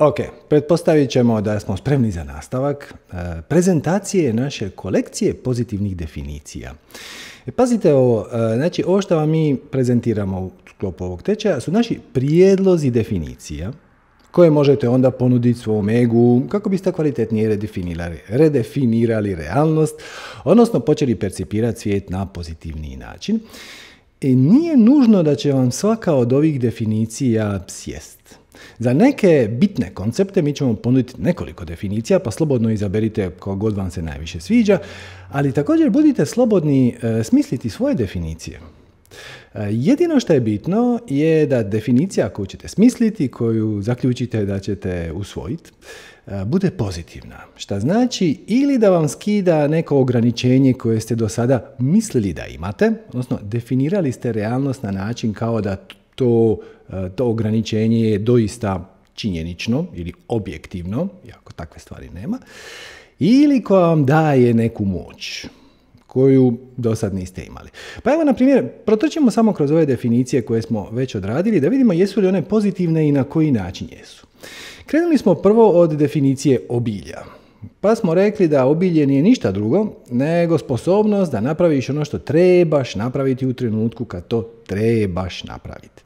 Ok, pretpostavit ćemo da smo spremni za nastavak prezentacije naše kolekcije pozitivnih definicija. Pazite ovo, znači ovo što vam mi prezentiramo u sklopu ovog tečaja su naši prijedlozi definicija koje možete onda ponuditi svom egu kako biste kvalitetnije redefinirali realnost, odnosno počeli percipirati svijet na pozitivniji način. I nije nužno da će vam svaka od ovih definicija sjest. Za neke bitne koncepte mi ćemo ponuditi nekoliko definicija, pa slobodno izaberite kako god vam se najviše sviđa, ali također budite slobodni smisliti svoje definicije. Jedino što je bitno je da definicija koju ćete smisliti, koju zaključite da ćete usvojiti, bude pozitivna. Šta znači ili da vam skida neko ograničenje koje ste do sada mislili da imate, odnosno definirali ste realnost na način kao da to ograničenje je doista činjenično ili objektivno, iako takve stvari nema, ili koja vam daje neku moć koju do sad niste imali. Pa evo, na primjer, protrčimo samo kroz ove definicije koje smo već odradili da vidimo jesu li one pozitivne i na koji način jesu. Krenuli smo prvo od definicije obilja. Pa smo rekli da obilje nije ništa drugo nego sposobnost da napraviš ono što trebaš napraviti u trenutku kad to trebaš napraviti.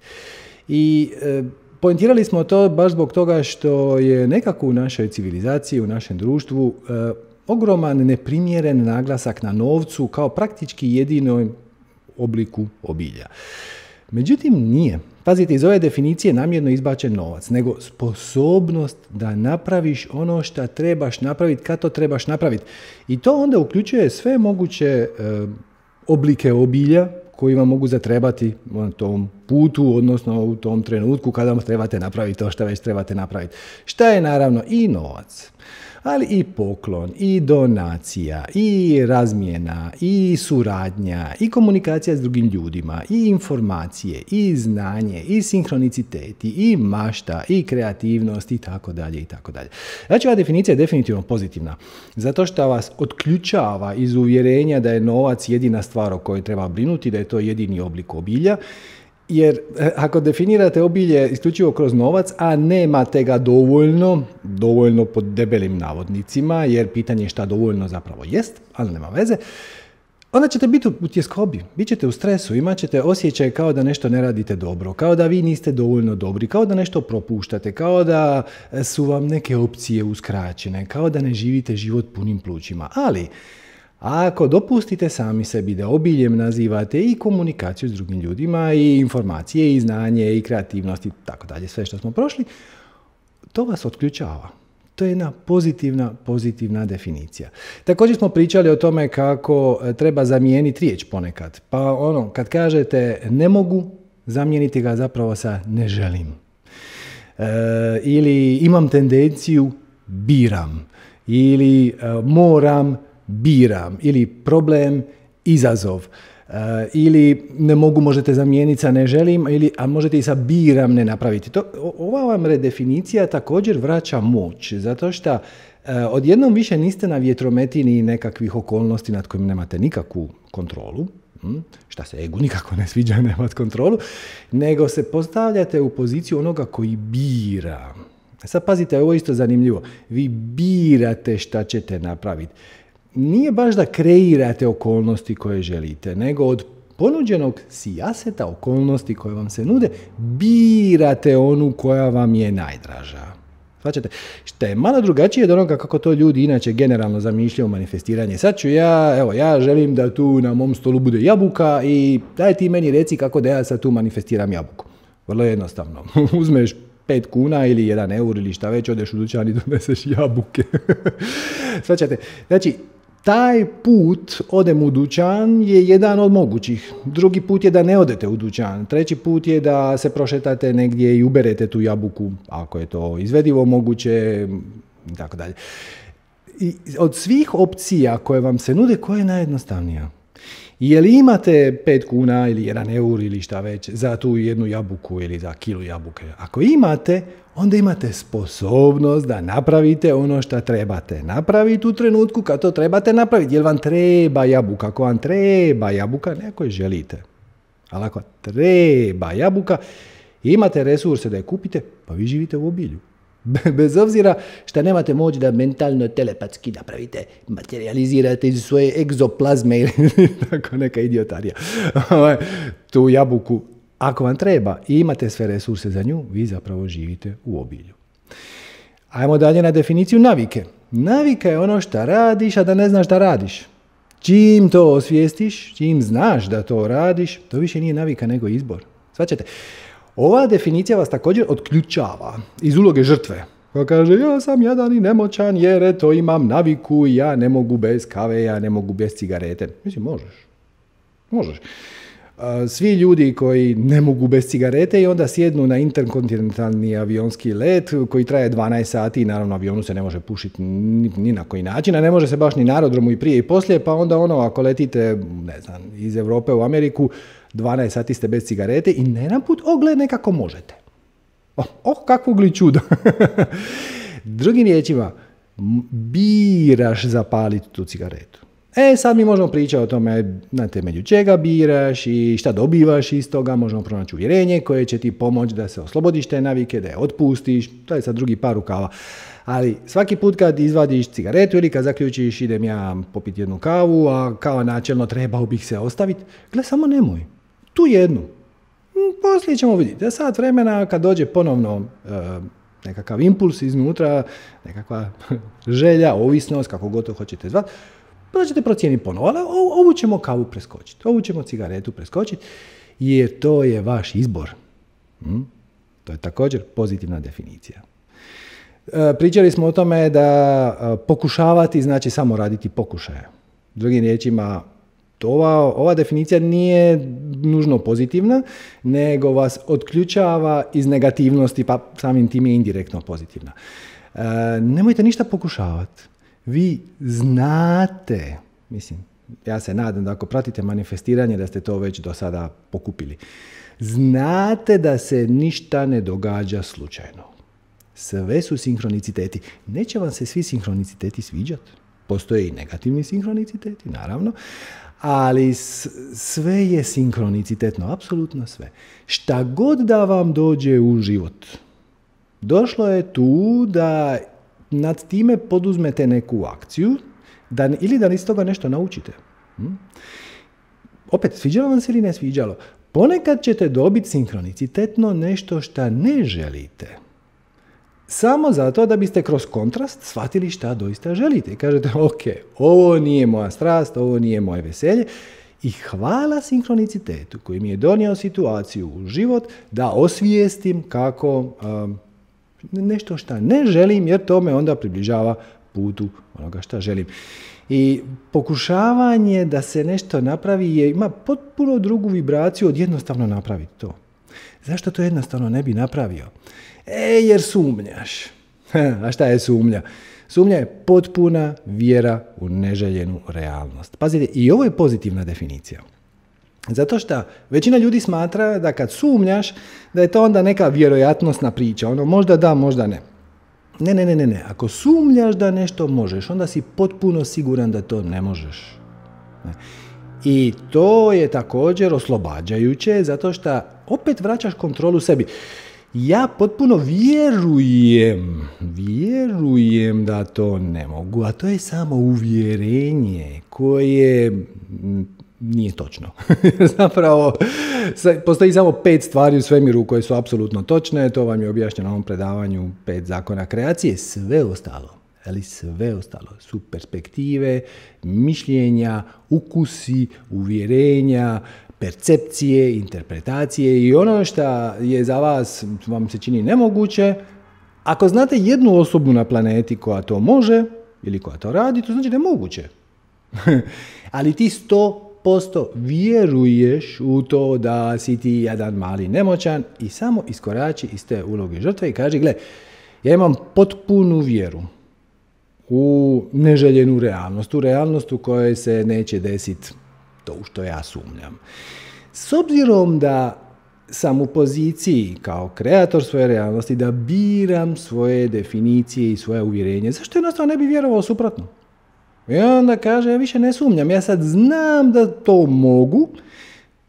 I poentirali smo to baš zbog toga što je nekako u našoj civilizaciji, u našem društvu ogroman neprimjeren naglasak na novcu kao praktički jedinom obliku obilja. Međutim, nije. Pazite, iz ove definicije namjerno izbačen novac, nego sposobnost da napraviš ono što trebaš napraviti kad to trebaš napraviti. I to onda uključuje sve moguće oblike obilja koji vam mogu zatrebati na tom putu, odnosno u tom trenutku kada trebate napraviti to što već trebate napraviti. Šta je naravno i novac, ali i poklon, i donacija, i razmjena, i suradnja, i komunikacija s drugim ljudima, i informacije, i znanje, i sinhroniciteti, i mašta, i kreativnost, i tako dalje, i tako dalje. Znači, ova definicija je definitivno pozitivna, zato što vas otključava iz uvjerenja da je novac jedina stvar o kojoj treba brinuti, da je to jedini oblik obilja. Jer ako definirate obilje isključivo kroz novac, a nemate ga dovoljno pod debelim navodnicima, jer pitanje je šta dovoljno zapravo jest, ali nema veze, onda ćete biti u tjeskobi, bit ćete u stresu, imat ćete osjećaj kao da nešto ne radite dobro, kao da vi niste dovoljno dobri, kao da nešto propuštate, kao da su vam neke opcije uskraćene, kao da ne živite život punim plućima. Ali ako dopustite sami sebi da obiljem nazivate i komunikaciju s drugim ljudima, i informacije, i znanje, i kreativnost, i tako dalje, sve što smo prošli, to vas otključava. To je jedna pozitivna definicija. Također smo pričali o tome kako treba zamijeniti riječ ponekad. Pa kad kažete ne mogu, zamijeniti ga zapravo sa ne želim. Ili imam tendenciju, biram. Ili moram, biram. Ili problem, izazov. Ili ne mogu možete zamijeniti sa ne želim, a možete i sa biram ne napraviti. Ova vam redefinicija također vraća moć, zato što odjednom više niste na vjetrometini nekakvih okolnosti nad kojim nemate nikakvu kontrolu, šta se egu nikako ne sviđa nemati kontrolu, nego se postavljate u poziciju onoga koji bira. Sad pazite, ovo je isto zanimljivo. Vi birate šta ćete napraviti. Nije baš da kreirate okolnosti koje želite, nego od ponuđenog sijaseta okolnosti koje vam se nude, birate onu koja vam je najdraža. Svačate, što je malo drugačije od onoga kako to ljudi inače generalno zamišljaju manifestiranje. Sad ću ja želim da tu na mom stolu bude jabuka i daj ti meni reci kako da ja sad tu manifestiram jabuku. Vrlo jednostavno. Uzmeš 5 kuna ili 1 eur ili šta već, odeš u dućan i doneseš jabuke. Svačate, znači, taj put odem u dućan je jedan od mogućih. Drugi put je da ne odete u dućan. Treći put je da se prošetate negdje i uberete tu jabuku, ako je to izvedivo moguće, i tako dalje. I od svih opcija koje vam se nude, koja je najjednostavnija? Je li imate 5 kuna ili 1 eur ili šta već za tu jednu jabuku ili za kilu jabuke? Ako imate, onda imate sposobnost da napravite ono što trebate napraviti u trenutku kad to trebate napraviti. Jer vam treba jabuka. Ako vam treba jabuka, ne ako je želite. Ali ako treba jabuka, imate resurse da je kupite, pa vi živite u obilju. Bez obzira što nemate moć da mentalno, telepatski napravite, materializirate iz svoje egzoplazme ili tako neka idiotarija. Tu jabuku, ako vam treba i imate sve resurse za nju, vi zapravo živite u obilju. Ajmo dalje na definiciju navike. Navika je ono što radiš, a da ne znaš da radiš. Čim to osvijestiš, čim znaš da to radiš, to više nije navika nego izbor. Shvaćate? Ova definicija vas također otključava iz uloge žrtve. Koja kaže, ja sam jadan i nemoćan jer eto imam naviku, ja ne mogu bez kave, ja ne mogu bez cigarete. Mislim, možeš. Svi ljudi koji ne mogu bez cigarete i onda sjednu na interkontinentalni avionski let koji traje 12 sati i naravno avionu se ne može pušiti ni na koji način, a ne može se baš ni na aerodromu i prije i poslije, pa onda ako letite, ne znam, iz Europe u Ameriku, 12 sati ste bez cigarete i nenaput, nekako možete. Kakvog li čuda. Drugim riječima, biraš zapaliti tu cigaretu. Sad mi možemo pričati o tome na temelju čega biraš i šta dobivaš iz toga, možemo pronaći uvjerenje koje će ti pomoći da se oslobodiš te navike, da je otpustiš, to je sad drugi par rukava. Ali svaki put kad izvadiš cigaretu ili kad zaključiš idem ja popiti jednu kavu, a kao načelno trebao bih se ostaviti, gle samo nemoj, tu jednu. Poslije ćemo vidjeti, da sat vremena kad dođe ponovno nekakav impuls iznutra, nekakva želja, ovisnost, kako god to hoćete zvati, pa ćete procijeniti ponovo, ali ovu ćemo kavu preskočiti, ovu ćemo cigaretu preskočiti, jer to je vaš izbor. To je također pozitivna definicija. Pričali smo o tome da pokušavati znači samo raditi pokušaje. Drugim riječima, ova definicija nije nužno pozitivna, nego vas otključava iz negativnosti, pa samim tim je indirektno pozitivna. Nemojte ništa pokušavati. Vi znate, mislim, ja se nadam da ako pratite manifestiranje da ste to već do sada pokupili. Znate da se ništa ne događa slučajno. Sve su sinhroniciteti. Neće vam se svi sinhroniciteti sviđati. Postoje i negativni sinhroniciteti, naravno, ali sve je sinhronicitetno, apsolutno sve. Šta god da vam dođe u život, došlo je tu da nad time poduzmete neku akciju ili da iz toga nešto naučite. Opet, sviđalo vam se ili ne sviđalo? Ponekad ćete dobiti sinhronicitetno nešto što ne želite. Samo zato da biste kroz kontrast shvatili šta doista želite. I kažete, ok, ovo nije moja strast, ovo nije moje veselje. I hvala sinhronicitetu koji mi je donio situaciju u život da osvijestim kako nešto što ne želim, jer to me onda približava putu onoga što želim. I pokušavanje da se nešto napravi ima potpuno drugu vibraciju od jednostavno napraviti to. Zašto to jednostavno ne bi napravio? Jer sumnjaš. A šta je sumnja? Sumnja je potpuna vjera u neželjenu realnost. Pazite, i ovo je pozitivna definicija. Zato što većina ljudi smatra da kad sumnjaš, da je to onda neka vjerojatnostna priča. Možda da, možda ne. Ne. Ako sumnjaš da nešto možeš, onda si potpuno siguran da to ne možeš. I to je također oslobađajuće, zato što opet vraćaš kontrolu sebi. Ja potpuno vjerujem da to ne mogu, a to je samo uvjerenje koje nije točno. Zapravo, postoji samo 5 stvari u svemiru koje su apsolutno točne, to vam je objašnjeno na ovom predavanju 5 zakona kreacije, sve ostalo su perspektive, mišljenja, ukusi, uvjerenja, percepcije, interpretacije i ono što je za vas, vam se čini nemoguće, ako znate jednu osobu na planeti koja to može ili koja to radi, to znači da je moguće. Ali ti 100% vjeruješ u to da si ti jedan mali nemoćan i samo iskorači iz te uloge žrtve i kaži, gle, ja imam potpunu vjeru u neželjenu realnost, u realnost u kojoj se neće desiti to u što ja sumnjam. S obzirom da sam u poziciji kao kreator svoje realnosti da biram svoje definicije i svoje uvjerenje, zašto jednostavno ne bi vjerovao suprotno? I onda kaže, ja više ne sumnjam, ja sad znam da to mogu,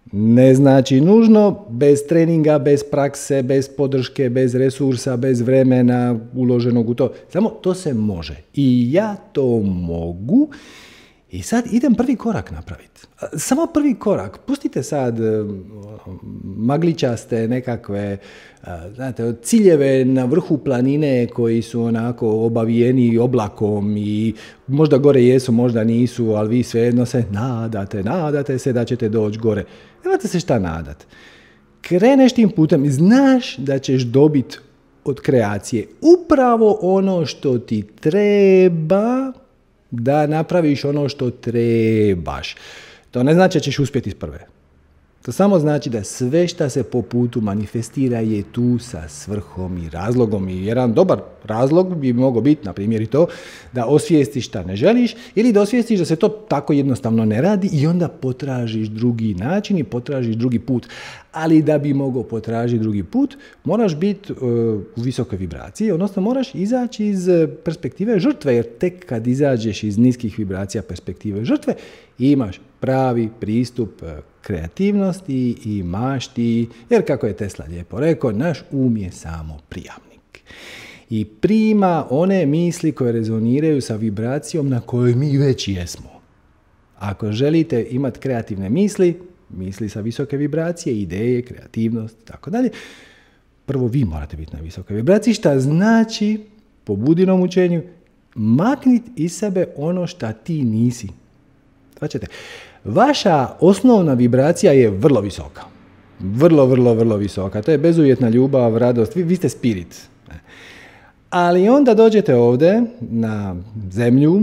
Ne znači nužno bez treninga, bez prakse, bez podrške, bez resursa, bez vremena uloženog u to. Samo to se može. I ja to mogu. I sad idem prvi korak napraviti. Samo prvi korak. Pustite sad magličaste nekakve znate, ciljeve na vrhu planine koji su onako obavijeni oblakom i možda gore jesu, možda nisu, ali vi svejedno se nadate se da ćete doći gore. Nemate se šta nadat. Kreneš tim putem i znaš da ćeš dobiti od kreacije upravo ono što ti treba da napraviš ono što trebaš. To ne znači da ćeš uspjeti iz prve. To samo znači da sve što se po putu manifestira je tu sa svrhom i razlogom. I jedan dobar razlog bi mogao biti, na primjer i to, da osvijestiš šta ne želiš ili da osvijestiš da se to tako jednostavno ne radi i onda potražiš drugi način i potražiš drugi put. Ali da bi mogao potražiti drugi put, moraš biti u visokoj vibraciji, odnosno moraš izaći iz perspektive žrtve, jer tek kad izađeš iz niskih vibracija perspektive žrtve, imaš pravi pristup kreativnosti i mašti, jer kako je Tesla lijepo rekao, naš um je samo prijamnik. I prima one misli koje rezoniraju sa vibracijom na kojoj mi već jesmo. Ako želite imati kreativne misli sa visoke vibracije, ideje, kreativnost, tako dalje, prvo vi morate biti na visokoj vibraciji, šta znači, po Budinom učenju, makniti iz sebe ono šta ti nisi. Svačate, vaša osnovna vibracija je vrlo visoka. Vrlo visoka. To je bezuvjetna ljubav, radost. Vi ste spirit. Ali onda dođete ovdje na zemlju,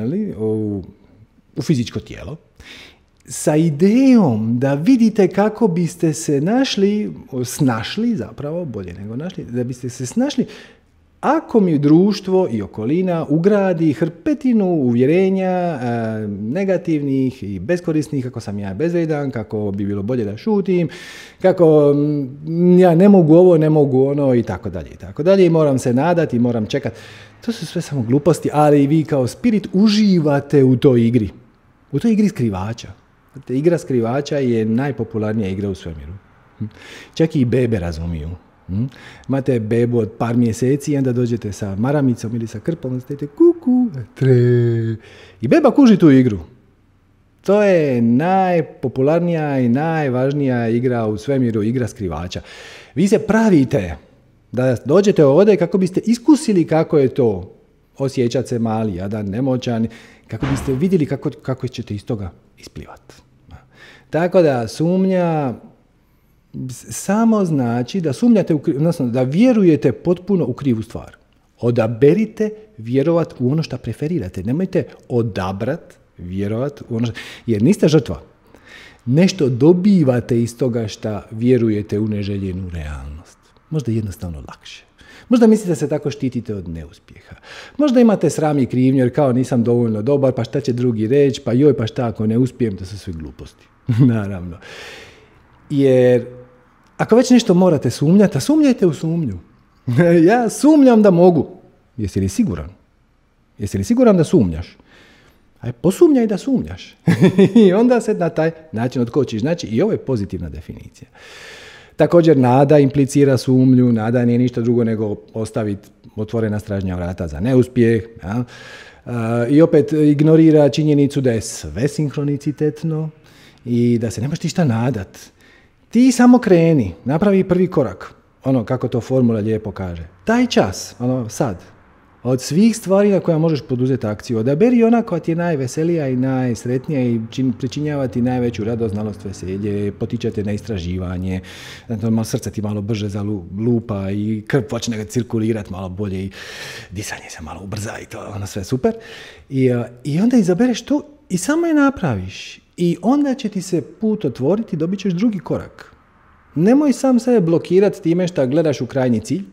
u fizičko tijelo, sa idejom da vidite kako biste se snašli, bolje nego našli, da biste se snašli ako mi društvo i okolina ugradi hrpetinu uvjerenja negativnih i beskorisnih, kako sam ja bezvrijedan, kako bi bilo bolje da šutim, kako ja ne mogu ovo, ne mogu ono i tako dalje i tako dalje i moram se nadati i moram čekati. To su sve samo gluposti, ali vi kao spirit uživate u toj igri. U toj igri skrivača. Igra skrivača je najpopularnija igra u svemiru. Čak i bebe razumiju. Imate bebu od par mjeseci i onda dođete sa maramicom ili sa krpom, stajete kuku, tre. I beba kuži tu igru. To je najpopularnija i najvažnija igra u svemiru, igra skrivača. Vi se pravite da dođete ovdje kako biste iskusili kako je to osjećati se mali, jadan, nemoćan, kako biste vidjeli kako ćete iz toga isplivati. Tako da sumnja samo znači da sumnjate, odnosno da vjerujete potpuno u krivu stvar. Odaberite vjerovat u ono što preferirate. Nemojte odabrat vjerovat u ono što... Jer niste žrtva. Nešto dobivate iz toga što vjerujete u neželjenu realnost. Možda jednostavno lakše. Možda mislite da se tako štitite od neuspjeha. Možda imate sram i krivnju jer kao nisam dovoljno dobar, pa šta će drugi reći, pa joj, pa šta ako ne uspijem, to su sve gluposti. Naravno. Jer ako već nešto morate sumnjati, a sumnjajte u sumnju. Ja sumnjam da mogu. Jesi li siguran? Jesi li siguran da sumnjaš? Aj, posumnjaj da sumnjaš. I onda se na taj način otkočiš. Znači, i ovo je pozitivna definicija. Također, nada implicira sumnju. Nada nije ništa drugo nego ostaviti otvorena stražnja vrata za neuspjeh. Ja? I opet ignorira činjenicu da je sve sinhronicitetno i da se nemaš ti šta nadat. Ti samo kreni, napravi prvi korak. Ono, kako to formula lijepo kaže. Taj čas, sad, od svih stvari na koja možeš poduzeti akciju, odaberi ona koja ti je najveselija i najsretnija i pričinjava ti najveću radost, znalost, veselje, potiče te na istraživanje, srce ti malo brže zalupa i krv počne cirkulirati malo bolje i disanje se malo ubrza i to ono sve super. I onda izabereš to i samo je napraviš. I onda će ti se put otvoriti, dobit ćeš drugi korak. Nemoj sam sebe blokirati time što gledaš u krajnji cilj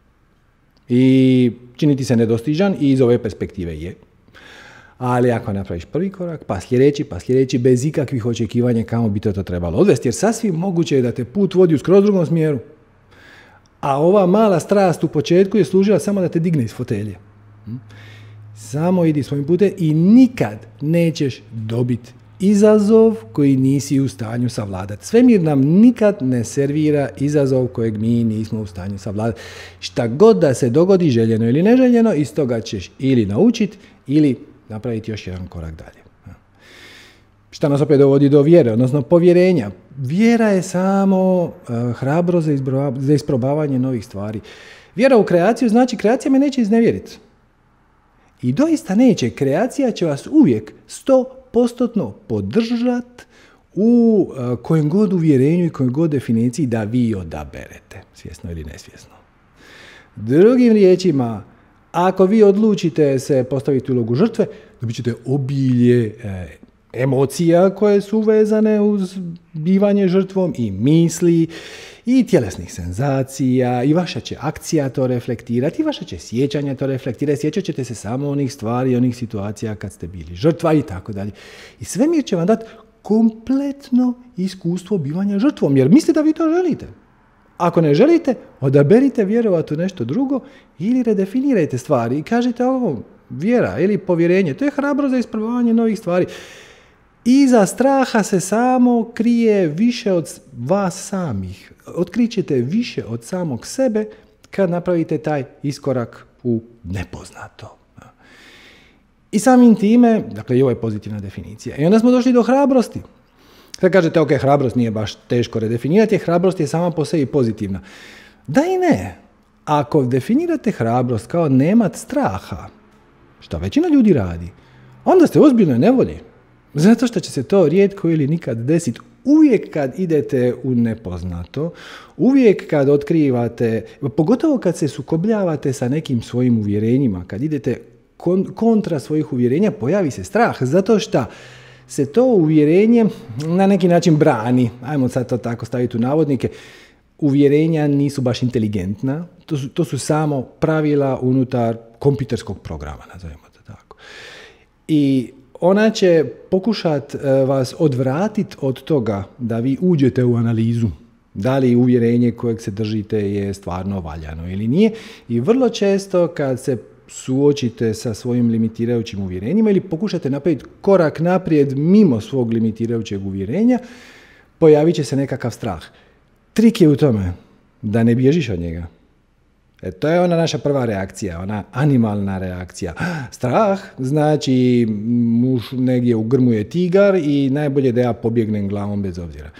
i čini ti se nedostižan i iz ove perspektive je. Ali ako napraviš prvi korak, pa sljedeći, bez ikakvih očekivanja kamo bi to trebalo odvesti, jer sasvim moguće je da te put vodi u skroz drugom smjeru. A ova mala strast u početku je služila samo da te digne iz fotelje. Samo idi svojim putem i nikad nećeš dobiti izazov koji nisi u stanju savladati. Svemir nam nikad ne servira izazov kojeg mi nismo u stanju savladati. Šta god da se dogodi, željeno ili neželjeno, iz toga ćeš ili naučiti ili napraviti još jedan korak dalje. Šta nas opet dovodi do vjere, odnosno povjerenja. Vjera je samo hrabro za isprobavanje novih stvari. Vjera u kreaciju znači kreacija me neće iznevjeriti. I doista neće. Kreacija će vas uvijek 100% podržati u kojem god uvjerenju i kojem god definiciji da vi odaberete, svjesno ili nesvjesno. Drugim riječima, ako vi odlučite se postaviti u ulogu žrtve, dobit ćete obilje emocija koje su vezane uz bivanje žrtvom i misli i tjelesnih senzacija i vaša će akcija to reflektirati i vaša će sjećanja to reflektirati. Sjećat ćete se samo onih stvari, onih situacija kad ste bili žrtva i tako dalje. I svemir će vam dati kompletno iskustvo bivanja žrtvom jer mislite da vi to želite. Ako ne želite, odaberite vjerovati u nešto drugo ili redefinirajte stvari i kažete ovo, vjera ili povjerenje, to je hrabro za isprobavanje novih stvari. Iza straha se samo krije više od vas samih. Otkrićete više od samog sebe kad napravite taj iskorak u nepoznato. I samim time, dakle i ovo je pozitivna definicija. I onda smo došli do hrabrosti. Kad kažete, ok, hrabrost nije baš teško redefinirati, hrabrost je sama po sebi pozitivna. Da i ne. Ako definirate hrabrost kao nemat straha, što većina ljudi radi, onda ste ozbiljno nevolji. Zato što će se to rijetko ili nikad desiti. Uvijek kad idete u nepoznato, uvijek kad otkrivate, pogotovo kad se sukobljavate sa nekim svojim uvjerenjima, kad idete kontra svojih uvjerenja, pojavi se strah. Zato što se to uvjerenje na neki način brani. Ajmo sad to tako staviti u navodnike. Uvjerenja nisu baš inteligentna. To su samo pravila unutar kompjuterskog programa, nazovimo to tako. I ona će pokušati vas odvratiti od toga da vi uđete u analizu. Da li uvjerenje kojeg se držite je stvarno valjano ili nije. I vrlo često kad se suočite sa svojim limitirajućim uvjerenjima ili pokušate napraviti korak naprijed mimo svog limitirajućeg uvjerenja, pojavit će se nekakav strah. Trik je u tome da ne bježiš od njega. To je ona naša prva reakcija, ona animalna reakcija. Strah znači muž negdje u grmu je tigar i najbolje da ja pobjegnem glavom bez obzira.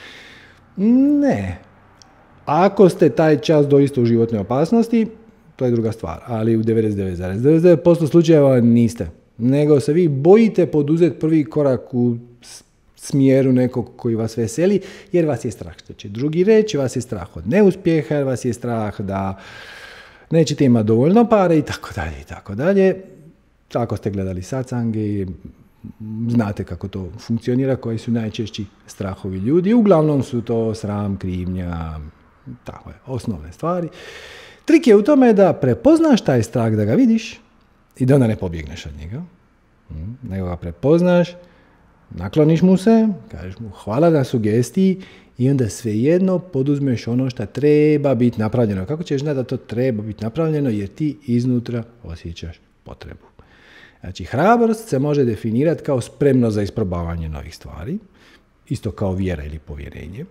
Ne. Ako ste taj čas doista u životnoj opasnosti, to je druga stvar, ali u 99,99% slučajeva niste. Nego se vi bojite poduzeti prvi korak u smjeru nekog koji vas veseli, jer vas je strah što će drugi reći, vas je strah od neuspjeha, jer vas je strah da nećete imati dovoljno pare i tako dalje i tako dalje. Ako ste gledali satsange, znate kako to funkcionira, koji su najčešći strahovi ljudi. Uglavnom su to sram, krivnja, tako je, osnovne stvari. Trik je u tome da prepoznaš taj strah, da ga vidiš i da onda ne pobjegneš od njega. Nego ga prepoznaš, nakloniš mu se, kažeš mu hvala na sugestiji i onda svejedno poduzmeš ono što treba biti napravljeno. Kako ćeš znati da to treba biti napravljeno? Jer ti iznutra osjećaš potrebu. Znači, hrabrost se može definirati kao spremnost za isprobavanje novih stvari, isto kao vjera ili povjerenje.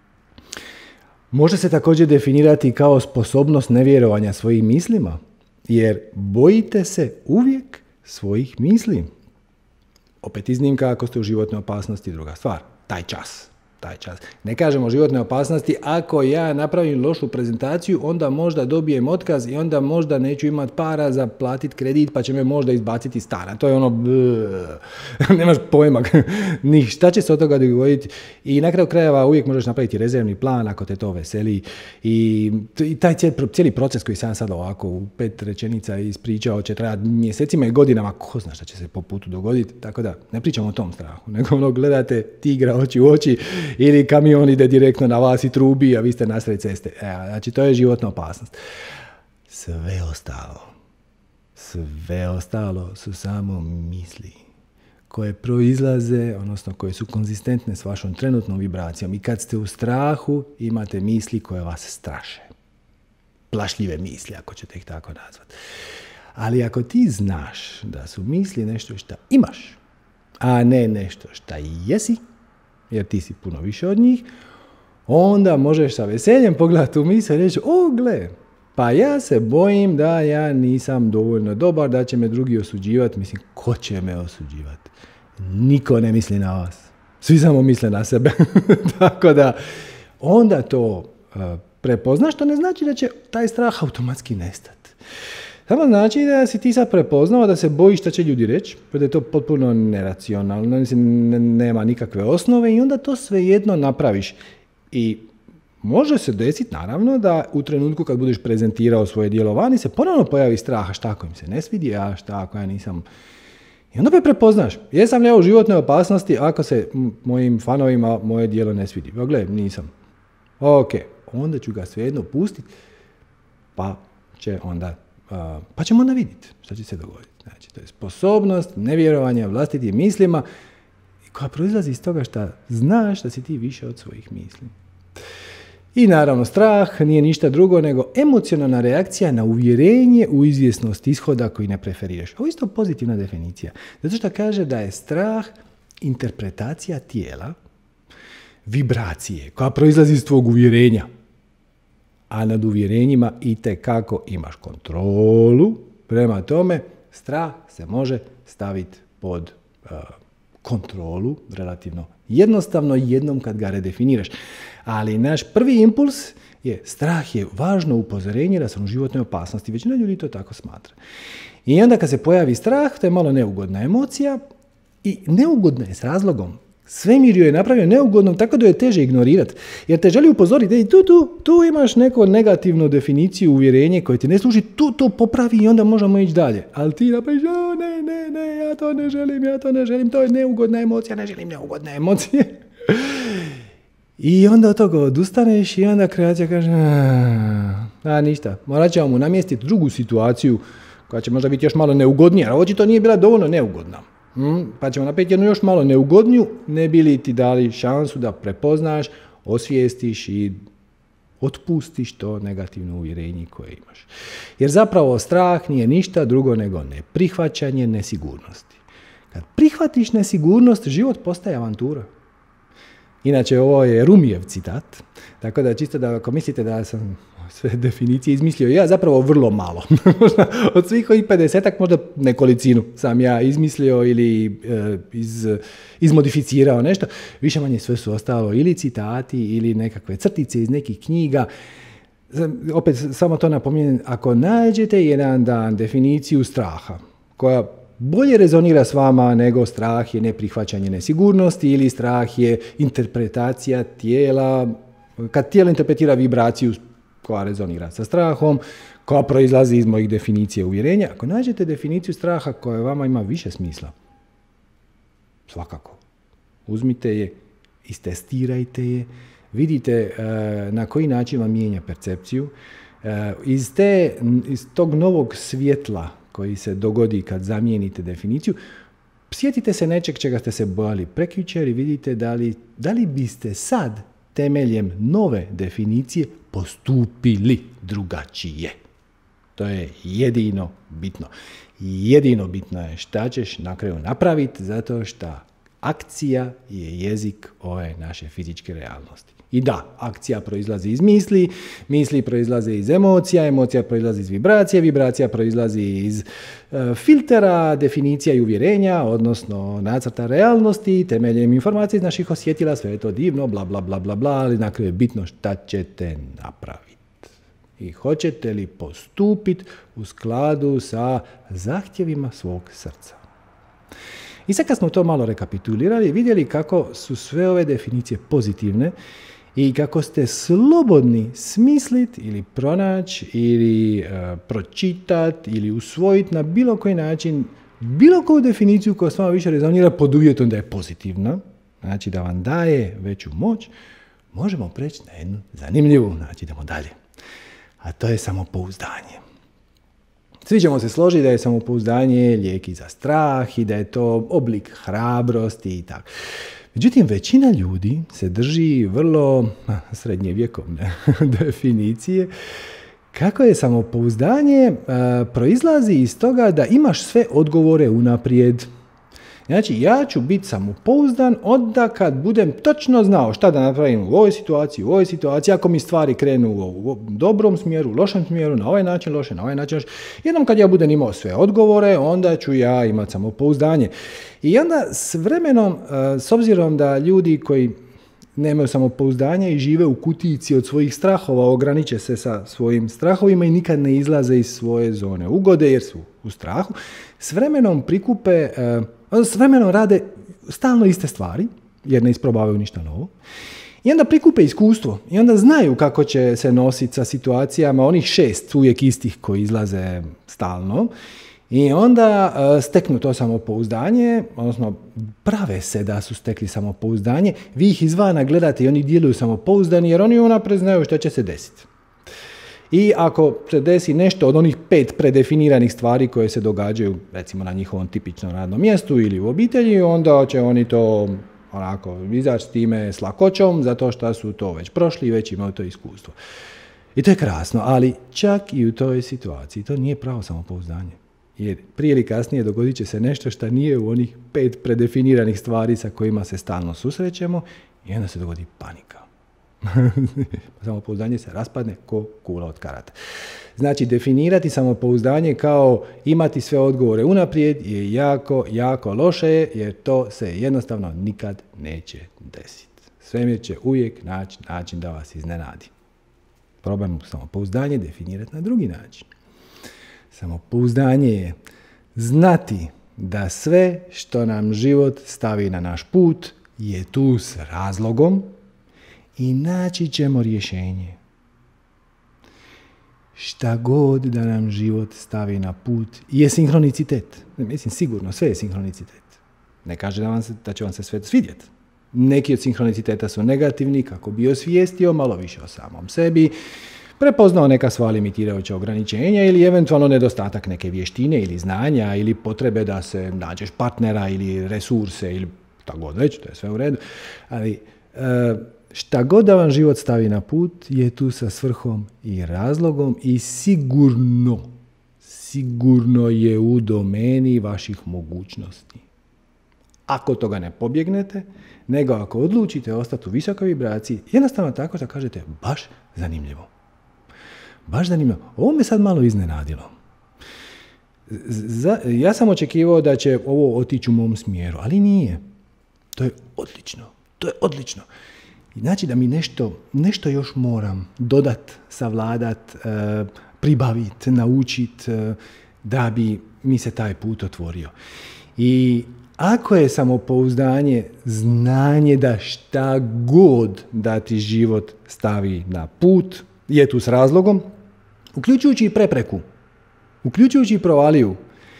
Može se također definirati kao sposobnost nevjerovanja svojim mislima, jer bojite se uvijek svojih misli. Opet iznimka ako ste u životnoj opasnosti, druga stvar, taj čas. Ne kažemo životne opasnosti, ako ja napravim lošu prezentaciju, onda možda dobijem otkaz i onda možda neću imati para za platiti kredit, pa će me možda izbaciti iz stana. To je ono, nemaš pojma, šta će se od toga dogoditi. I na kraju krajeva uvijek možeš napraviti rezervni plan ako te to veseli. I taj cijeli proces koji sam sad ovako u 5 rečenica ispričao će trajati mjesecima i godinama, ko zna šta će se po putu dogoditi. Tako da, ne pričamo o tom strahu, nego gledate tigra oči u oči ili kamion ide direktno na vas i trubi, a vi ste nasred ceste. Znači, to je životna opasnost. Sve ostalo su samo misli koje proizlaze, odnosno koje su konzistentne s vašom trenutnom vibracijom. I kad ste u strahu, imate misli koje vas straše. Plašljive misli, ako ćete ih tako nazvati. Ali ako ti znaš da su misli nešto što imaš, a ne nešto šta jesi, jer ti si puno više od njih, onda možeš sa veseljem pogledati u misao i reći, o gle, pa ja se bojim da ja nisam dovoljno dobar, da će me drugi osuđivati. Mislim, ko će me osuđivati? Niko ne misli na vas. Svi samo misle na sebe. Tako da, onda to prepoznaš, to ne znači da će taj strah automatski nestati. Samo znači da si ti sad prepoznao da se bojiš šta će ljudi reći, da je to potpuno neracionalno, nema nikakve osnove i onda to svejedno napraviš. I može se desiti, naravno, da u trenutku kad budeš prezentirao svoje djelo vani se ponovno pojavi strah, a šta ako im se ne svidi, a šta ako ja nisam... I onda prepoznaš, jesam li ja u životnoj opasnosti ako se mojim fanovima moje djelo ne svidi? Gle, nisam. Ok, onda ću ga svejedno pustiti, pa ćemo onda vidjeti šta će se dogoditi. Znači, to je sposobnost nevjerovanja vlastitim mislima koja proizlazi iz toga što znaš da si ti više od svojih misli. I naravno, strah nije ništa drugo nego emocionalna reakcija na uvjerenje u izvjesnost ishoda koji ne preferiraš. Ovo je isto pozitivna definicija. Zato što kaže da je strah interpretacija tijela, vibracije koja proizlazi iz tvog uvjerenja. A nad uvjerenjima itekako imaš kontrolu. Prema tome, strah se može staviti pod kontrolu relativno jednostavno jednom kad ga redefiniraš. Ali naš prvi impuls je strah je važno upozorenje da sam u životnoj opasnosti. Većina ljudi to tako smatra. I onda kad se pojavi strah, to je malo neugodna emocija i neugodna je s razlogom. Svemir ju je napravio neugodnom tako da je teže ignorirati. Jer te želi upozoriti, tu imaš neku negativnu definiciju, uvjerenje koje ti ne služi, tu to popravi i onda možemo ići dalje. Ali ti napraviš, ne, ja to ne želim, to je neugodna emocija, ne želim neugodne emocije. I onda od toga odustaneš i onda kreacija kaže, ništa, morat ćemo mu namjestiti drugu situaciju koja će možda biti još malo neugodnija, a očito nije bila dovoljno neugodna. Pa ćemo napraviti jednu još malo neugodniju, ne bi li ti dali šansu da prepoznaš, osvijestiš i otpustiš to negativno uvjerenje koje imaš. Jer zapravo strah nije ništa drugo nego neprihvaćanje nesigurnosti. Kad prihvatiš nesigurnost, život postaje avantura. Inače, ovo je Rumijev citat, tako da čisto da ako mislite da sam sve definicije izmislio, ja zapravo vrlo malo. Od svih ovih 50-ak možda nekolicinu sam ja izmislio ili izmodificirao nešto. Više manje sve su ostalo ili citati ili nekakve crtice iz nekih knjiga. Opet samo to napominjem, ako nađete jedan dan definiciju straha koja bolje rezonira s vama nego strah je neprihvaćanje nesigurnosti ili strah je interpretacija tijela, kad tijelo interpretira vibraciju koja rezonira sa strahom, koja proizlazi iz mojih definicije uvjerenja. Ako nađete definiciju straha koja vama ima više smisla, svakako, uzmite je, istestirajte je, vidite na koji način vam mijenja percepciju. Iz tog novog svjetla koji se dogodi kad zamijenite definiciju, sjetite se nečeg čega ste se bojali prekjučer i vidite da li biste sad temeljem nove definicije postupili drugačije. To je jedino bitno. Jedino bitno je šta ćeš na kraju napraviti, zato što akcija je jezik ove naše fizičke realnosti. I da, akcija proizlazi iz misli, misli proizlaze iz emocija, emocija proizlazi iz vibracije, vibracija proizlazi iz filtera, definicija i uvjerenja, odnosno nacrta realnosti, temeljem informacije iz naših osjetila, sve je to divno, bla, bla, bla, bla, bla, ali na kraju je bitno šta ćete napraviti. I hoćete li postupiti u skladu sa zahtjevima svog srca. I sad kad smo to malo rekapitulirali, vidjeli kako su sve ove definicije pozitivne i kako ste slobodni smisliti ili pronaći ili pročitati ili usvojiti na bilo koji način bilo koju definiciju koja s vama više rezonira pod uvjetom da je pozitivna, znači da vam daje veću moć, možemo preći na jednu zanimljivu, znači idemo dalje. A to je samopouzdanje. Svi ćemo se složiti da je samopouzdanje lijek i za strah i da je to oblik hrabrosti i tako. Međutim, većina ljudi se drži vrlo srednjevjekovne definicije kako je samopouzdanje proizlazi iz toga da imaš sve odgovore unaprijed. Znači, ja ću biti samopouzdan onda kad budem točno znao šta da napravim u ovoj situaciji, ako mi stvari krenu u dobrom smjeru, u lošem smjeru, na ovaj način loše, na ovaj način loše. Jednom kad ja budem imao sve odgovore, onda ću ja imati samopouzdanje. I onda s vremenom, s obzirom da ljudi koji nemaju samopouzdanja i žive u kutijici od svojih strahova, ograniče se sa svojim strahovima i nikad ne izlaze iz svoje zone ugode jer su u strahu, s vremenom prikupe, s vremenom rade stalno iste stvari, jer ne isprobavaju ništa novo. I onda prikupe iskustvo i onda znaju kako će se nositi sa situacijama, onih 6 uvijek istih koji izlaze stalno. I onda steknu to samopouzdanje, odnosno prave se da su stekli samopouzdanje, vi ih izvana gledate i oni djeluju samopouzdani jer oni unaprijed znaju što će se desiti. I ako se desi nešto od onih 5 predefiniranih stvari koje se događaju recimo na njihovom tipičnom radnom mjestu ili u obitelji, onda će oni to onako izaći s time s lakoćom zato što su to već prošli i već imaju to iskustvo. I to je krasno, ali čak i u toj situaciji to nije pravo samopouzdanje. Jer prije ili kasnije dogodit će se nešto što nije u onih 5 predefiniranih stvari sa kojima se stalno susrećemo i onda se dogodi panika. Samopouzdanje se raspadne ko kula od karata. Znači, definirati samopouzdanje kao imati sve odgovore unaprijed je jako, jako loše jer to se jednostavno nikad neće desiti. Svemir će uvijek naći način da vas iznenadi. Probajmo samopouzdanje definirati na drugi način. Samopouzdanje je znati da sve što nam život stavi na naš put je tu s razlogom i naći ćemo rješenje. Šta god da nam život stavi na put je sinkronicitet. Mislim, sigurno, sve je sinkronicitet. Ne kaže da će vam se sve svidjeti. Neki od sinkroniciteta su negativni, kako bi osvijestio malo više o samom sebi, prepoznao neka svoja limitirajuća ograničenja ili eventualno nedostatak neke vještine ili znanja ili potrebe da se nađeš partnera ili resurse ili šta god već, to je sve u redu. Ali šta god da vam život stavi na put je tu sa svrhom i razlogom i sigurno je u domeni vaših mogućnosti. Ako toga ne pobjegnete, nego ako odlučite ostati u visokoj vibraciji, jednostavno tako da kažete baš zanimljivo. Baš zanimljivo. Ovo me sad malo iznenadilo. Ja sam očekivao da će ovo otići u mom smjeru, ali nije. To je odlično. To je odlično. Znači da mi nešto još moram dodat, savladat, pribavit, naučit, da bi mi se taj put otvorio. I ako je samopouzdanje znanje da šta god da ti život stavi na put, je tu s razlogom, uključujući i prepreku, uključujući i provaliju,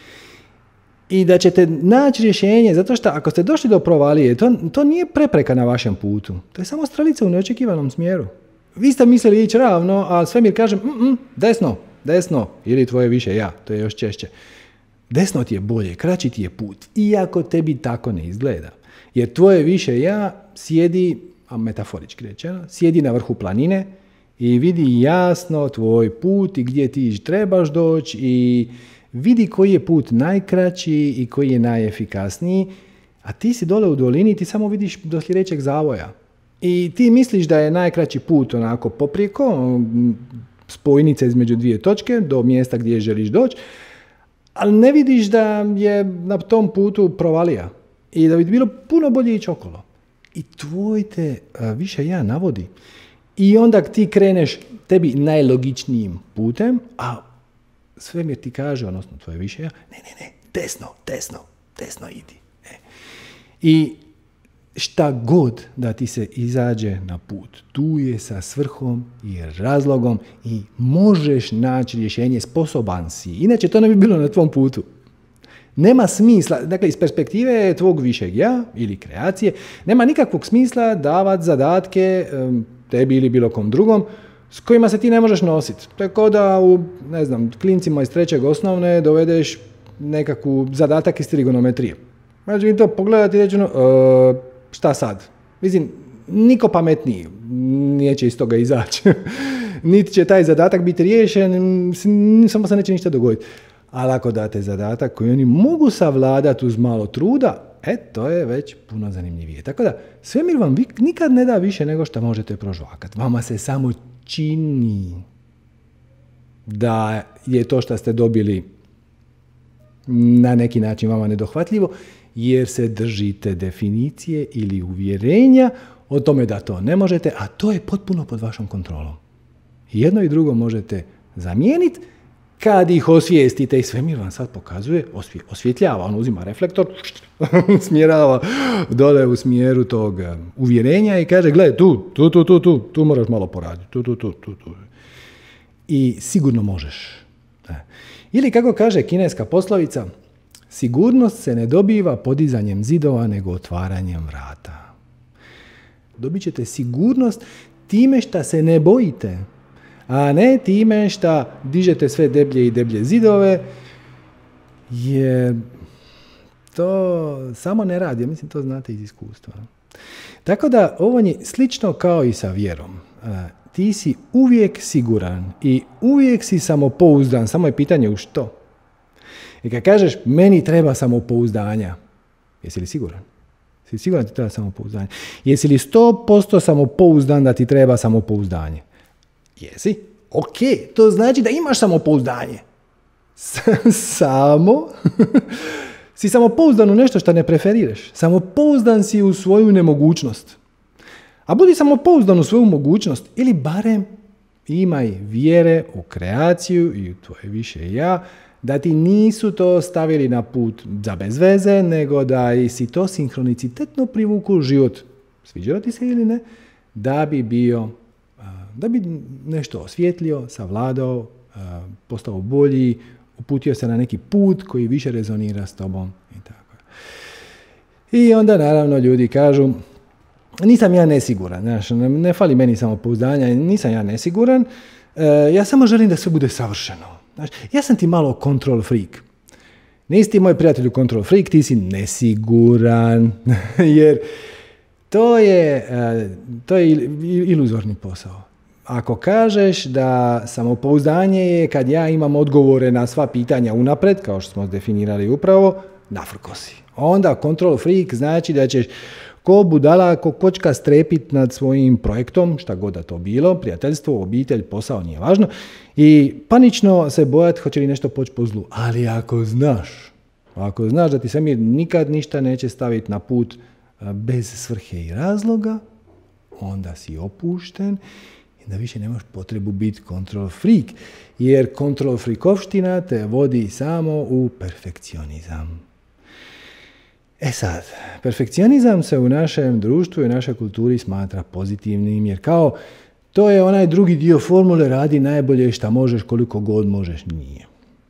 i da ćete naći rješenje, zato što ako ste došli do provalije, to nije prepreka na vašem putu, to je samo strelica u neočekivanom smjeru. Vi ste mislili ići ravno, a svemir kaže desno, ili tvoje više ja, to je još češće. Desno ti je bolje, kraći ti je put, iako tebi tako ne izgleda. Jer tvoje više ja sjedi, a metaforički rečeno, sjedi na vrhu planine i vidi jasno tvoj put i gdje ti trebaš doći i vidi koji je put najkraći i koji je najefikasniji, a ti si dole u dolini i ti samo vidiš do sljedećeg zavoja. I ti misliš da je najkraći put onako poprijeko, spojnica između dvije točke do mjesta gdje želiš doći, ali ne vidiš da je na tom putu provalija i da bi bilo puno bolje ići okolo. I tvoj te više ja navodi. I onda ti kreneš tebi najlogičnijim putem, a svemir ti kaže, odnosno tvoje više ja, ne, desno idi. I šta god da ti se izađe na put, tu je sa svrhom i razlogom i možeš naći rješenje, sposoban si. Inače to ne bi bilo na tvom putu. Nema smisla, dakle iz perspektive tvog višeg ja ili kreacije, nema nikakvog smisla davati zadatke tebi ili bilo kom drugom s kojima se ti ne možeš nositi. To je kao da u, klincima iz 3. osnovne dovedeš nekakvu zadatak iz trigonometrije. Znači mi to pogledati i reći šta sad? Mislim, niko pametniji neće iz toga izaći. Niti će taj zadatak biti riješen, samo se neće ništa dogoditi. Ali ako date zadatak koji oni mogu savladati uz malo truda, to je već puno zanimljivije. Tako da, svemir vam nikad ne da više nego što možete prožvakati. Vama se samo čini da je to što ste dobili na neki način vama nedohvatljivo, jer se držite definicije ili uvjerenja o tome da to ne možete, a to je potpuno pod vašom kontrolom. Jedno i drugo možete zamijeniti kad ih osvijestite i svemir vam sad pokazuje, osvjetljava, on uzima reflektor, smjerava dole u smjeru tog uvjerenja i kaže, gle, tu moraš malo poraditi, tu. I sigurno možeš. Ili kako kaže kineska poslovica, sigurnost se ne dobiva podizanjem zidova, nego otvaranjem vrata. Dobit ćete sigurnost time što se ne bojite, a ne time što dižete sve deblje i deblje zidove, jer to samo ne radi. Ja mislim, to znate iz iskustva. Tako da, ovo je slično kao i sa vjerom. Ti si uvijek siguran i uvijek si samopouzdan, samo je pitanje u što. I kad kažeš, meni treba samopouzdanja, jesi li siguran? Jesi siguran da ti treba samopouzdanje? Jesi li 100% samopouzdan da ti treba samopouzdanje? Jesi? Ok, to znači da imaš samopouzdanje. Samo si samopouzdan u nešto što ne preferiraš. Samopouzdan si u svoju nemogućnost. A budi samopouzdan u svoju mogućnost ili barem imaj vjere u kreaciju i u tvoje više ja, da ti nisu to stavili na put za bez veze, nego da si to sinhronicitetno privuku u život, sviđalo ti se ili ne, da bi nešto osvjetlio, savladao, postao bolji, uputio se na neki put koji više rezonira s tobom i tako. I onda naravno ljudi kažu, nisam ja nesiguran, znaš, ne fali meni samopouzdanja, nisam ja nesiguran, ja samo želim da sve bude savršeno. Znaš, ja sam ti malo control freak. Nisi ti moj prijatelju control freak, ti si nesiguran, jer to je iluzorni posao. Ako kažeš da samopouzdanje je kad ja imam odgovore na sva pitanja unapred, kao što smo definirali upravo, nafrko si. Onda control freak znači da ćeš ko budala, ko kočka strepit nad svojim projektom, šta god da to bilo, prijateljstvo, obitelj, posao, nije važno, i panično se bojati hoće li nešto poći po zlu. Ali ako znaš da ti svemir nikad ništa neće staviti na put bez svrhe i razloga, onda si opušten i da više nemaš potrebu biti control freak, jer control freakovština te vodi samo u perfekcionizam. E sad, perfekcionizam se u našem društvu i u našoj kulturi smatra pozitivnim, jer kao to je onaj drugi dio formule, radi najbolje šta možeš, koliko god možeš, nije.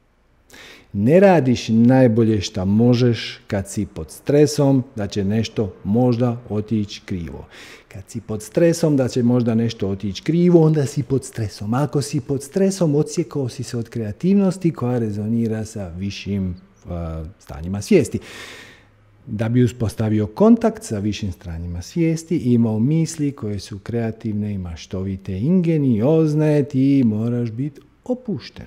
Ne radiš najbolje šta možeš kad si pod stresom da će nešto možda otići krivo. Kad si pod stresom da će možda nešto otići krivo, onda si pod stresom. Ako si pod stresom, odsjekao si se od kreativnosti koja rezonira sa višim stanjima svijesti. Da bi uspostavio kontakt sa višim stanjima svijesti i imao misli koje su kreativne i maštovite, ingeniozne, ti moraš biti opušten.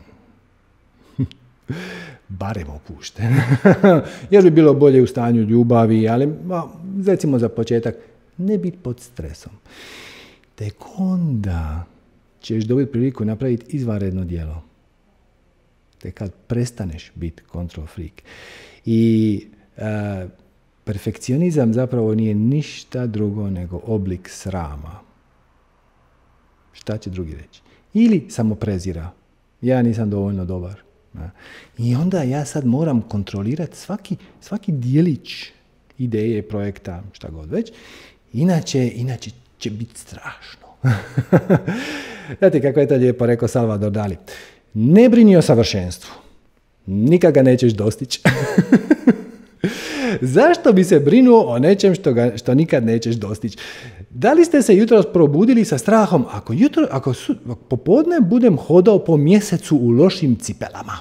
Barem opušten. Još bi bilo bolje u stanju ljubavi, ali recimo za početak ne biti pod stresom. Tek onda ćeš dobiti priliku napraviti izvanredno djelo. Tek kad prestaneš biti control freak. I perfekcionizam zapravo nije ništa drugo nego oblik srama. Šta će drugi reći? Ili samo prezira. Ja nisam dovoljno dobar. I onda ja sad moram kontrolirati svaki dijelić ideje, projekta, šta god već. Inače će biti strašno. Znate kako je to lijepo rekao Salvador Dali. Ne brini o savršenstvu. Nikad ga nećeš dostići. Zašto bi se brinuo o nečem što nikad nećeš dostići? Da li ste se jutros probudili sa strahom ako popodne budem hodao po mjesecu u lošim cipelama?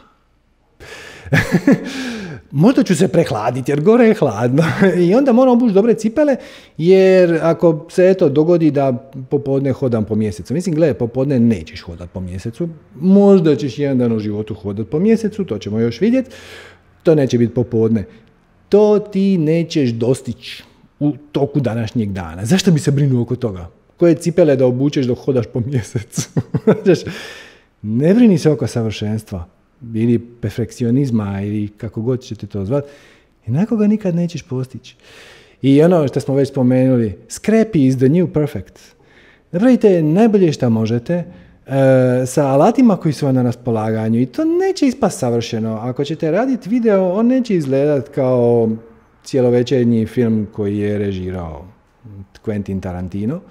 Možda ću se prehladiti jer gore je hladno i onda moram obući dobre cipele, jer ako se dogodi da popodne hodam po mjesecu. Mislim, gledaj, popodne nećeš hodati po mjesecu. Možda ćeš jedan dan u životu hodati po mjesecu, to ćemo još vidjeti. To neće biti popodne. to ti nećeš dostići u toku današnjeg dana. Zašto bi se brinuo oko toga? Koje cipele da obučeš dok hodaš po mjesecu? Ne brini se oko savršenstva ili perfekcionizma ili kako god ćete to zvati. Jednako ga nikad nećeš postići. I ono što smo već spomenuli, scrappy is the new perfect. Napravite najbolje što možete sa alatima koji su vam na raspolaganju i to neće ispast savršeno. Ako ćete raditi video, on neće izgledat kao cijelovečernji film koji je režirao Quentin Tarantino.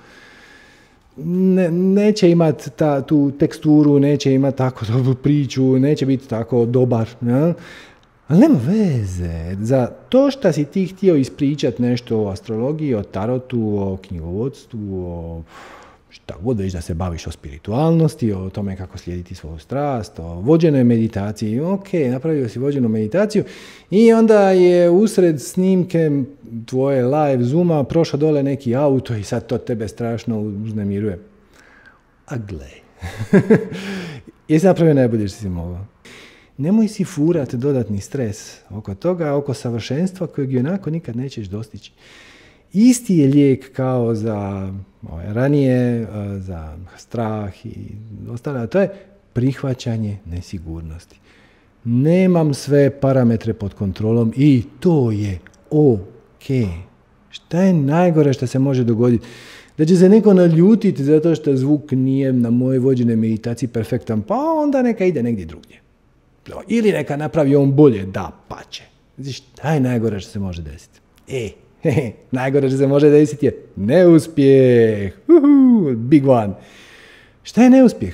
Neće imati tu teksturu, neće imati tako dobru priču, neće biti tako dobar. Ne? Ali nema veze. Za to što si ti htio ispričati nešto o astrologiji, o tarotu, o knjigovodstvu, o šta god već da se baviš, o spiritualnosti, o tome kako slijediti svoju strast, o vođenoj meditaciji. Ok, napravio si vođenu meditaciju i onda je usred snimke tvoje live Zooma prošao dole neki auto i sad to tebe strašno uznemiruje. A glej. Jesi napravio najbolje što si mogao. Nemoj si furati dodatni stres oko toga, oko savršenstva kojeg onako nikad nećeš dostići. Isti je lijek kao za ranije, za strah i ostalo, a to je prihvaćanje nesigurnosti. Nemam sve parametre pod kontrolom i to je ok. Šta je najgore što se može dogoditi? Da će se neko naljutiti zato što zvuk nije na mojoj vođenoj meditaciji perfektan, pa onda neka ide negdje drugdje. Ili neka napravi on bolje, da pače. Znači, šta je najgore što se može desiti? Najgore što se može desiti je neuspjeh. Big one. Šta je neuspjeh?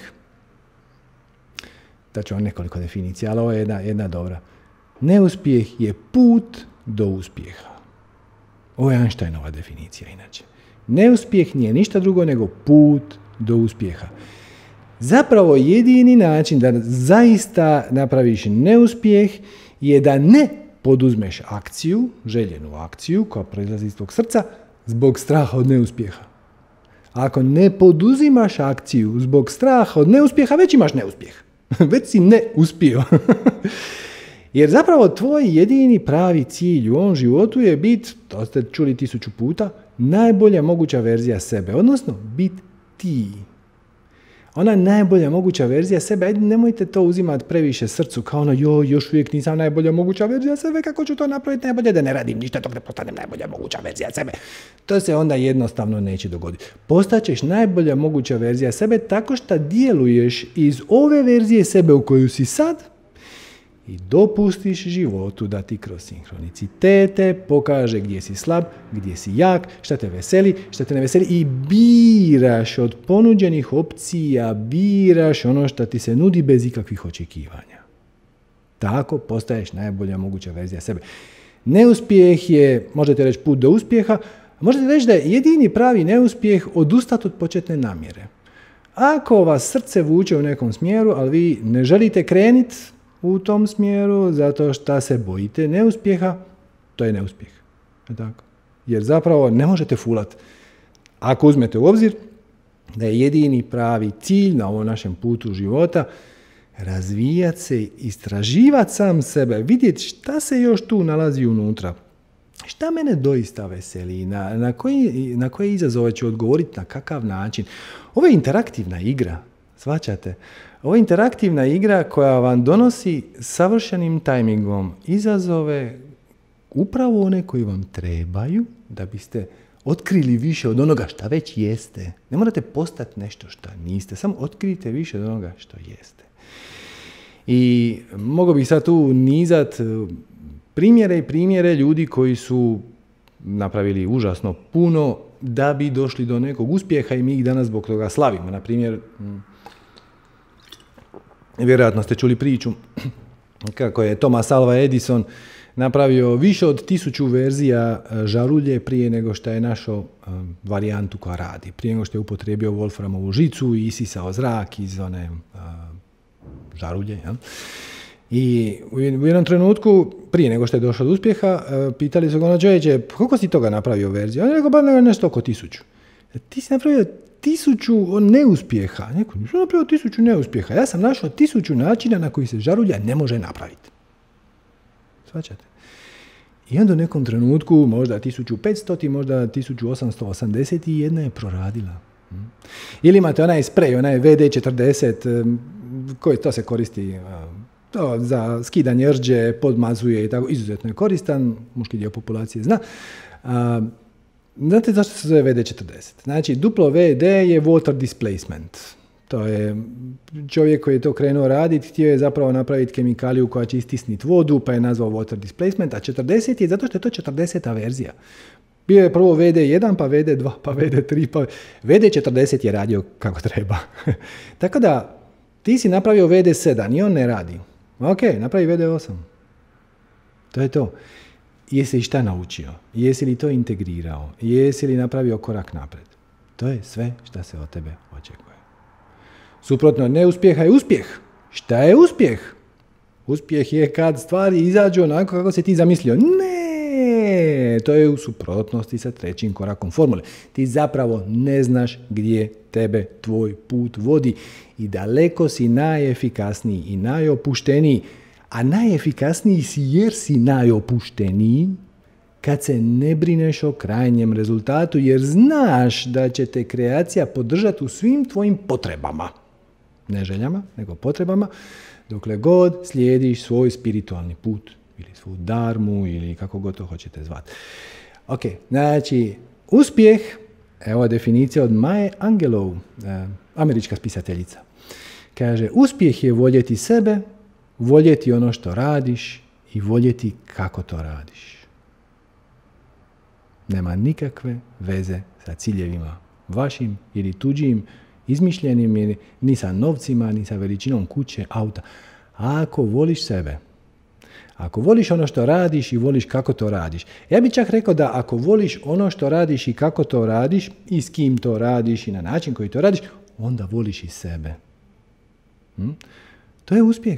Da ću vam nekoliko definicija, ali ovo je jedna dobra. Neuspjeh je put do uspjeha. Ovo je Einsteinova definicija inače. Neuspjeh nije ništa drugo nego put do uspjeha. Zapravo jedini način da zaista napraviš neuspjeh je da ne poduzmeš akciju, željenu akciju koja proizlazi iz tvog srca zbog straha od neuspjeha. Ako ne poduzimaš akciju zbog straha od neuspjeha, već imaš neuspjeh. Već si ne uspio. Jer zapravo tvoj jedini pravi cilj u ovom životu je biti, to ste čuli 1000 puta, najbolja moguća verzija sebe. Odnosno, biti ti. Ona najbolja moguća verzija sebe, ajde nemojte to uzimati previše srcu, kao ono, još uvijek nisam najbolja moguća verzija sebe, kako ću to napraviti najbolje, da ne radim ništa dok ne postanem najbolja moguća verzija sebe. To se onda jednostavno neće dogoditi. Postaćeš najbolja moguća verzija sebe tako što djeluješ iz ove verzije sebe u koju si sad i dopustiš životu da ti kroz sinhronicitete pokaže gdje si slab, gdje si jak, šta te veseli, šta te ne veseli i biraš od ponuđenih opcija, biraš ono što ti se nudi bez ikakvih očekivanja. Tako postaješ najbolja moguća verzija sebe. Neuspjeh je, možete reći, put do uspjeha, možete reći da je jedini pravi neuspjeh odustati od početne namjere. Ako vas srce vuče u nekom smjeru, ali vi ne želite krenuti u tom smjeru zato što se bojite neuspjeha, to je neuspjeh. Tako? Jer zapravo ne možete fulati. Ako uzmete u obzir da je jedini pravi cilj na ovom našem putu života razvijati se, istraživati sam sebe, vidjeti šta se još tu nalazi unutra. Šta mene doista veseli, na koje izazove ću odgovoriti, na kakav način. Ovo je interaktivna igra, shvaćate? Ovo je interaktivna igra koja vam donosi savršenim tajmingom izazove, upravo one koji vam trebaju da biste otkrili više od onoga što već jeste. Ne morate postati nešto što niste, samo otkrijte više od onoga što jeste. I mogu bih sad tu nizat primjere ljudi koji su napravili užasno puno da bi došli do nekog uspjeha i mi ih danas zbog toga slavimo. Na primjer, vjerojatno ste čuli priču kako je Thomas Alva Edison napravio više od 1000 verzija žarulje prije nego što je našao varijantu koja radi. Prije nego što je upotrijebio Wolframovu žicu i isisao zrak iz one žarulje. Ja? I u jednom trenutku, prije nego što je došao do uspjeha, pitali su ga ono, čovječe, koliko si toga napravio verziju? On je rekao, ba nešto oko 1000. Ti si napravio 1000 neuspjeha. Neko, nisam napravio 1000 neuspjeha. Ja sam našao 1000 načina na koji se žarulja ne može napraviti. Svačate? I onda u nekom trenutku, možda 1500, možda 1880 i jedna je proradila. Ili imate onaj sprej, onaj WD-40, koji to se koristi to za skidanje rđe, podmazuje i tako, izuzetno je koristan, muški dio populacije zna. Znate zašto se zove WD-40? Znači, duplo WD je water displacement. To je čovjek koji je to krenuo raditi, htio je zapravo napraviti kemikaliju koja će istisniti vodu, pa je nazvao water displacement, a 40 je zato što je to 40. verzija. Bio je prvo VD1, pa VD2, pa VD3, pa VD40 je radio kako treba. Tako da, ti si napravio VD7 i on ne radi. Ok, napravi VD8. To je to. Jesi li šta naučio? Jesi li to integrirao? Jesi li napravio korak napred? To je sve što se od tebe očekuje. Suprotno, neuspjeha je uspjeh. Šta je uspjeh? Uspjeh je kad stvari izađu onako kako se ti zamislio. Ne, to je u suprotnosti sa trećim korakom formule. Ti zapravo ne znaš gdje tebe tvoj put vodi i daleko si najefikasniji i najopušteniji. A najefikasniji si jer si najopušteniji kad se ne brineš o krajnjem rezultatu, jer znaš da će te kreacija podržati u svim tvojim potrebama. Ne željama, nego potrebama, dokle god slijediš svoj spiritualni put ili svoju darmu ili kako god to hoćete zvati. Ok, znači, uspjeh, evo definicija od Maya Angelou, američka spisateljica. Kaže, uspjeh je voljeti sebe, voljeti ono što radiš i voljeti kako to radiš. Nema nikakve veze sa ciljevima vašim ili tuđim, izmišljenim, ni sa novcima, ni sa veličinom kuće, auta. Ako voliš sebe, ako voliš ono što radiš i voliš kako to radiš. Ja bih čak rekao da ako voliš ono što radiš i kako to radiš i s kim to radiš i na način koji to radiš, onda voliš i sebe. To je uspjeh.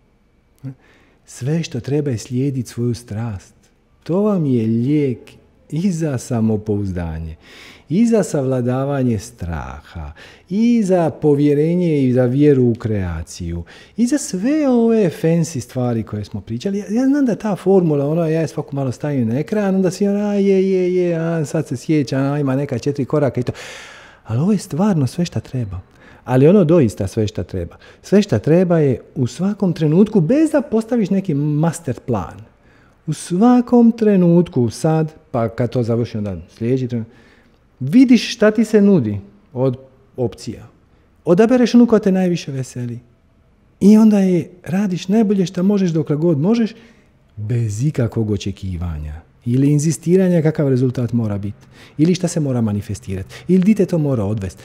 Sve što treba je slijediti svoju strast. To vam je lijek i za samopouzdanje, i za savladavanje straha, i za povjerenje i za vjeru u kreaciju, i za sve ove fancy stvari koje smo pričali. Ja znam da ta formula, ja je svako malo stavim na ekran, onda svi sad se sjeća, ima neka 4 koraka i to. Ali ovo je stvarno sve što treba. Ali ono doista sve što treba. Sve što treba je u svakom trenutku, bez da postaviš neki master plan. U svakom trenutku, sad, pa kad to završi, onda sljedeći trenutak, vidiš šta ti se nudi od opcija. Odabereš onu koja te najviše veseli. I onda radiš najbolje što možeš dokle god možeš, bez ikakvog očekivanja. Ili inzistiranja kakav rezultat mora biti. Ili šta se mora manifestirati. Ili di te to mora odvesti.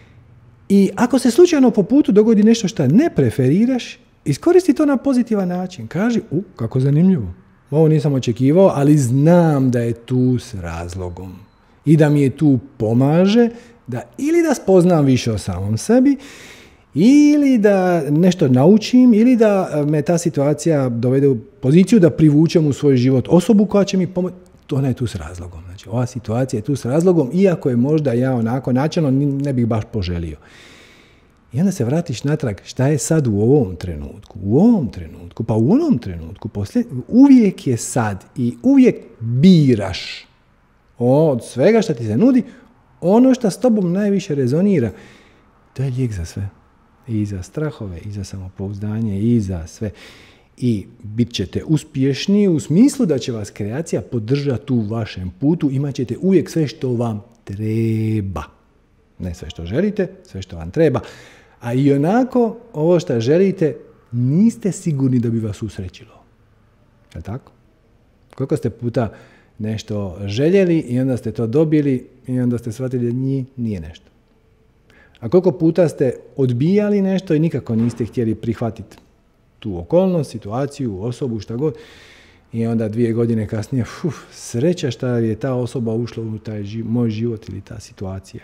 I ako se slučajno po putu dogodi nešto što ne preferiraš, iskoristi to na pozitivan način. Kaži, kako zanimljivo. Ovo nisam očekivao, ali znam da je tu s razlogom. I da mi je tu pomaže da ili da spoznam više o samom sebi, ili da nešto naučim, ili da me ta situacija dovede u poziciju da privučem u svoj život osobu koja će mi pomoći. Ona je tu s razlogom. Znači, ova situacija je tu s razlogom, iako je možda ja onako načelno ne bih baš poželio. I onda se vratiš natrag, šta je sad u ovom trenutku, pa u onom trenutku, uvijek je sad i uvijek biraš od svega što ti se nudi, ono što s tobom najviše rezonira. To je lijek za sve. I za strahove, i za samopouzdanje, i za sve. I bit ćete uspješni u smislu da će vas kreacija podržati u vašem putu, imat ćete uvijek sve što vam treba. Ne sve što želite, sve što vam treba. A i onako, ovo što želite, niste sigurni da bi vas usrećilo. Je tako? Koliko ste puta nešto željeli i onda ste to dobili i onda ste shvatili da nije nešto. A koliko puta ste odbijali nešto i nikako niste htjeli prihvatiti tu okolnost, situaciju, osobu, šta god. I onda 2 godine kasnije, sreća šta je ta osoba ušla u taj moj život ili ta situacija.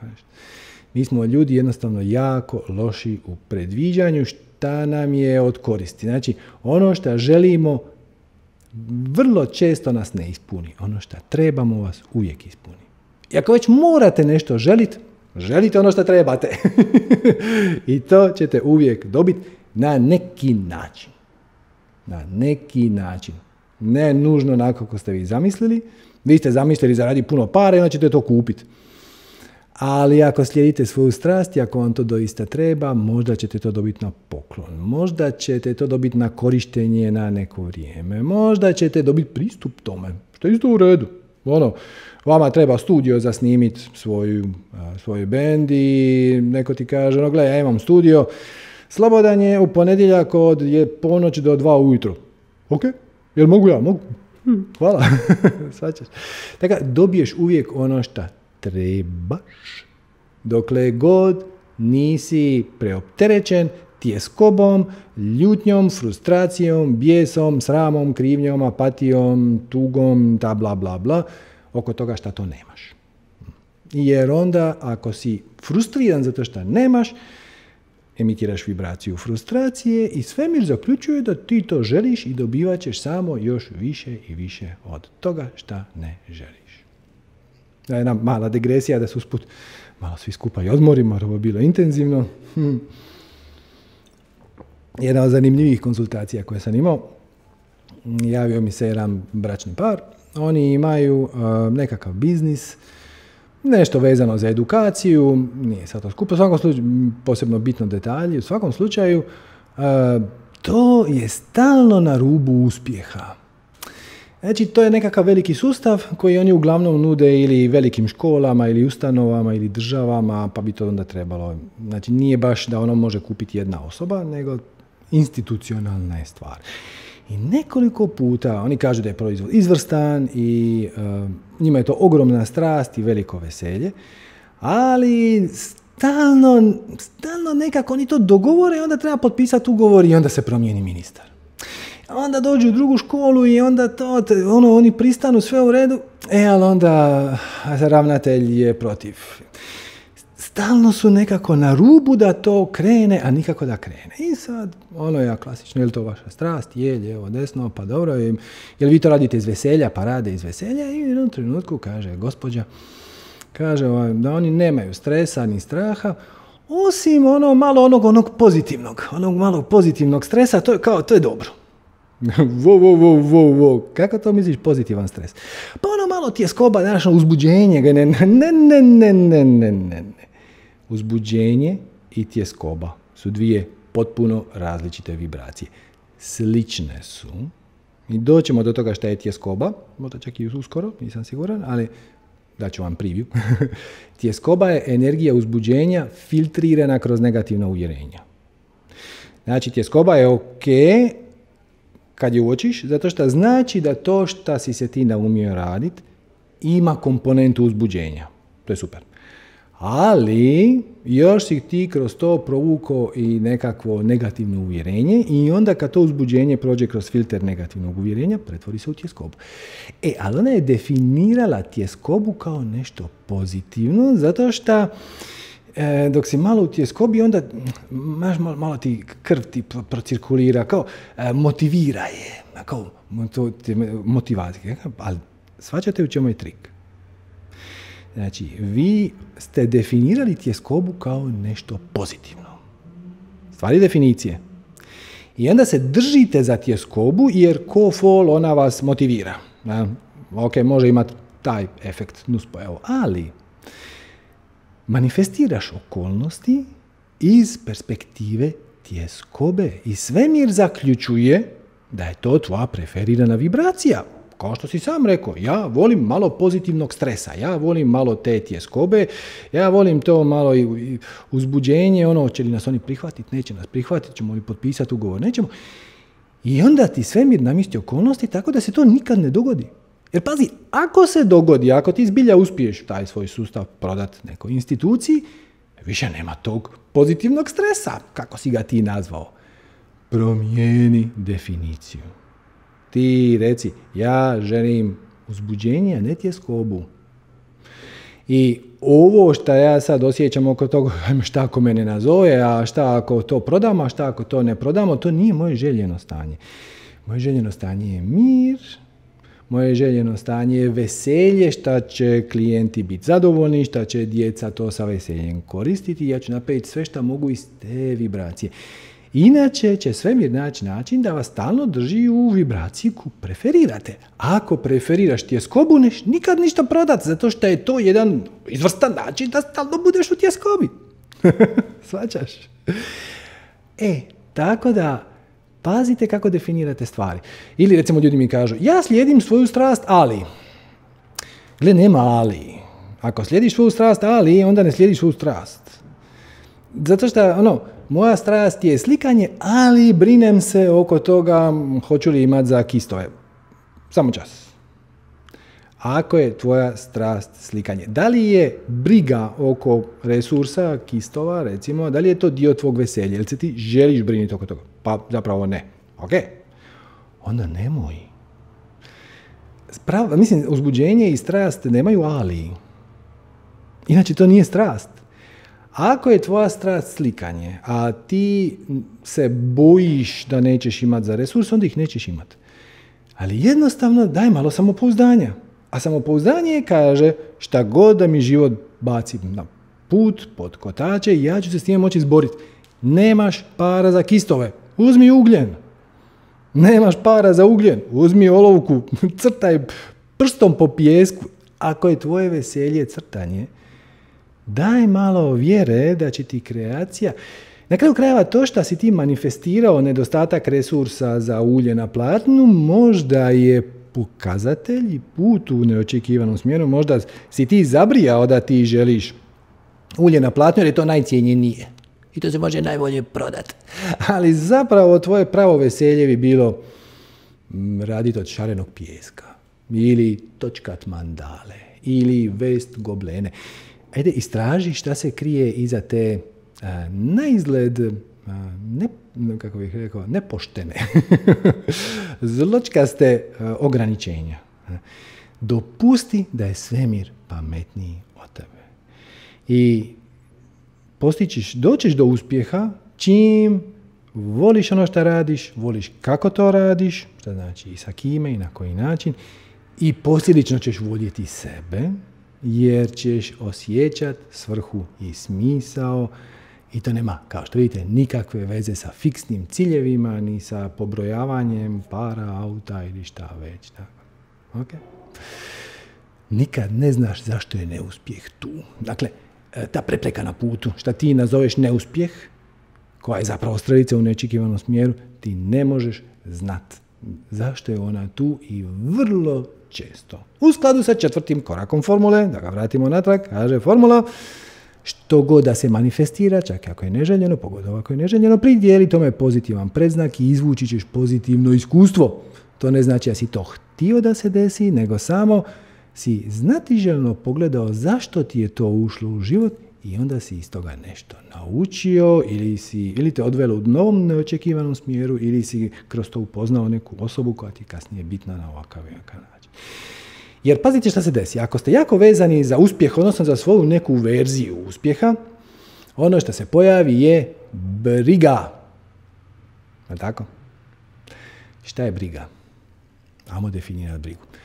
Mi smo ljudi jednostavno jako loši u predviđanju šta nam je od koristi. Znači, ono što želimo vrlo često nas ne ispuni. Ono što trebamo vas uvijek ispuni. I ako već morate nešto želite ono što trebate. I to ćete uvijek dobiti na neki način. Na neki način. Ne nužno onako kako ste vi zamislili. Vi ste zamislili zaradi puno para i onda ćete to kupiti. Ali ako slijedite svoju strast i ako vam to doista treba, možda ćete to dobiti na poklon. Možda ćete to dobiti na korištenje na neko vrijeme. Možda ćete dobiti pristup tome. Što je isto u redu. Vama treba studio za snimiti svoj bend i neko ti kaže, gledaj, ja imam studio, slobodan je u ponedjeljak od ponoć do 2 ujutro. Ok, jel mogu ja? Mogu. Hvala. Svačaš. Tako, dobiješ uvijek ono što trebaš, dokle god nisi preopterećen tjeskobom, ljutnjom, frustracijom, bijesom, sramom, krivnjom, apatijom, tugom, ta bla bla bla, oko toga šta to nemaš. Jer onda, ako si frustriran zato što nemaš, emitiraš vibraciju frustracije i svemir zaključuje da ti to želiš i dobivat ćeš samo još više i više od toga šta ne želiš. Jedna mala degresija da se usput malo svi skupa i odmorimo, jer ovo je bilo intenzivno. Jedna od zanimljivih konzultacija koje sam imao, javio mi se jedan bračni par. Oni imaju nekakav biznis, nešto vezano za edukaciju, nije sad to skupo, u svakom slučaju, posebno bitno detalji, u svakom slučaju, to je stalno na rubu uspjeha. Znači, to je nekakav veliki sustav koji oni uglavnom nude ili velikim školama, ili ustanovama, ili državama, pa bi to onda trebalo. Znači, nije baš da ono može kupiti jedna osoba, nego institucionalna je stvar. I nekoliko puta, oni kažu da je proizvod izvrstan i njima je to ogromna strast i veliko veselje, ali stalno nekako oni to dogovore i onda treba potpisati ugovor i onda se promijeni ministar. Onda dođu u drugu školu i onda oni pristanu sve u redu, ali onda ravnatelj je protiv. Stalno su nekako na rubu da to krene, a nikako da krene. I sad, je klasično, je li to vaša strast? Je, lijevo, desno, pa dobro. Je li vi to radite iz veselja? Pa rade iz veselja. I u jednom trenutku kaže gospođa, kaže da oni nemaju stresa ni straha, osim onog pozitivnog stresa, to je dobro. Kako to misliš pozitivan stres? Pa malo tjeskoba, znaš, uzbuđenje. Ne. Uzbuđenje i tjeskoba su dvije potpuno različite vibracije. Slične su. I doćemo do toga šta je tjeskoba, možda čak i uskoro, nisam siguran, ali daću vam preview. Tjeskoba je energija uzbuđenja filtrirana kroz negativna uvjerenja. Znači, tjeskoba je ok kad je uočiš, zato što znači da to što si se ti naumio raditi ima komponentu uzbuđenja. To je super. Ali još si ti kroz to provukao i nekakvo negativno uvjerenje i onda kad to uzbuđenje prođe kroz filter negativnog uvjerenja, pretvori se u tjeskobu. Ali ona je definirala tjeskobu kao nešto pozitivno, zato što dok si malo u tjeskobi, onda malo ti krv ti procirkulira, kao motivira je, kao motivacija. Ali shvaćate u čemu je trik? Znači, vi ste definirali tjeskobu kao nešto pozitivno. Stvari definicije. I onda se držite za tjeskobu jer ko fol ona vas motivira. Ok, može imati taj efekt nuspojava, ali manifestiraš okolnosti iz perspektive tjeskobe i svemir zaključuje da je to tvoja preferirana vibracija. Kao što si sam rekao, ja volim malo pozitivnog stresa, ja volim malo te tjeskobe, ja volim to malo i uzbuđenje, hoće li nas oni prihvatiti, neće nas prihvatiti, ćemo li potpisati ugovor, nećemo. I onda ti svemir namjesti okolnosti tako da se to nikad ne dogodi. Jer pazi, ako se dogodi, ako ti zbilja uspiješ taj svoj sustav prodati nekoj instituciji, više nema tog pozitivnog stresa, kako si ga ti nazvao. Promijeni definiciju. Ti reci, ja želim uzbuđenje, a ne tjeskobu. I ovo što ja sad osjećam oko toga, šta ako me ne nazove, a šta ako to prodamo, a šta ako to ne prodamo, to nije moje željeno stanje. Moje željeno stanje je mir, moje željeno stanje je veselje, šta će klijenti biti zadovoljni, šta će djeca to sa veseljem koristiti. Ja ću napraviti sve što mogu iz te vibracije. Inače će svemir naći način da vas stalno drži u vibraciji koju preferirate. Ako preferiraš tjeskobu, neš nikad ništa prodati, zato što je to jedan izvrstan način da stalno budeš u tjeskobi. Svačaš? Tako da, pazite kako definirate stvari. Ili recimo ljudi mi kažu, ja slijedim svoju strast, ali. Gle, nema ali. Ako slijediš svoju strast, ali, onda ne slijediš svoju strast. Zato što, moja strast je slikanje, ali brinem se oko toga hoću li imati za kistove. Samo čas. Ako je tvoja strast slikanje, da li je briga oko resursa, kistova, recimo, da li je to dio tvog veselja? Ili se ti želiš brinuti oko toga? Pa zapravo ne. Ok. Onda nemoj. Uzbuđenje i strast nemaju ali. Inače, to nije strast. Ako je tvoja strast slikanje, a ti se bojiš da nećeš imati za resurs, onda ih nećeš imati. Ali jednostavno daj malo samopouzdanja. A samopouzdanje kaže šta god da mi život baci na put, pod kotače, ja ću se s njim moći izboriti. Nemaš para za kistove, uzmi ugljen. Nemaš para za ugljen, uzmi olovku, crtaj prstom po pijesku. Ako je tvoje veselje crtanje, daj malo vjere da će ti kreacija... Na kraju krajeva to što si ti manifestirao nedostatak resursa za ulje na platnu, možda je pokazatelj i put u neočekivanom smjeru. Možda si ti zabrijao da ti želiš ulje na platnu jer je to najcijenjenije. I to se može najbolje prodati. Ali zapravo tvoje pravo veselje bi bilo raditi od šarenog pijeska. Ili točkat mandale. Ili vest goblene. Ajde, istraži šta se krije iza te na izgled nepoštene, zločkaste ograničenja. Dopusti da je svemir pametniji od tebe. I doćeš do uspjeha čim voliš ono što radiš, voliš kako to radiš, što znači i sa kime i na koji način, i posljedično ćeš voljeti sebe, jer ćeš osjećati svrhu i smisao. I to nema, kao što vidite, nikakve veze sa fiksnim ciljevima, ni sa pobrojavanjem para, auta ili šta već. Okay? Nikad ne znaš zašto je neuspjeh tu. Dakle, ta prepreka na putu, šta ti nazoveš neuspjeh, koja je zapravo strelica u neočekivanom smjeru, ti ne možeš znat zašto je ona tu i vrlo često. U skladu sa 4. korakom formule, da ga vratimo natrag, kaže formula, što god da se manifestira, čak ako je neželjeno, pogotovo ako je neželjeno, pridijeli tome pozitivan predznak i izvući ćeš pozitivno iskustvo. To ne znači da si to htio da se desi, nego samo si znatiželjno pogledao zašto ti je to ušlo u život i onda si iz toga nešto naučio ili te odvelo u novom neočekivanom smjeru ili si kroz to upoznao neku osobu koja ti kasnije bitna na ovakav način. Jer pazite šta se desi. Ako ste jako vezani za uspjeh, odnosno za svoju neku verziju uspjeha, ono što se pojavi je briga. Je tako? Šta je briga? Ajmo definirati brigu.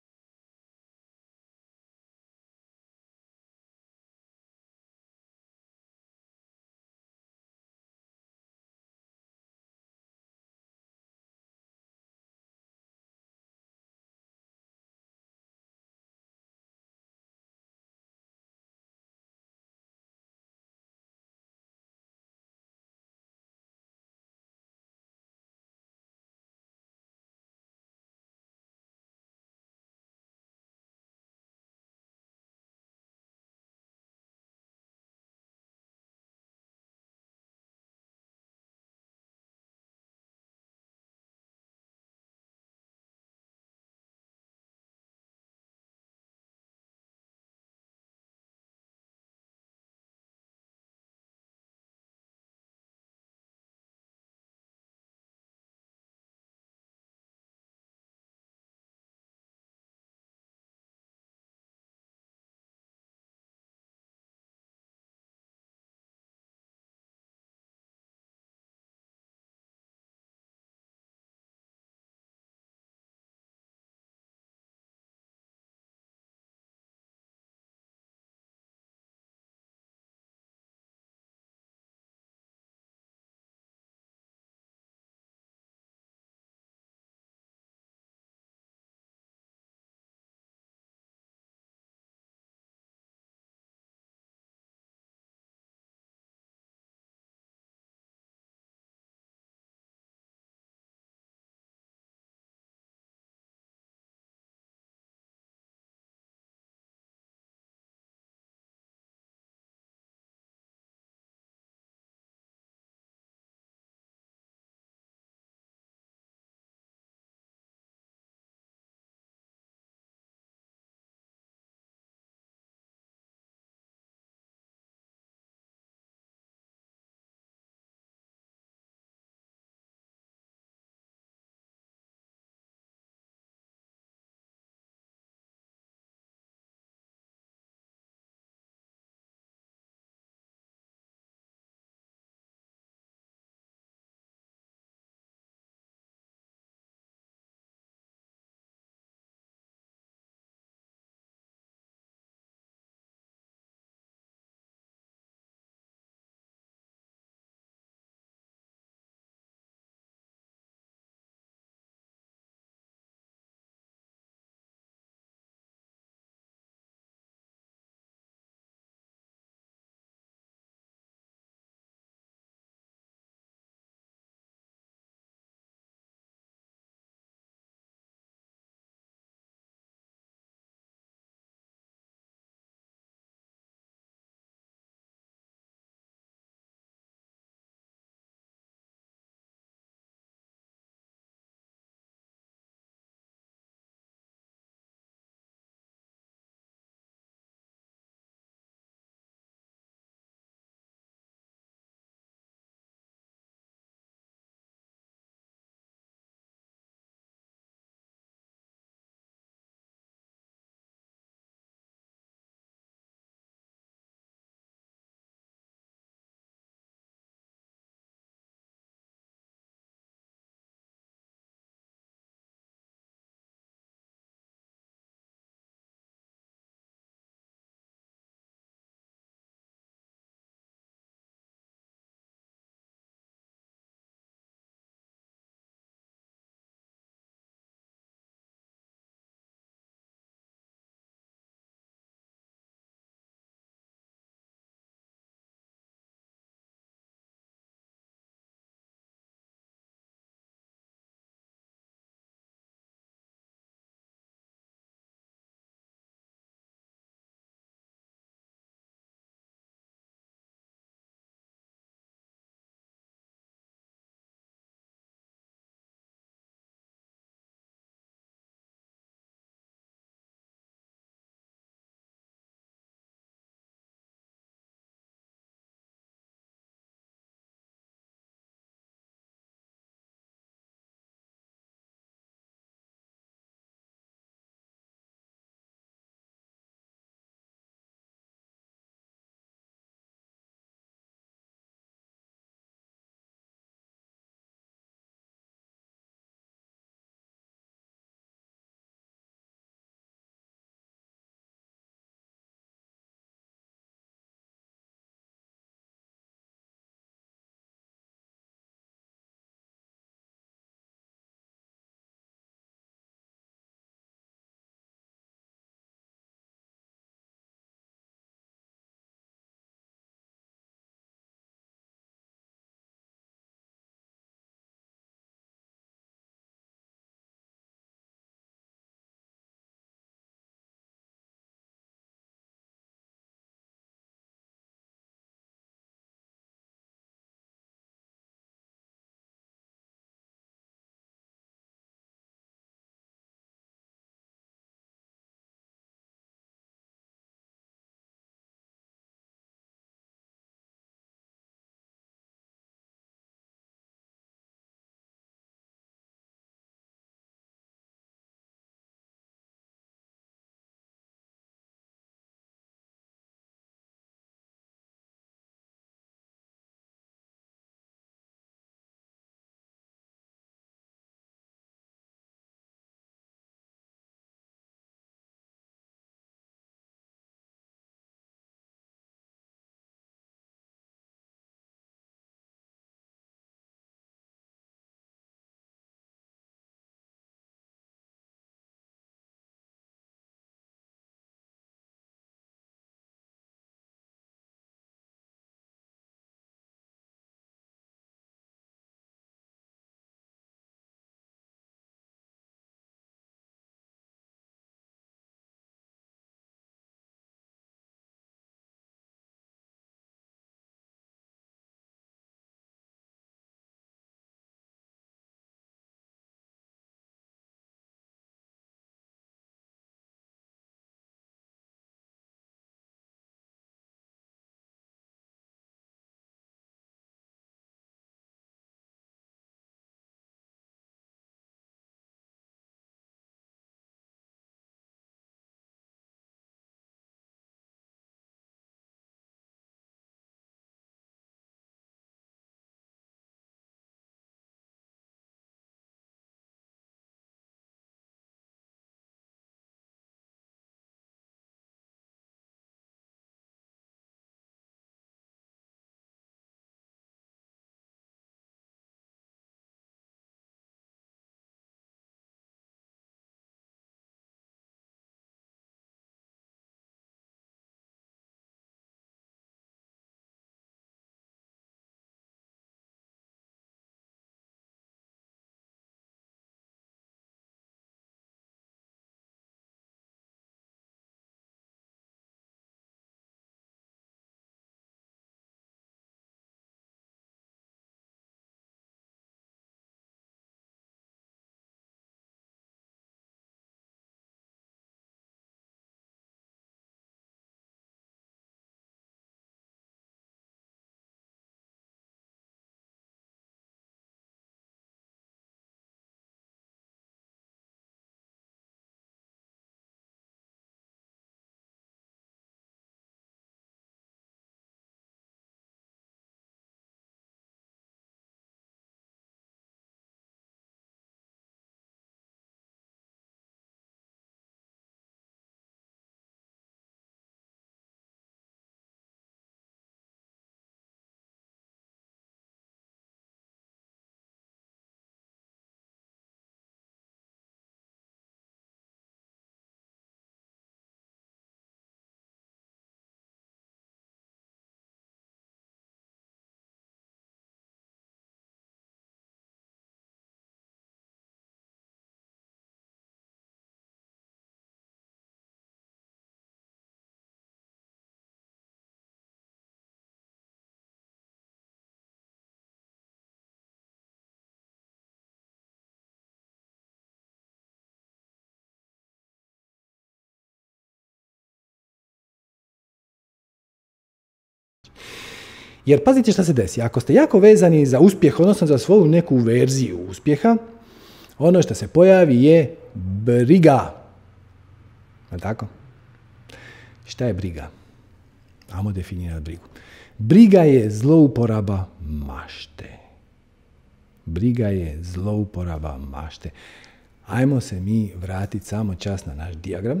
Jer pazite šta se desi. Ako ste jako vezani za uspjeh, odnosno za svoju neku verziju uspjeha, ono što se pojavi je briga. Je tako? Šta je briga? Ajmo definirati brigu. Briga je zlouporaba mašte. Briga je zlouporaba mašte. Ajmo se mi vratiti samo čas na naš dijagram.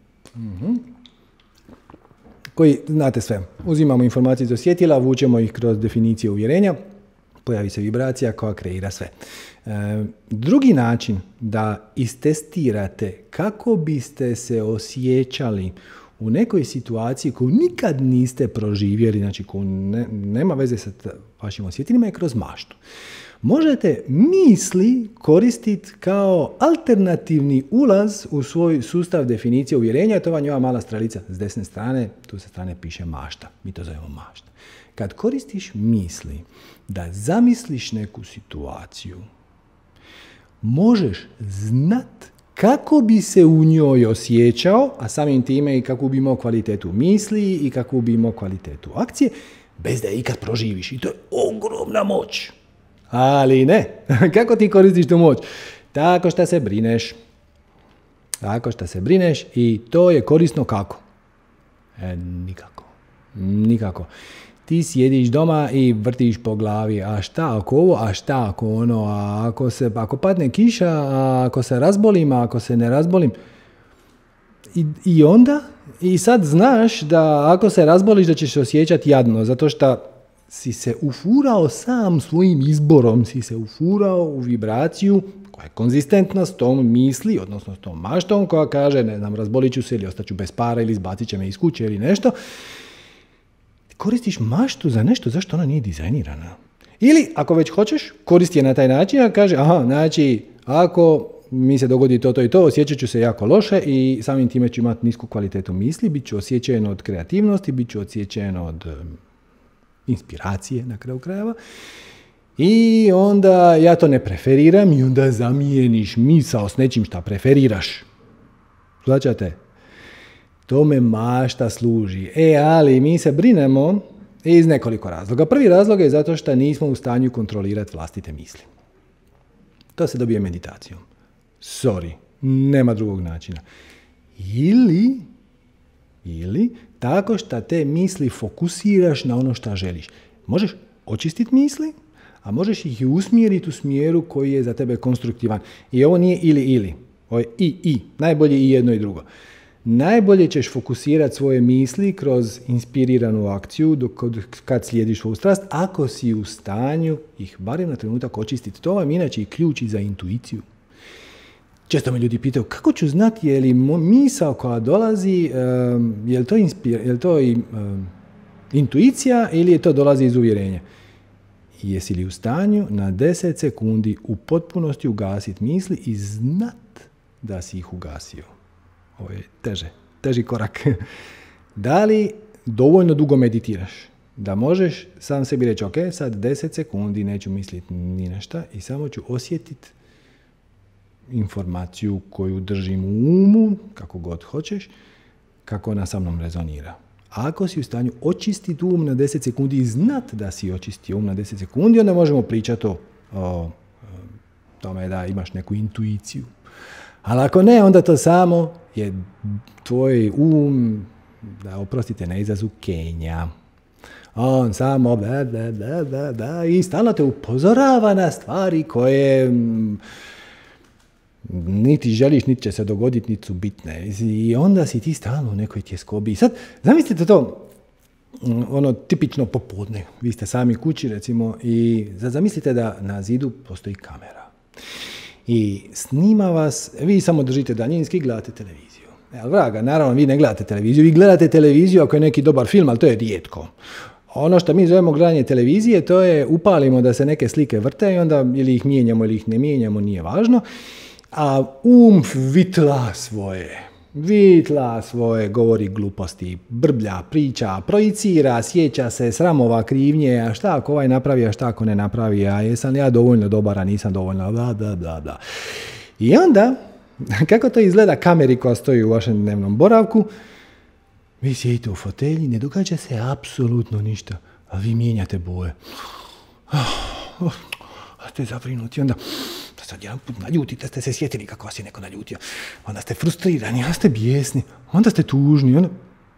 Koji, znate sve, uzimamo informacije iz osjetila, vučemo ih kroz definicije uvjerenja, pojavi se vibracija koja kreira sve. Drugi način da istestirate kako biste se osjećali u nekoj situaciji koju nikad niste proživjeli, znači koju nema veze sa vašim osjetilima, je kroz maštu. Možete misli koristiti kao alternativni ulaz u svoj sustav definicije uvjerenja. To vam je ova mala strelica s desne strane, tu sa strane piše mašta. Mi to zovemo mašta. Kad koristiš misli da zamisliš neku situaciju, možeš znat kako bi se u njoj osjećao, a samim time i kako bi imao kvalitetu misli i kako bi imao kvalitetu akcije, bez da je ikad proživiš. I to je ogromna moć. Ali ne. Kako ti koristiš tu moć? Tako što se brineš. Tako što se brineš i to je korisno kako? Nikako. Nikako. Ti sjediš doma i vrtiš po glavi, a šta ako ovo, a šta ako ono, a ako padne kiša, a ako se razbolim, a ako se ne razbolim. I onda, i sad znaš da ako se razboliš da ćeš se osjećati jadno, zato što si se ufurao sam svojim izborom, si se ufurao u vibraciju koja je konzistentna s tom misli, odnosno s tom maštom koja kaže, ne znam, razbolit ću se ili ostaću bez para ili izbacit će me iz kuće ili nešto. Koristiš maštu za nešto zašto ona nije dizajnirana. Ili, ako već hoćeš, koristi je na taj način, a kaže, aha, znači, ako mi se dogodi to i to, osjećat ću se jako loše i samim time ću imati nisku kvalitetu misli, bit ću osjećajen od kreativnosti, bit ću osjećajen od inspiracije na kraju krajeva. I onda ja to ne preferiram i onda zamijeniš misao s nečim šta preferiraš. Značate? Tome mašta služi. Ali mi se brinemo iz nekoliko razloga. Prvi razlog je zato što nismo u stanju kontrolirati vlastite misli. To se dobije meditacijom. Sorry, nema drugog načina. Ili tako što te misli fokusiraš na ono što želiš. Možeš očistiti misli, a možeš ih i usmjeriti u smjeru koji je za tebe konstruktivan. I ovo nije ili. Ovo je i. Najbolje i jedno i drugo. Najbolje ćeš fokusirati svoje misli kroz inspiriranu akciju kad slijediš svoju strast, ako si u stanju ih barem na trenutak očistiti. To vam inače i ključ i za intuiciju. Često me ljudi pitaju kako ću znati je li misao koja dolazi, je li to intuicija ili je to dolazi iz uvjerenja. Jesi li u stanju na 10 sekundi u potpunosti ugasiti misli i znat da si ih ugasio? Ovo je teži korak. Da li dovoljno dugo meditiraš? Da možeš sam sebi reći, ok, sad 10 sekundi neću misliti ni na šta i samo ću osjetiti informaciju koju držim u umu, kako god hoćeš, kako ona sa mnom rezonira. A ako si u stanju očistiti um na 10 sekundi i znat da si očistio um na 10 sekundi, onda možemo pričati o tome da imaš neku intuiciju. Ali ako ne, onda to samo je tvoj um, da oprostite na izrazu, Kenja. On samo i stalno te upozorava na stvari koje niti želiš, niti će se dogoditi, niti su bitne. I onda si ti stalno u nekoj tjeskobi. I sad, zamislite to, ono tipično popodne. Vi ste sami kući, recimo, i zamislite da na zidu postoji kamera. I snima vas, vi samo držite daljinski i gledate televiziju. Ali vraga, naravno, vi ne gledate televiziju. Vi gledate televiziju ako je neki dobar film, ali to je rijetko. Ono što mi zovemo gledanje televizije, to je upalimo da se neke slike vrte i onda ili ih mijenjamo ili ih ne mijenjamo, nije važno. A vitla svoje, govori gluposti, brblja, priča, projicira, sjeća se, sramova, krivnje, a šta ako ovaj napravi, a šta ako ne napravi, a jesam ja dovoljno dobar, a nisam dovoljno, bla. I onda, kako to izgleda kameri koja stoji u vašem dnevnom boravku, vi sjedite u fotelji, ne događa se apsolutno ništa. a vi mijenjate boje. Ste zabrinuti, onda sad jedan put naljutite, ste se sjetili kako vas je neko naljutio, onda ste frustrirani, onda ste bijesni, onda ste tužni, onda...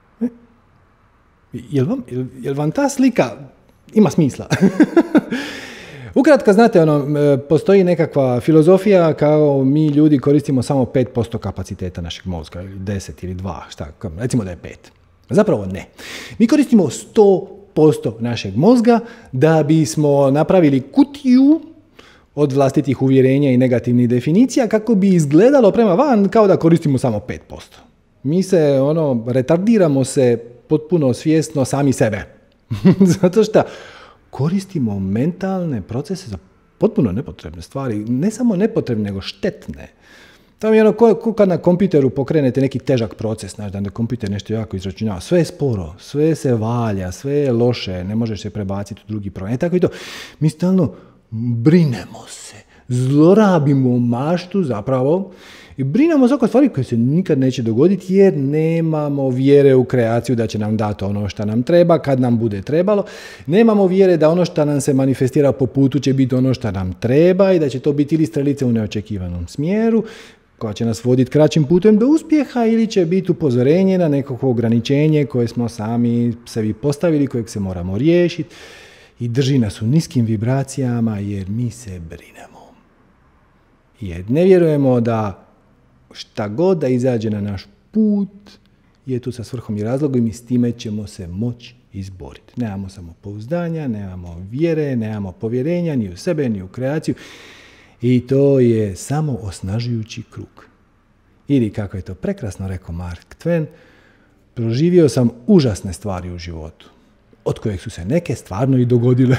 Jel vam ta slika ima smisla? Ukratko, znate, postoji nekakva filozofija kao mi ljudi koristimo samo 5% kapaciteta našeg mozga, ili 10 ili 2, recimo da je 5. Zapravo ne. Mi koristimo 100% našeg mozga da bismo napravili kutiju od vlastitih uvjerenja i negativnih definicija kako bi izgledalo prema van kao da koristimo samo 5%. Mi se retardiramo se potpuno svjesno sami sebe. Zato što koristimo mentalne procese za potpuno nepotrebne stvari. Ne samo nepotrebne, nego štetne. To je ko kad na kompjuteru pokrenete neki težak proces, znaš, da kompjuter nešto jako izračunava. Sve je sporo, sve se valja, sve je loše, ne možeš se prebaciti u drugi program. Tako i to. Mi stalno brinemo se, zlorabimo maštu zapravo i brinemo se oko stvari koje se nikad neće dogoditi jer nemamo vjere u kreaciju da će nam dati ono što nam treba kad nam bude trebalo. Nemamo vjere da ono što nam se manifestira po putu će biti ono što nam treba i da će to biti ili strelice u neočekivanom smjeru koja će nas voditi kraćim putem do uspjeha ili će biti upozorenje na nekakvo ograničenje koje smo sami sebi postavili, kojeg se moramo riješiti i drži nas u niskim vibracijama jer mi se brinemo. Jer ne vjerujemo da šta god da izađe na naš put je tu sa svrhom i razlogom i s time ćemo se moći izboriti. Nemamo samopouzdanja, nemamo vjere, nemamo povjerenja ni u sebe, ni u kreaciju i to je samo osnažujući krug. Ili kako je to prekrasno rekao Mark Twain, proživio sam užasne stvari u životu, od kojeg su se neke stvarno i dogodile.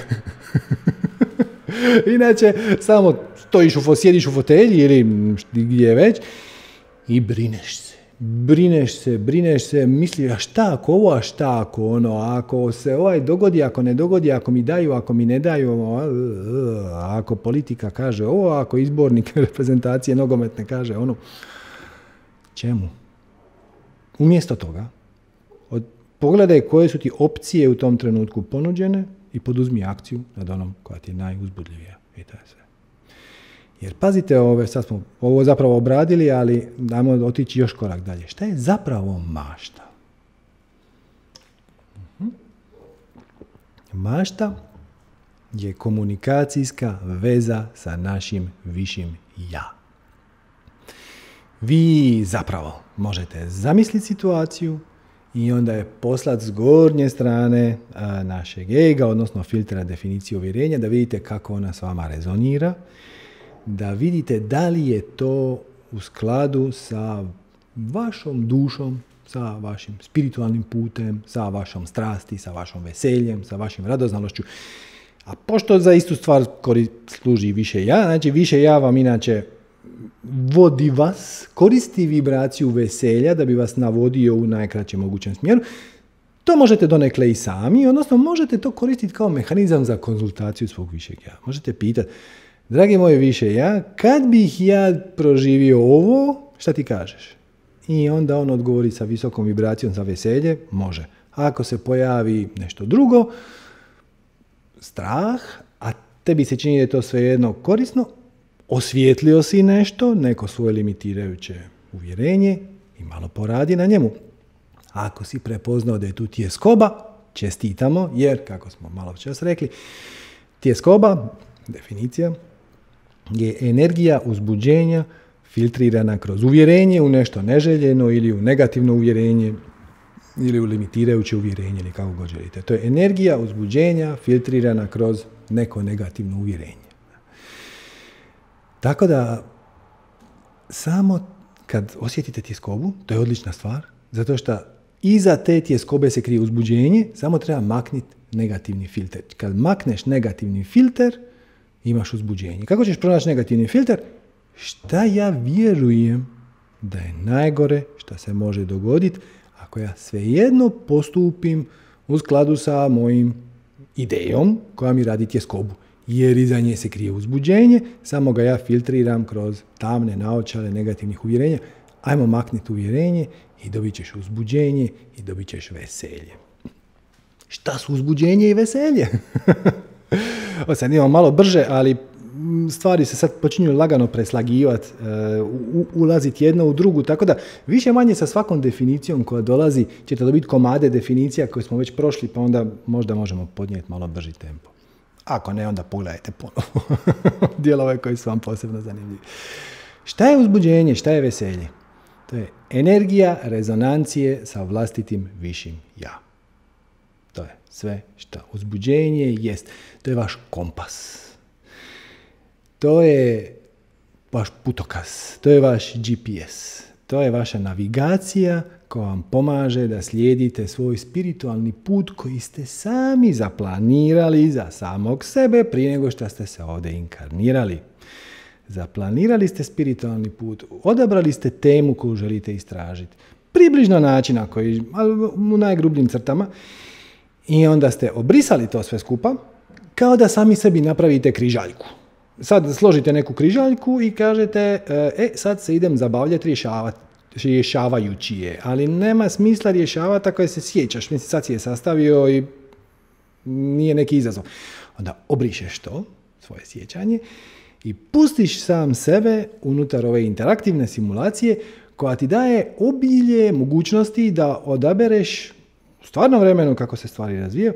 Inače, samo sjediš u fotelji ili gdje već i brineš se, misliš, a šta ako ovo, a šta ako ono, ako se dogodi, ako ne dogodi, ako mi daju, ako mi ne daju, ako politika kaže ovo, ako izbornik reprezentacije nogometne kaže ono. Čemu? Umjesto toga, pogledaj koje su ti opcije u tom trenutku ponuđene i poduzmi akciju nad onom koja ti je najuzbudljivija. I to je sve. Jer pazite, sad smo ovo zapravo obradili, ali dajmo otići još korak dalje. Šta je zapravo mašta? Mašta je komunikacijska veza sa našim višim ja. Vi zapravo možete zamisliti situaciju i onda je poslati s gornje strane našeg ega, odnosno filtra definicije uvjerenja, da vidite kako ona s vama rezonira, da vidite da li je to u skladu sa vašom dušom, sa vašim spiritualnim putem, sa vašom strasti, sa vašom veseljem, sa vašim radoznalošću. A pošto za istu stvar služi više ja, znači više ja vam inače vodi vas, koristi vibraciju veselja da bi vas navodio u najkraćem mogućem smjeru. To možete donekle i sami, odnosno možete to koristiti kao mehanizam za konzultaciju svog višeg ja. Možete pitati, dragi moje više ja, kad bih ja proživio ovo, šta ti kažeš? I onda on odgovori sa visokom vibracijom za veselje, može. A ako se pojavi nešto drugo, strah, a tebi se čini da je to svejedno korisno, osvijetlio si nešto, neko svoje limitirajuće uvjerenje i malo poradi na njemu. A ako si prepoznao da je tu tjeskoba, čestitamo, jer, kako smo malo čas rekli, tjeskoba, definicija, je energija uzbuđenja filtrirana kroz uvjerenje u nešto neželjeno ili u negativno uvjerenje ili u limitirajuće uvjerenje ili kako god želite. To je energija uzbuđenja filtrirana kroz neko negativno uvjerenje. Tako da samo kad osjetite tjeskobu, to je odlična stvar, zato što iza te tjeskobe se krije uzbuđenje, samo treba makniti negativni filter. Kad makneš negativni filter, imaš uzbuđenje. Kako ćeš pronaći negativni filter? Šta ja vjerujem da je najgore što se može dogoditi ako ja svejedno postupim u skladu sa mojim idejom koja mi radi tjeskobu. Jer iza nje se krije uzbuđenje, samo ga ja filtriram kroz tamne naočale negativnih uvjerenja. Ajmo makniti uvjerenje i dobit ćeš uzbuđenje i dobit ćeš veselje. šta su uzbuđenje i veselje? Sad imamo malo brže, ali stvari se sad počinju lagano preslagivati, ulaziti jedno u drugu, tako da više manje sa svakom definicijom koja dolazi ćete dobiti komade definicija koje smo već prošli, pa onda možda možemo podnijeti malo brži tempo. Ako ne, onda pogledajte ponovo dijelove koji su vam posebno zanimljivi. Šta je uzbuđenje, šta je veselje? To je energija rezonancije sa vlastitim višim ja. To je sve što uzbuđenje jest. To je vaš kompas. To je vaš putokaz. To je vaš GPS. To je vaša navigacija koja vam pomaže da slijedite svoj spiritualni put koji ste sami zaplanirali za samog sebe prije nego što ste se ovdje inkarnirali. Zaplanirali ste spiritualni put, odabrali ste temu koju želite istražiti. Približno načina koji, u najgrubljim crtama. I onda ste obrisali to sve skupa, kao da sami sebi napravite križaljku. Sad složite neku križaljku i kažete, sad se idem zabavljati rješavajući je, ali nema smisla rješavati ako je se sjećaš. Mislim, sad si je sastavio i nije neki izazov. Onda obrišeš to, svoje sjećanje, i pustiš sam sebe unutar ove interaktivne simulacije koja ti daje obilje mogućnosti da odabereš u stvarnom vremenu kako se stvari razvijaju,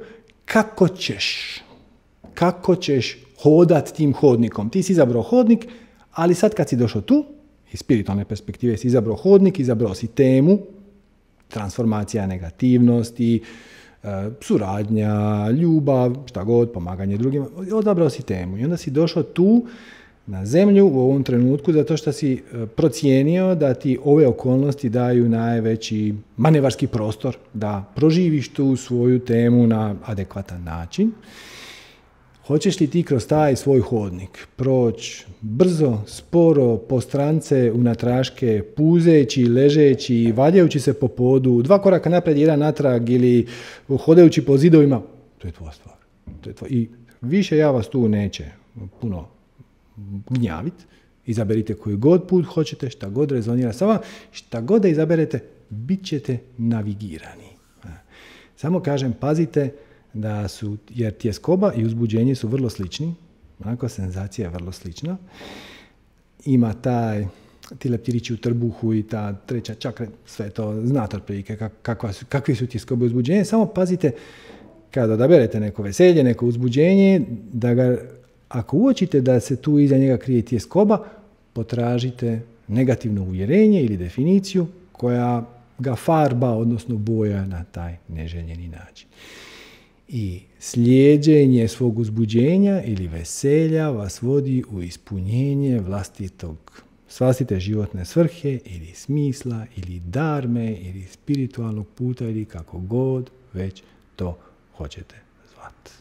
kako ćeš hodat tim hodnikom. Ti si izabrao hodnik, ali sad kad si došao tu, iz spiritualne perspektive si izabrao hodnik, izabrao si temu, transformacija negativnosti, suradnja, ljubav, šta god, pomaganje drugima, odabrao si temu i onda si došao tu na zemlju u ovom trenutku zato što si procijenio da ti ove okolnosti daju najveći manevarski prostor da proživiš tu svoju temu na adekvatan način. Hoćeš li ti kroz taj svoj hodnik proći brzo, sporo, po strance, unatraške, puzeći, ležeći, valjajući se po podu, 2 koraka naprijed, 1 natrag ili hodajući po zidovima? To je tvoja stvar. I više ja vas tu neće puno gnjaviti. Izaberite koji god put hoćete, šta god rezonira sa vama, šta god da izaberete, bit ćete navigirani. Samo kažem, pazite da su, jer tjeskoba i uzbuđenje su vrlo slični, onako senzacija je vrlo slična. Ima ti leptirići u trbuhu i ta treća čakra, sve to znate otprilike kakvi su tjeskobe i uzbuđenje. Samo pazite kada odaberete neko veselje, neko uzbuđenje, da ga, ako uočite da se tu iza njega krije tjeskoba, potražite negativno uvjerenje ili definiciju koja ga farba, odnosno boja na taj neželjeni način. I slijeđenje svog uzbuđenja ili veselja vas vodi u ispunjenje vlastite životne svrhe ili smisla ili darme ili spiritualnog puta ili kako god već to hoćete zvati.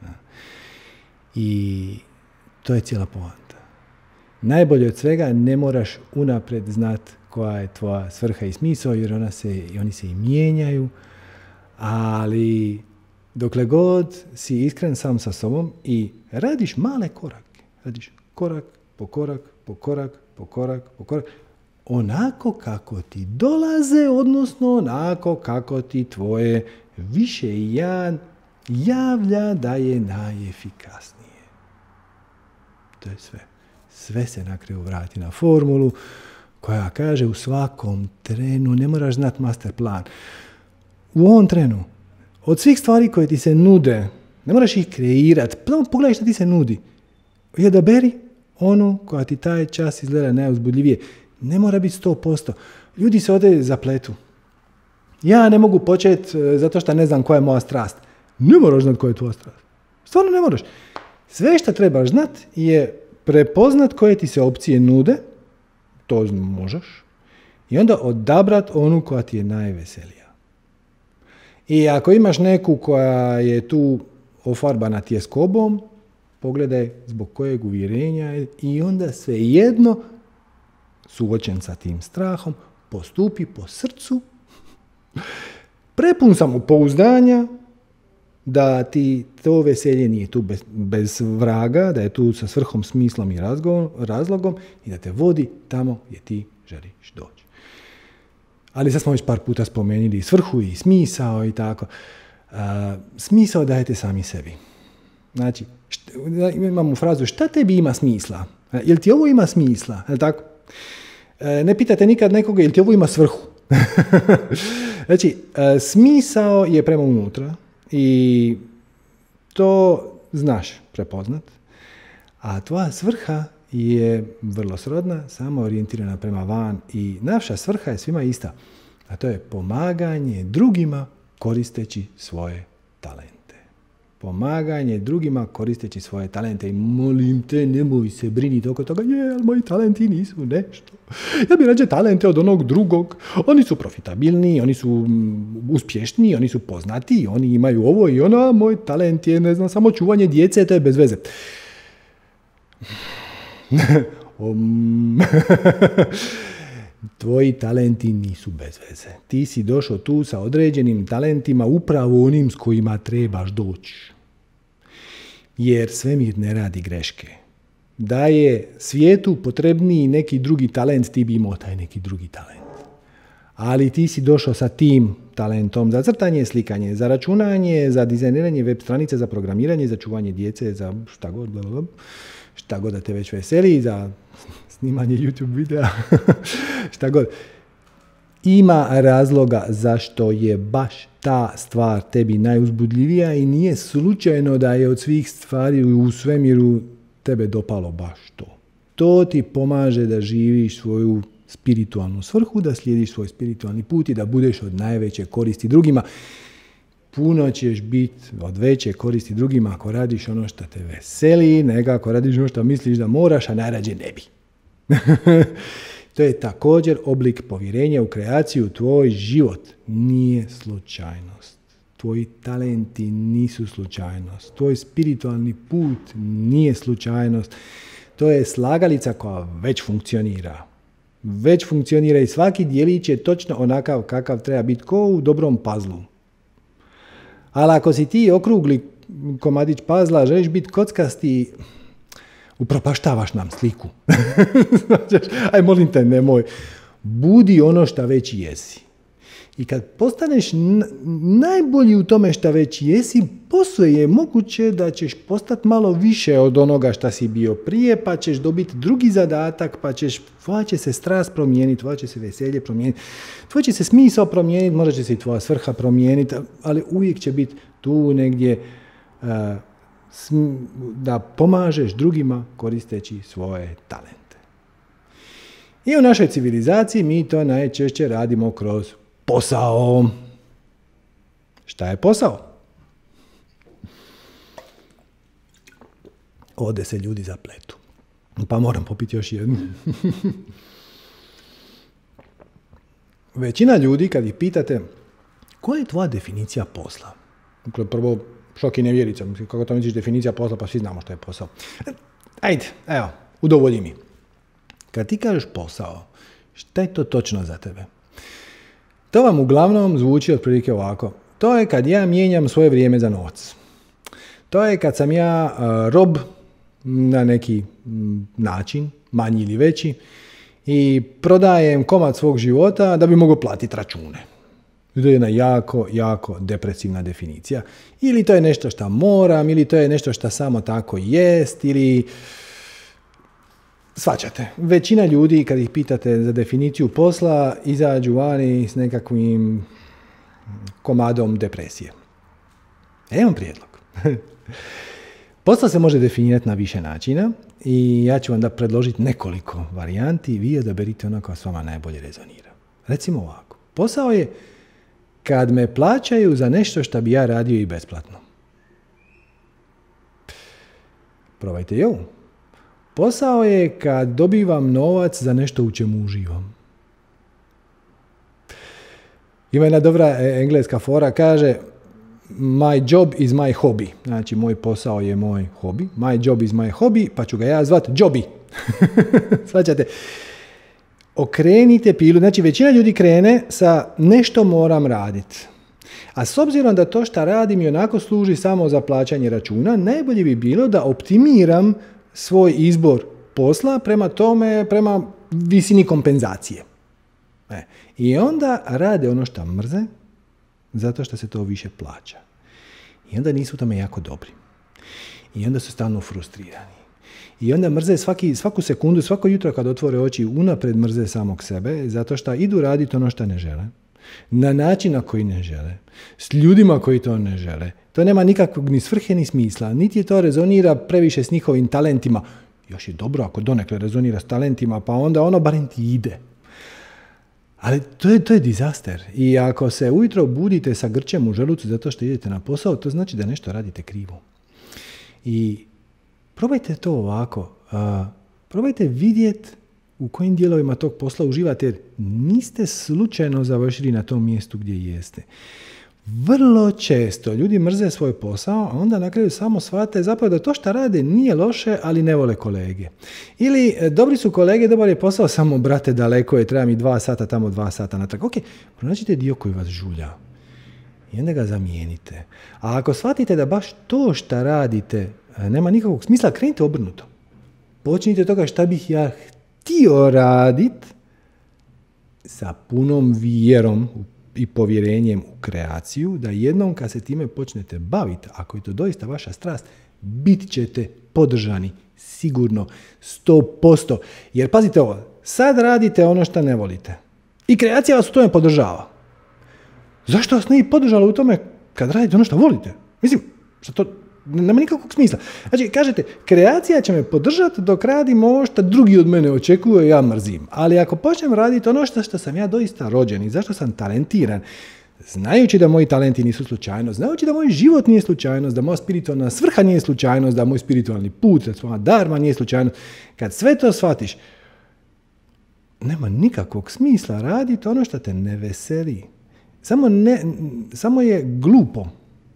I to je cijela poanta. Najbolje od svega, ne moraš unaprijed znati koja je tvoja svrha i smisao, jer oni se i mijenjaju, ali dokle god si iskren sam sa sobom i radiš male korake, radiš korak po korak, po korak, po korak, po korak, onako kako ti dolaze, odnosno onako kako ti tvoje više javlja da je najefikasnije. To je sve. Sve se na kraju vrati na formulu koja kaže u svakom trenu, ne moraš znati master plan. U ovom trenu, od svih stvari koje ti se nude, ne moraš ih kreirati, pogledaj što ti se nudi. I odaberi onu koja ti taj čas izgleda najuzbudljivije. Ne mora biti 100%. Ljudi se ovdje zapletu. Ja ne mogu početi zato što ne znam koja je moja strast. Ne moraš znati koja je tvoja strast. Stvarno ne moraš. Sve što trebaš znati je prepoznat koje ti se opcije nude, to možeš, i onda odabrati onu koja ti je najveselija. I ako imaš neku koja je tu ofarbana tjeskobom, pogledaj zbog kojeg uvjerenja i onda svejedno suočen sa tim strahom, postupi po srcu, prepun samopouzdanja, da ti to veselje nije tu bez vraga, da je tu sa svrhom, smislom i razlogom i da te vodi tamo gdje ti želiš doći. Ali sad smo već par puta spomenuli svrhu i smisao i tako. Smisao dajete sami sebi. Znači, imamo frazu šta tebi ima smisla? Jel ti ovo ima smisla? Je li tako? Ne pitate nikad nekoga jel ti ovo ima svrhu? Znači, smisao je prema unutra i to znaš prepoznat, a tvoja svrha je vrlo srodna, samo orijentirana prema van i naša svrha je svima ista, a to je pomaganje drugima koristeći svoje talente. Pomaganje drugima koristeći svoje talente i molim te, nemoj se briniti oko toga, ali moji talenti nisu nešto. Ja bih rađe talente od onog drugog. Oni su profitabilni, oni su uspješni, oni su poznati, oni imaju ovo i ono, a moj talent je, ne znam, samo čuvanje djece, to je bez veze. Tvoji talenti nisu bez veze. Ti si došao tu sa određenim talentima, upravo onim s kojima trebaš doći. Jer svemir ne radi greške. Da je svijetu potrebniji neki drugi talent, ti bi imao taj neki drugi talent. Ali ti si došao sa tim talentom za crtanje, slikanje, za računanje, za dizajniranje web stranice, za programiranje, za čuvanje djece, za šta god da te već veseli, za snimanje YouTube videa, šta god. Ima razloga zašto je baš ta stvar tebi najuzbudljivija i nije slučajno da je od svih stvari u svemiru tebe dopalo baš to. To ti pomaže da živiš svoju spiritualnu svrhu, da slijediš svoj spiritualni put i da budeš od najveće koristi drugima. Puno ćeš biti od veće koristi drugima ako radiš ono što te veseli, nego ako radiš ono što misliš da moraš, a najrađe ne bi. To je također oblik povjerenja u kreaciju. Tvoj život nije slučajnost. Tvoji talenti nisu slučajnost. Tvoj spiritualni put nije slučajnost. To je slagalica koja već funkcionira. Već funkcionira i svaki dijelić je točno onakav kakav treba biti, ko u dobrom puzzlu. Ali ako si ti okrugli komadić puzzla, želiš biti kockasti, upropaštavaš nam sliku. Aj, molim te, nemoj. Budi ono što već jesi. I kad postaneš najbolji u tome što već jesi, posve je moguće da ćeš postati malo više od onoga što si bio prije, pa ćeš dobiti drugi zadatak, pa tvoja će se strast promijeniti, tvoja će se veselje promijeniti, tvoj će se smisao promijeniti, možda će se i tvoja svrha promijeniti, ali uvijek će biti tu negdje da pomažeš drugima koristeći svoje talente. I u našoj civilizaciji mi to najčešće radimo kroz posao. Šta je posao? Ode se ljudi zapletu. Pa moram popiti još jednu. Većina ljudi kad ih pitate koja je tvoja definicija posla? Dakle, prvo šok i nevjerica. Kako to misliš definicija posla, pa svi znamo što je posao. Ajde, evo, udovolji mi. Kad ti kažeš posao, šta je to točno za tebe? To vam uglavnom zvuči otprilike ovako. To je kad ja mijenjam svoje vrijeme za novac. To je kad sam ja rob na neki način, manji ili veći, i prodajem komad svog života da bi mogao platiti račune. To je jedna jako, jako depresivna definicija. Ili to je nešto što moram, ili to je nešto što samo tako jest, ili... Svačate. Većina ljudi, kad ih pitate za definiciju posla, izađu vani s nekakvim komadom depresije. Evo prijedlog. Posao se može definirati na više načina i ja ću vam da predložiti nekoliko varijanti i vi odaberite ono koja s vama najbolje rezonira. Recimo ovako. Posao je kad me plaćaju za nešto što bi ja radio i besplatno. Probajte i ovu. Posao je kad dobivam novac za nešto u čemu uživam. Ima jedna dobra engleska fora, kaže my job is my hobby. Znači, moj posao je moj hobi. My job is my hobby, pa ću ga ja zvat Jobi. Svaćate? Okrenite pilu. Znači, većina ljudi krene sa nešto moram raditi. A s obzirom da to što radim i onako služi samo za plaćanje računa, najbolje bi bilo da optimiram svoj izbor posla prema tome, prema visini kompenzacije. I onda rade ono što mrze, zato što se to više plaća. I onda nisu u tome jako dobri. I onda su stalno frustrirani. I onda mrze svaku sekundu, svako jutro kad otvore oči, unaprijed mrze samog sebe, zato što idu raditi ono što ne žele, na način na koji ne žele, s ljudima koji to ne žele. To nema nikakvog ni svrhe ni smisla, niti to rezonira previše s njihovim talentima. Još je dobro ako donekle rezonira s talentima, pa onda ono barem ti ide. Ali to je dizaster. I ako se ujutro budite sa grčem u želucu zato što idete na posao, to znači da nešto radite krivo. I probajte to ovako. Probajte vidjeti u kojim dijelovima tog posla uživate, jer niste slučajno završili na tom mjestu gdje jeste. Vrlo često ljudi mrze svoj posao, a onda na kraju samo shvate zapravo da to što rade nije loše, ali ne vole kolege. Ili dobri su kolege, dobar je posao, samo brate daleko je, treba mi 2 sata tamo, 2 sata natrag. Ok, pronađite dio koji vas žulja i onda ga zamijenite. A ako shvatite da baš to što radite nema nikakvog smisla, krenite obrnuto. Počnite toga šta bih ja htio raditi sa punom vjerom i povjerenjem u kreaciju, da jednom kad se time počnete baviti, ako je to doista vaša strast, bit ćete podržani sigurno 100%. Jer pazite ovo, sad radite ono što ne volite i kreacija vas u tome podržava. Zašto vas nije podržala u tome kad radite ono što volite? Mislim, što to nema nikakvog smisla. Znači, kažete, kreacija će me podržati dok radim ovo što drugi od mene očekuju i ja mrzim. Ali ako počnem raditi ono što sam ja doista rođen i zašto sam talentiran, znajući da moji talenti nisu slučajnost, znajući da moj život nije slučajnost, da moja spiritualna svrha nije slučajnost, da moj spiritualni put, da moja dharma nije slučajnost, kad sve to shvatiš, nema nikakvog smisla raditi ono što te ne veseli. Samo je glupo.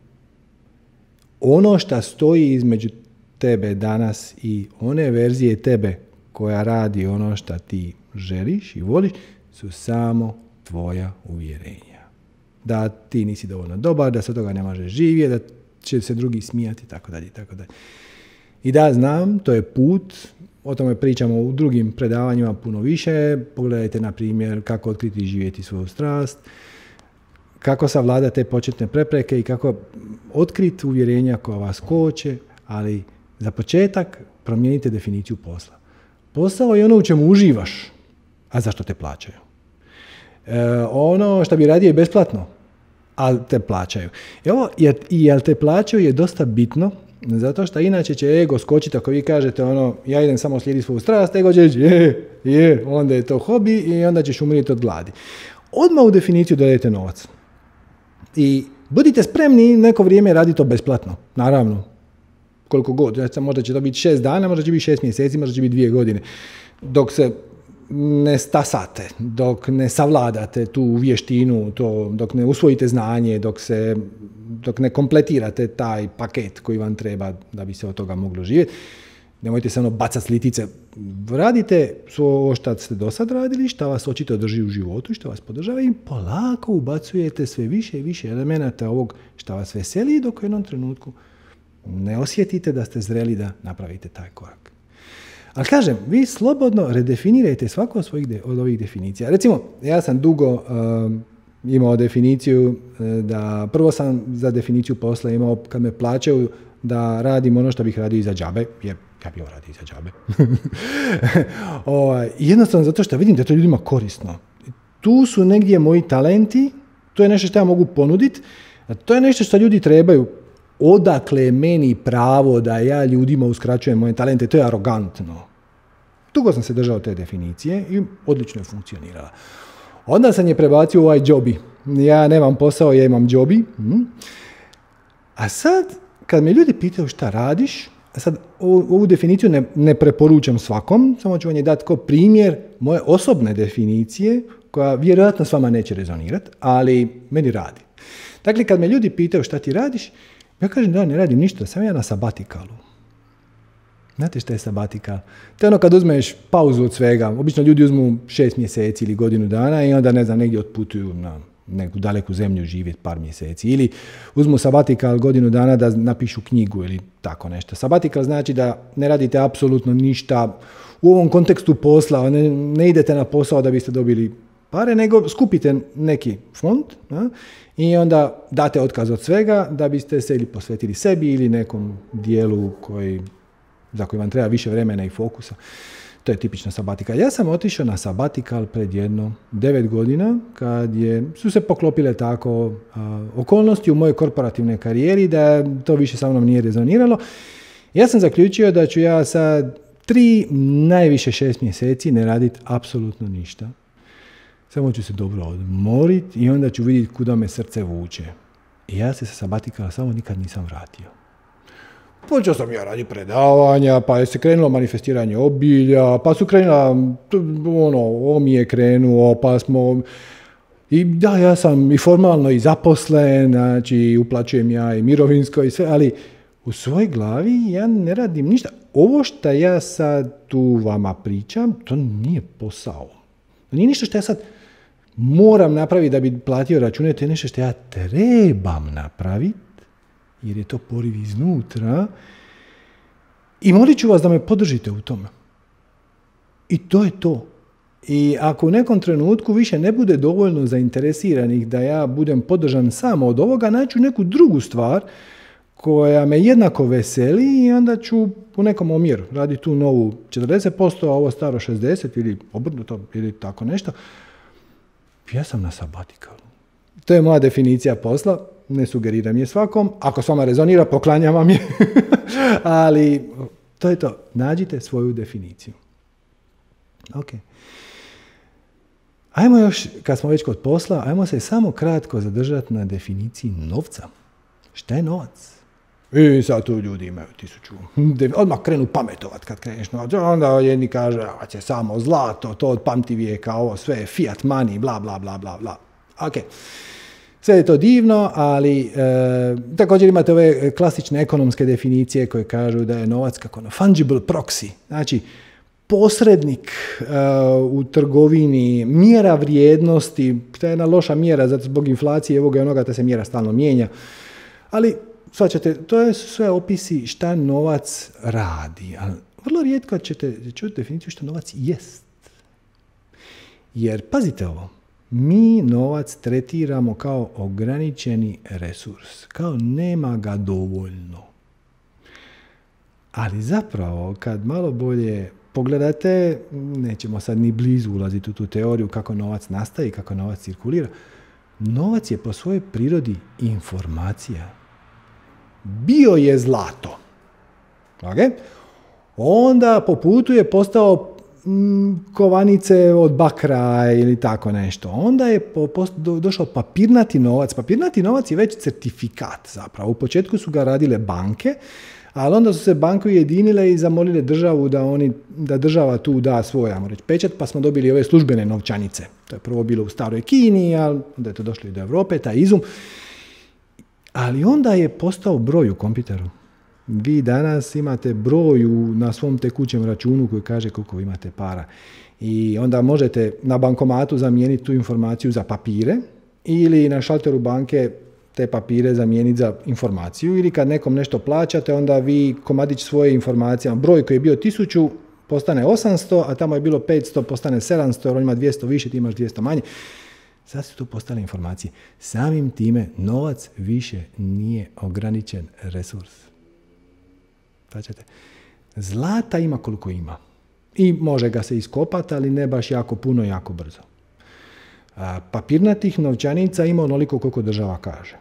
Ono što stoji između tebe danas i one verzije tebe koja radi ono što ti želiš i voliš su samo tvoja uvjerenja. Da ti nisi dovoljno dobar, da se od toga ne možeš živjeti, da će se drugi smijati itd. I da, znam, to je put, o tome pričamo u drugim predavanjima puno više. Pogledajte, na primjer, kako otkriti i živjeti svoju strast, kako savladati te početne prepreke i kako otkriti uvjerenja koja vas koče, ali za početak promijenite definiciju posla. Posao je ono u čemu uživaš, a zašto te plaćaju. Ono što bi radio je besplatno, ali te plaćaju. Jel te plaćaju je dosta bitno, zato što inače će ego skočiti ako vi kažete ja idem samo slijediti svoju strast, ego će onda je to hobi i onda ćeš umrijeti od gladi. Odmah u definiciju dodajte novac. I budite spremni neko vrijeme raditi to besplatno. Naravno, koliko god. Možda će to biti 6 dana, možda će biti 6 mjeseci, možda će biti 2 godine. Dok se ne stasate, dok ne savladate tu vještinu, dok ne usvojite znanje, dok ne kompletirate taj paket koji vam treba da bi se od toga moglo živjeti. Nemojte se bacati s litice. Radite ovo što ste do sad radili, što vas očito drži u životu, što vas podržava i polako ubacujete sve više i više elemenata ovog što vas veseli dok u jednom trenutku ne osjetite da ste zreli da napravite taj korak. Ali kažem, vi slobodno redefinirajte svaku od ovih definicija. Recimo, ja sam dugo imao definiciju da prvo sam za definiciju posla imao kad me plaćaju da radim ono što bih radio iza džabe, jer ja bih radio iza džabe. Jednostavno zato što vidim da je to ljudima korisno. Tu su negdje moji talenti, to je nešto što ja mogu ponuditi, to je nešto što ljudi trebaju. Odakle je meni pravo da ja ljudima uskraćujem moje talente, to je arogantno. Dugo sam se držao te definicije i odlično je funkcionirala. Onda sam je prebacio u ovaj džobi. Ja nemam posao, ja imam džobi. A sad, kad me ljudi pitaju šta radiš, sad ovu definiciju ne preporučam svakom, samo ću vam je dati kao primjer moje osobne definicije, koja vjerojatno s vama neće rezonirati, ali meni radi. Dakle, kad me ljudi pitaju šta ti radiš, ja kažem da ne radim ništa, sam ja na sabatikalu. Znate šta je sabatikal? To je kad uzmeš pauzu od svega. Obično ljudi uzmu 6 mjeseci ili godinu dana i onda, negdje otputuju na neku daleku zemlju živjeti par mjeseci. Ili uzmu sabatikal godinu dana da napišu knjigu ili tako nešto. Sabatikal znači da ne radite apsolutno ništa u ovom kontekstu posla, ne idete na posao da biste dobili pare, nego skupite neki fond i onda date otkaz od svega da biste se ili posvetili sebi ili nekom dijelu za koji vam treba više vremena i fokusa. To je tipična sabatikal. Ja sam otišao na sabatikal pred 9 godina kad su se poklopile tako okolnosti u mojoj korporativnoj karijeri da to više sa mnom nije rezoniralo. Ja sam zaključio da ću ja sad 3, najviše 6 mjeseci ne raditi apsolutno ništa. Samo ću se dobro odmoriti i onda ću vidjeti kuda me srce vuče. I ja se sa sabatikala samo nikad nisam vratio. Počeo sam ja raditi predavanja, pa je se krenulo manifestiranje obilja, pa su krenula, mi je krenuo, pa smo... I da, ja sam i formalno i zaposlen, znači uplaćujem ja i mirovinsko i sve, ali u svojoj glavi ja ne radim ništa. Ovo što ja sad tu vama pričam, to nije posao. To nije ništa što ja sad moram napraviti da bi platio račune, to je nešto što ja trebam napraviti, jer je to poriv iznutra. I molit ću vas da me podržite u tome. I to je to. I ako u nekom trenutku više ne bude dovoljno zainteresiranih da ja budem podržan samo od ovoga, naću neku drugu stvar koja me jednako veseli i onda ću u nekom omjeru raditi tu novu 40%, a ovo staro 60% ili obrnuto ili tako nešto. Ja sam na sabatikalu. To je moja definicija posla. Ne sugeriram je svakom. Ako s vama rezonira, poklanjam vam je. Ali to je to. Nađite svoju definiciju. Ok. Ajmo još, kad smo već kod posla, ajmo se samo kratko zadržati na definiciji novca. Šta je novac? I sad tu ljudi imaju 1000. Odmah krenu pametovat kad kreneš novac. Onda jedni kaže, će samo zlato, to od pamti vijeka, ovo sve je fiat money, bla, bla, bla, bla, bla. Ok. Sve je to divno, ali također imate ove klasične ekonomske definicije koje kažu da je novac kako fungible proxy, znači posrednik u trgovini, mjera vrijednosti, to je jedna loša mjera, zato zbog inflacije ovoga i onoga ta se mjera stalno mijenja, ali shvaćate, to je sve opisi šta novac radi, ali vrlo rijetko ćete čuti definiciju šta novac jest. Jer, pazite ovo, mi novac tretiramo kao ograničeni resurs, kao nema ga dovoljno. Ali zapravo, kad malo bolje pogledate, nećemo sad ni blizu ulaziti u tu teoriju kako novac nastaje i kako novac cirkulira. Novac je po svojoj prirodi informacija. Bio je zlato. Okay? Onda po putu je postao kovanice od bakra ili tako nešto. Onda je došao papirnati novac. Papirnati novac je već certifikat zapravo. U početku su ga radile banke, ali onda su se banke ujedinile i zamolile državu da država tu da svoj, ajmo reći, pečat, pa smo dobili ove službene novčanice. To je prvo bilo u staroj Kini, ali onda je to došlo i do Europe, taj izum. Ali onda je postao broj u kompjuteru. Vi danas imate broj na svom tekućem računu koji kaže koliko imate para. I onda možete na bankomatu zamijeniti tu informaciju za papire ili na šalteru banke te papire zamijeniti za informaciju ili kad nekom nešto plaćate, onda vi komadić svoje informacije, broj koji je bio 1000 postane 800, a tamo je bilo 500 postane 700, jer on ima 200 više, ti imaš 200 manje. Sad su tu postale informacije. Samim time novac više nije ograničen resurs. Pačete, zlata ima koliko ima. I može ga se iskopati, ali ne baš jako puno, jako brzo. Papirnatih novčanica ima onoliko koliko država kaže.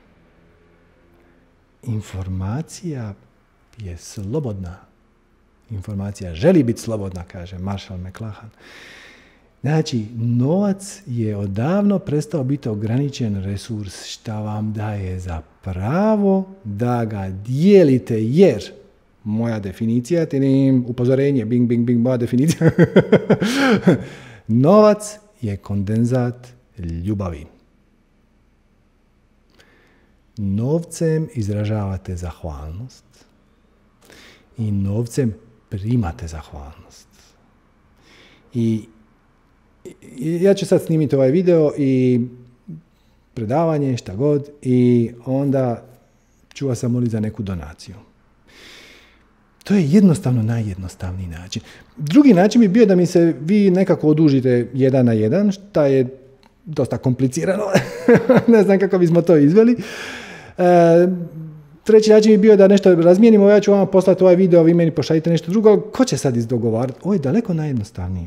Informacija je slobodna. Informacija želi biti slobodna, kaže Marshall McLuhan. Znači, novac je odavno prestao biti ograničen resurs, šta vam daje za pravo da ga dijelite, jer moja definicija, upozorenje, bing, bing, bing, moja definicija. Novac je kondenzat ljubavi. Novcem izražavate zahvalnost i novcem primate zahvalnost. I ja ću sad snimiti ovaj video i predavanje, šta god, i onda ću vas zamoliti za neku donaciju. To je jednostavno najjednostavniji način. Drugi način bi bio da mi se vi nekako odužite 1 na 1, šta je dosta komplicirano. Ne znam kako bismo to izveli. Treći način je bio da nešto razmijenimo, ja ću vama poslati ovaj video, vi meni pošaljite nešto drugo, ali ko će sad izdogovarati? Ovo je daleko najjednostavnije.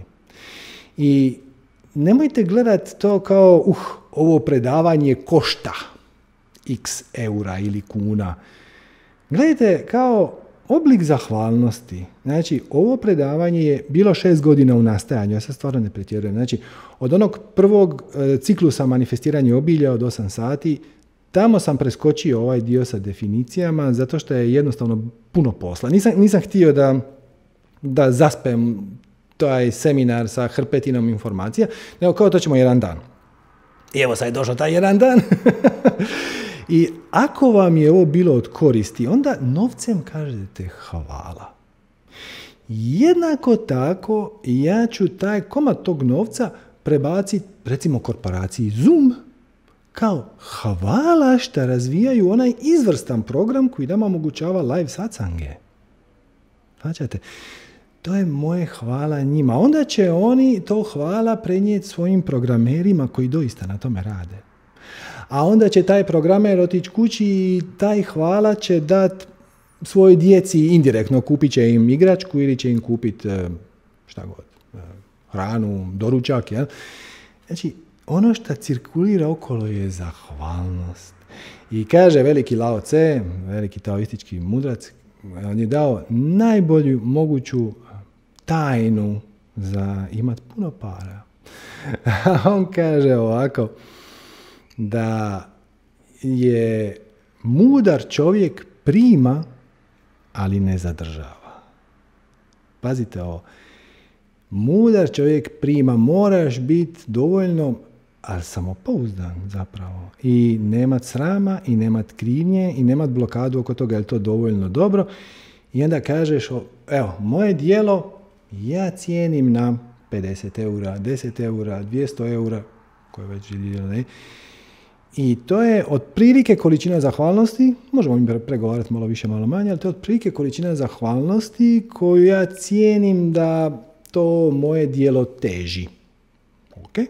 I nemojte gledati to kao, ovo predavanje košta x eura ili kuna. Gledajte kao oblik zahvalnosti. Znači, ovo predavanje je bilo 6 godina u nastajanju, ja sad stvarno ne pretjerujem. Znači, od onog prvog ciklusa manifestiranja obilja od 8 sati, tamo sam preskočio ovaj dio sa definicijama, zato što je jednostavno puno posla. Nisam htio da zaspem taj seminar sa hrpetinom informacija, nego kao to ćemo jedan dan. I evo sad je došao taj jedan dan. I ako vam je ovo bilo od koristi, onda novcem kažete hvala. Jednako tako ja ću taj komad tog novca prebaciti recimo korporaciji Zoom kao hvala što razvijaju onaj izvrstan program koji nam omogućava live satsange. Značite, to je moje hvala njima. Onda će oni to hvala prenijeti svojim programerima koji doista na tome rade. A onda će taj programer otići kući i taj hvala će dati svojoj djeci indirektno. Kupit će im igračku ili će im kupiti šta god, hranu, doručak. Jel? Znači, ono što cirkulira okolo je zahvalnost. I kaže veliki Lao Tse, veliki taoistički mudrac, on je dao najbolju moguću tajnu za imat puno para. On kaže ovako, da je mudar čovjek prima, ali ne zadržava. Pazite ovo. Mudar čovjek prima, moraš biti dovoljno, ali samopouzdan zapravo. I nemat srama, i nemat krivnje, i nemat blokadu oko toga, je li to dovoljno dobro. I onda kažeš, evo, moje djelo ja cijenim na 50 eura, 10 eura, 200 eura, koje već ne. I to je otprilike količina zahvalnosti, možemo mi pregovarati malo više, malo manje, ali to je otprilike količina zahvalnosti koju ja cijenim da to moje djelo teži. Okay?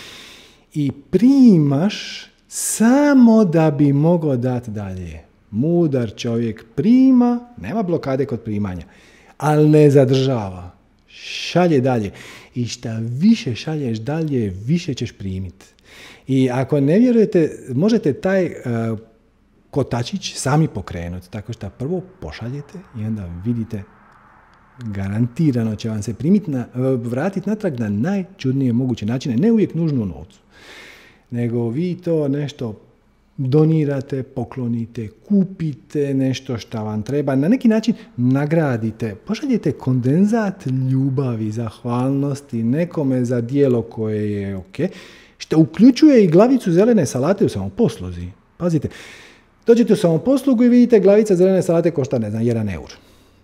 I primaš samo da bi mogao dati dalje. Mudar čovjek prima, nema blokade kod primanja, ali ne zadržava. Šalje dalje. I šta više šalješ dalje, više ćeš primiti. I ako ne vjerujete, možete taj kotačić sami pokrenuti. Tako što prvo pošaljete i onda vidite, garantirano će vam se vratiti natrag na najčudnije moguće načine. Ne uvijek nužno u novcu. Nego vi to nešto donirate, poklonite, kupite nešto što vam treba. Na neki način nagradite. Pošaljete kondenzat ljubavi, zahvalnosti nekome za djelo koje je ok. Što uključuje i glavicu zelene salate u samoposluzi. Pazite, dođete u samoposlugu i vidite glavica zelene salate košta, ne znam, 1 eur.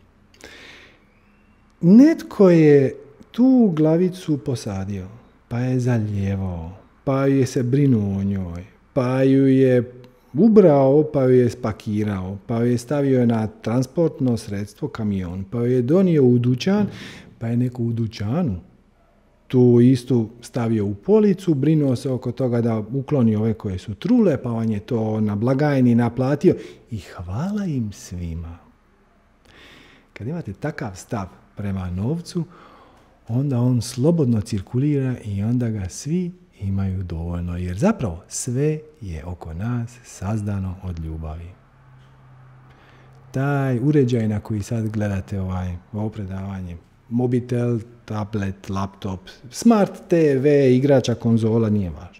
Netko je tu glavicu posadio, pa je zalijevao, pa je se brinuo o njoj, pa ju je ubrao, pa ju je spakirao, pa ju je stavio na transportno sredstvo, kamion, pa ju je donio u dućan, pa je neko u dućanu tu istu stavio u policu, brinuo se oko toga da ukloni ove koje su trule, pa on je to na blagajni naplatio i hvala im svima. Kad imate takav stav prema novcu, onda on slobodno cirkulira i onda ga svi imaju dovoljno, jer zapravo sve je oko nas sazdano od ljubavi. Taj uređaj na koji sad gledate ovo predavanje, mobitel, tablet, laptop, smart TV, igrača, konzola, nije važno.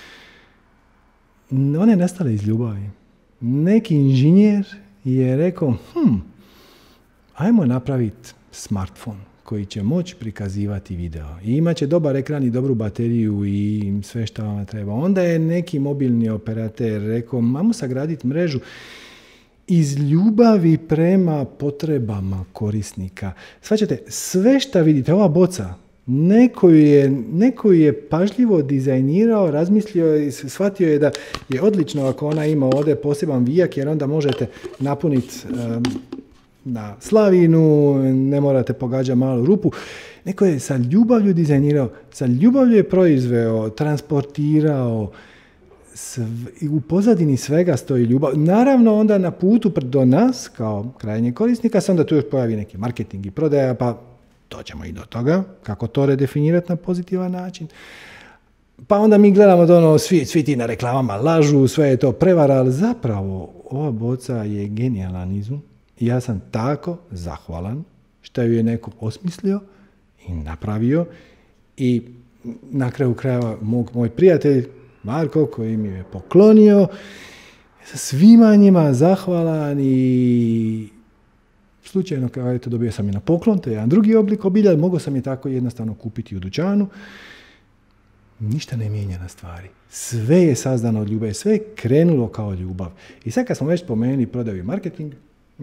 One nastale iz ljubavi. Neki inženjer je rekao, ajmo napraviti smartphone koji će moći prikazivati video. I imat će dobar ekran i dobru bateriju i sve što vam treba. Onda je neki mobilni operater rekao, ajmo sagraditi mrežu iz ljubavi prema potrebama korisnika. Shvaćate, sve što vidite, ova boca, neko je pažljivo dizajnirao, razmislio i shvatio je da je odlično ako ona ima ovdje poseban vijak, jer onda možete napuniti na slavinu, ne morate pogađati malu rupu. Neko je sa ljubavlju dizajnirao, sa ljubavlju je proizveo, transportirao, u pozadini svega stoji ljubav. Naravno, onda na putu do nas, kao krajnjeg korisnika, se onda tu još pojavi neki marketing i prodaja, pa dođemo i do toga, kako to redefinirati na pozitivan način. Pa onda mi gledamo da ono, svi ti na reklamama lažu, sve je to prevara, ali zapravo ova boca je genijalan izum. I ja sam tako zahvalan što ju je neko osmislio i napravio. I na kraju krajeva moj prijatelj Marko, koji mi je poklonio, sa svima njima zahvalan i slučajno kao eto dobio sam je na poklon, to je jedan drugi oblik obilja, mogao sam je tako jednostavno kupiti u dućanu. Ništa ne mijenja na stvari. Sve je sazdano od ljubavi, sve je krenulo kao ljubav. I sad kad smo već spomenuli prodaju i marketing,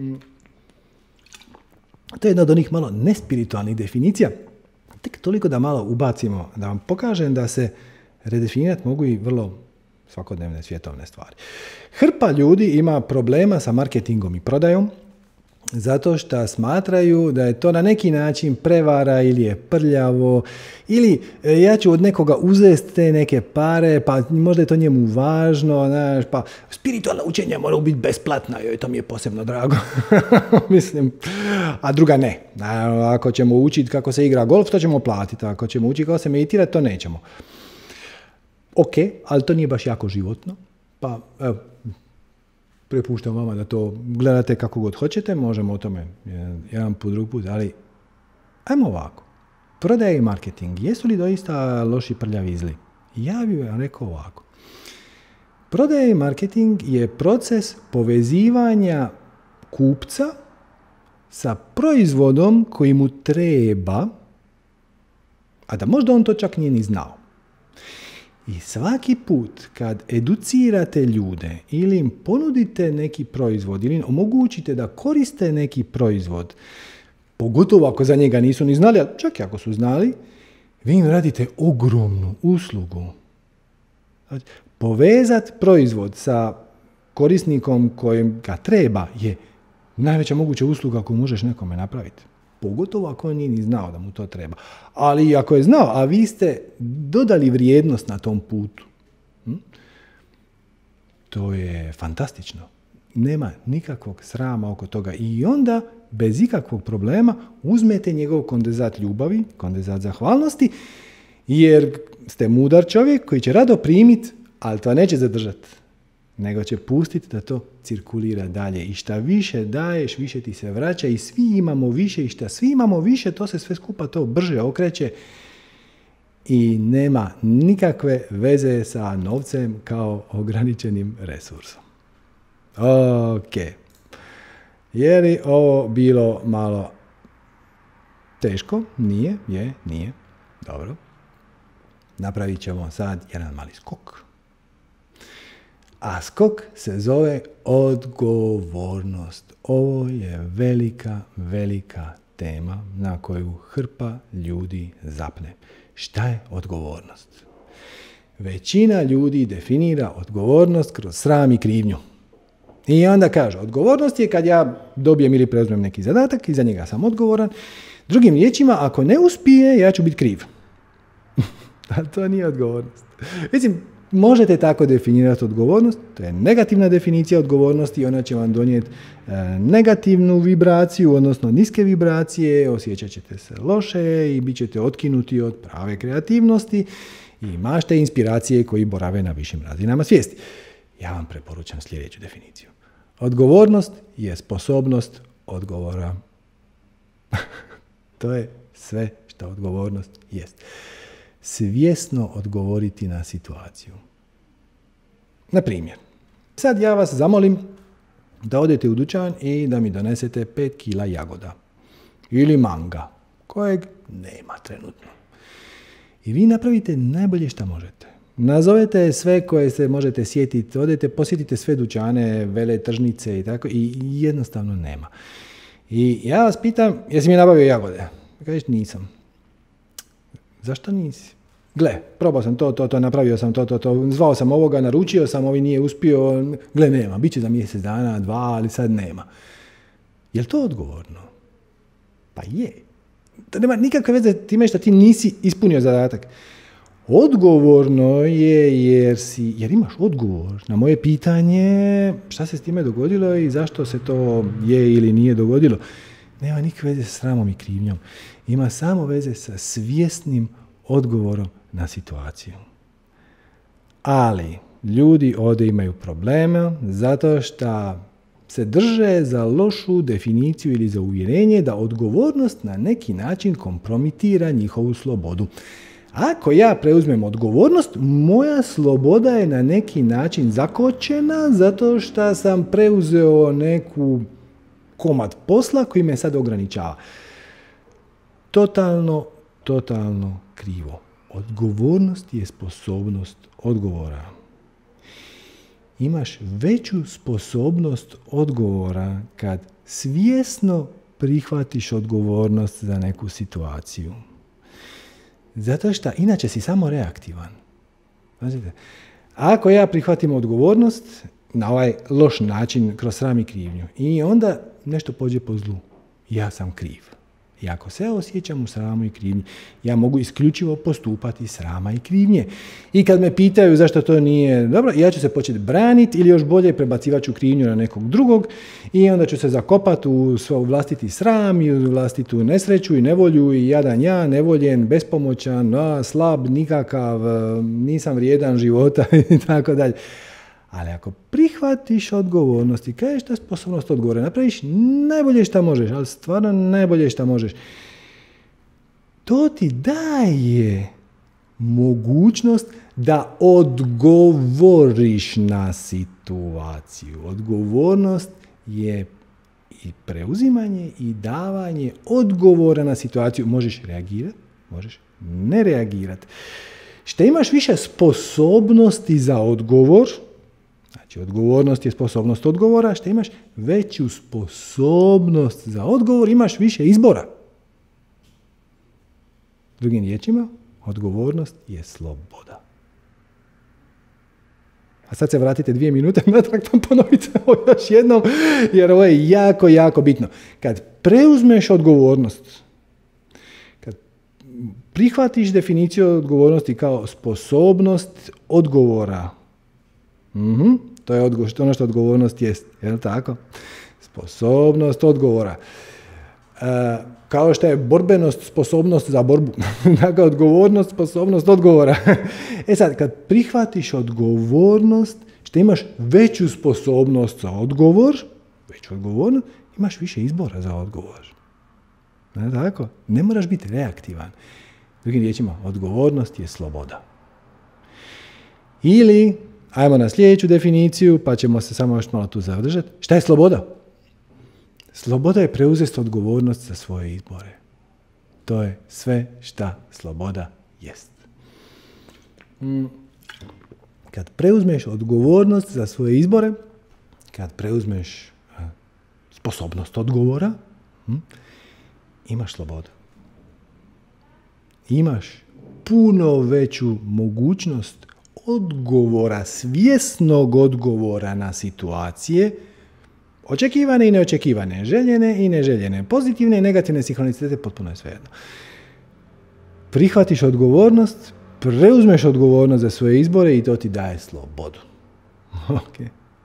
to je jedna od onih malo nespiritualnih definicija, tek toliko da malo ubacimo, da vam pokažem da se redefinirati mogu i vrlo svakodnevne svjetovne stvari. Hrpa ljudi ima problema sa marketingom i prodajom, zato što smatraju da je to na neki način prevara ili je prljavo ili ja ću od nekoga uzeti te neke pare, pa možda je to njemu važno, znaš, pa spiritualna učenja moraju biti besplatna, joj, to mi je posebno drago. Mislim, a druga ne. Ako ćemo učiti kako se igra golf, to ćemo platiti, ako ćemo učiti kako se meditira, to nećemo. Ok, ali to nije baš jako životno, pa evo, prepuštam vama da to gledate kako god hoćete, možemo o tome jedan put, drugi put, ali ajmo ovako. Prodaja i marketing, jesu li doista loši prljavi zli? Ja bih vam rekao ovako. Prodaja i marketing je proces povezivanja kupca sa proizvodom koji mu treba, a da možda on to čak nije ni znao. I svaki put kad educirate ljude ili im ponudite neki proizvod ili omogućite da koriste neki proizvod, pogotovo ako za njega nisu ni znali, a čak i ako su znali, vi im radite ogromnu uslugu. Povezati proizvod sa korisnikom kojem ga treba je najveća moguća usluga koju možeš nekome napraviti. Pogotovo ako on nije ni znao da mu to treba. Ali ako je znao, a vi ste dodali vrijednost na tom putu, to je fantastično. Nema nikakvog srama oko toga. I onda, bez ikakvog problema, uzmete njegov kondenzat ljubavi, kondenzat zahvalnosti, jer ste mudar čovjek koji će rado primiti, ali to neće zadržati. Nego će pustiti da to cirkulira dalje. I šta više daješ, više ti se vraća i svi imamo više i šta svi imamo više, to se sve skupa to brže okreće i nema nikakve veze sa novcem kao ograničenim resursom. Ok. Je li ovo bilo malo teško? Nije? Nije. Dobro. Napravit ćemo sad jedan mali skok. A skok se zove odgovornost. Ovo je velika, velika tema na koju hrpa ljudi zapne. Šta je odgovornost? Većina ljudi definira odgovornost kroz sram i krivnju. I onda kaže, odgovornost je kad ja dobijem ili preuzmem neki zadatak i za njega sam odgovoran. Drugim riječima, ako ne uspije, ja ću biti kriv. Ali to nije odgovornost. Mislim, možete tako definirati odgovornost, to je negativna definicija odgovornosti i ona će vam donijeti negativnu vibraciju, odnosno niske vibracije, osjećat ćete se loše i bit ćete otkinuti od prave kreativnosti i mašte inspiracije koji borave na višim razinama svijesti. Ja vam preporučam sljedeću definiciju. Odgovornost je sposobnost odgovora. To je sve što odgovornost jest. Svjesno odgovoriti na situaciju. Na primjer, sad ja vas zamolim da odete u dućan i da mi donesete 5 kila jagoda ili manga, kojeg nema trenutno. I vi napravite najbolje što možete. Nazovete sve koje se možete sjetiti, odete, posjetite sve dućane, veletržnice i tako i jednostavno nema. I ja vas pitam, jesi mi nabavio jagode? Kažeš, nisam. Zašto nisi? Gle, probao sam to, napravio sam to, zvao sam ovoga, naručio sam, ovi nije uspio, gle, nema, bit će za mjesec dana, 2, ali sad nema. Je li to odgovorno? Pa je. To nema nikakve veze time što ti nisi ispunio zadatak. Odgovorno je jer imaš odgovor na moje pitanje šta se s time dogodilo i zašto se to je ili nije dogodilo. Nema nikakve veze sa sramom i krivnjom. Ima samo veze sa svjesnim odgovorom na situaciju. Ali ljudi ovdje imaju problema zato što se drže za lošu definiciju ili za uvjerenje da odgovornost na neki način kompromitira njihovu slobodu. Ako ja preuzmem odgovornost, moja sloboda je na neki način zakočena zato što sam preuzeo neku komad posla koji me sad ograničava. Totalno krivo. Odgovornost je sposobnost odgovora. Imaš veću sposobnost odgovora kad svjesno prihvatiš odgovornost za neku situaciju. Zato što inače si samo reaktivan. Pazite, ako ja prihvatim odgovornost na ovaj loš način, kroz sram i krivnju, i onda nešto pođe po zlu, ja sam kriv. I ako se ja osjećam u sramu i krivnji, ja mogu isključivo postupati srama i krivnje. I kad me pitaju zašto to nije dobro, ja ću se početi braniti ili još bolje prebacivat ću krivnju na nekog drugog i onda ću se zakopati u svoj vlastiti sram i u vlastitu nesreću i nevolju i jadan ja, nevoljen, bespomoćan, slab, nikakav, nisam vrijedan života i tako dalje. Ali ako prihvatiš odgovornost i kažeš da sposobnost odgovora, napraviš najbolje što možeš, ali stvarno najbolje što možeš, to ti daje mogućnost da odgovoriš na situaciju. Odgovornost je i preuzimanje i davanje odgovora na situaciju. Možeš reagirati, možeš ne reagirati. Što imaš više sposobnosti za odgovor, znači, odgovornost je sposobnost odgovora, što imaš veću sposobnost za odgovor, imaš više izbora. Drugim riječima, odgovornost je sloboda. A sad se vratite 2 minute natrag, pa ponovite ovo još jednom, jer ovo je jako, jako bitno. Kad preuzmeš odgovornost, kad prihvatiš definiciju odgovornosti kao sposobnost odgovora, to je ono što odgovornost jest, je li tako? Sposobnost odgovora. Kao što je borbenost sposobnost za borbu, dakle odgovornost, sposobnost odgovora. Sad, kad prihvatiš odgovornost, što imaš veću sposobnost za odgovor, veću odgovornost, imaš više izbora za odgovor. Ne, tako? Ne moraš biti reaktivan. Drugim riječima, odgovornost je sloboda. Ili, ajmo na sljedeću definiciju, pa ćemo se samo još malo tu zadržati. Šta je sloboda? Sloboda je preuzeti odgovornost za svoje izbore. To je sve šta sloboda jest. Kad preuzmeš odgovornost za svoje izbore, kad preuzmeš sposobnost odgovora, imaš slobodu. Imaš puno veću mogućnost odgovora, svjesnog odgovora na situacije, očekivane i neočekivane, željene i neželjene, pozitivne i negativne sinhronicitete, potpuno je svejedno. Prihvatiš odgovornost, preuzmeš odgovornost za svoje izbore i to ti daje slobodu. Okay.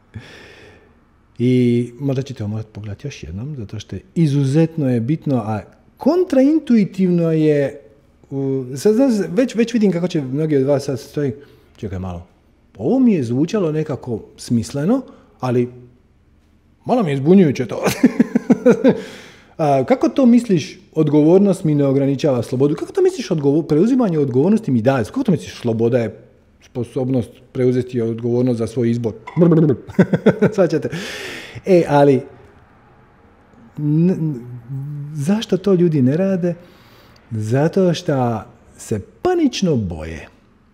I možda ćete ovo morati pogledati još jednom, zato što izuzetno je bitno, a kontraintuitivno je, već vidim kako će mnogi od vas sad stoji, čekaj malo, ovo mi je zvučalo nekako smisleno, ali malo mi je zbunjujuće to. Kako to misliš, odgovornost mi ne ograničava slobodu? Kako to misliš, preuzimanje odgovornosti mi daje? Kako to misliš, sloboda je sposobnost preuzeti odgovornost za svoj izbor? Svaćate. Ali zašto to ljudi ne rade? Zato što se panično boje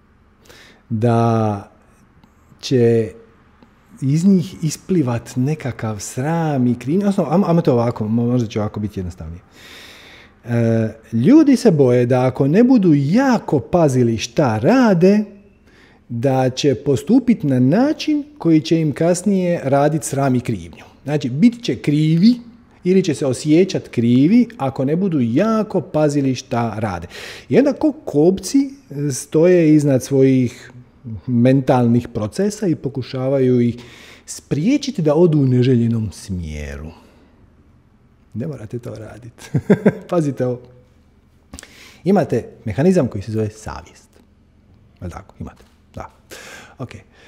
da će iz njih isplivat nekakav sram i krivnja. Ajmo to ovako, možda će ovako biti jednostavnije. Ljudi se boje da ako ne budu jako pazili šta rade, da će postupiti na način koji će im kasnije raditi sram i krivnju. Znači, bit će krivi ili će se osjećati krivi ako ne budu jako pazili šta rade. I onda ko kobci stoje iznad svojih mentalnih procesa i pokušavaju ih spriječiti da odu u neželjenom smjeru. Ne morate to raditi. Pazite ovo. Imate mehanizam koji se zove savjest. Jel' tako? Imate. Da. Ok.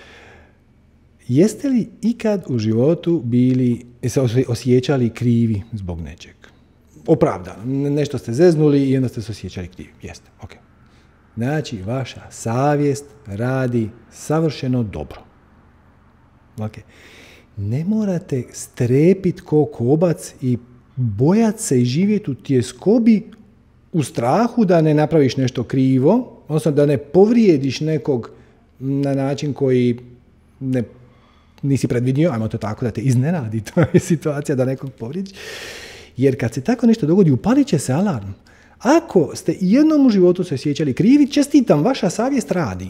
Jeste li ikad u životu se osjećali krivi zbog nečeg? Opravdano. Nešto ste zeznuli i onda ste se osjećali krivi. Jeste. Ok. Znači, vaša savjest radi savršeno dobro. Ok. Ne morate strepiti ko kobac i bojat se i živjeti u tjeskobi u strahu da ne napraviš nešto krivo, odnosno da ne povrijediš nekog na način koji nisi predvidio, ajmo to tako da te iznenadi, to je situacija da nekog povrijediš. Jer kad se tako nešto dogodi, upalit će se alarm. Ako ste jednom u životu se osjećali krivi, čestitam, vaša savjest radi.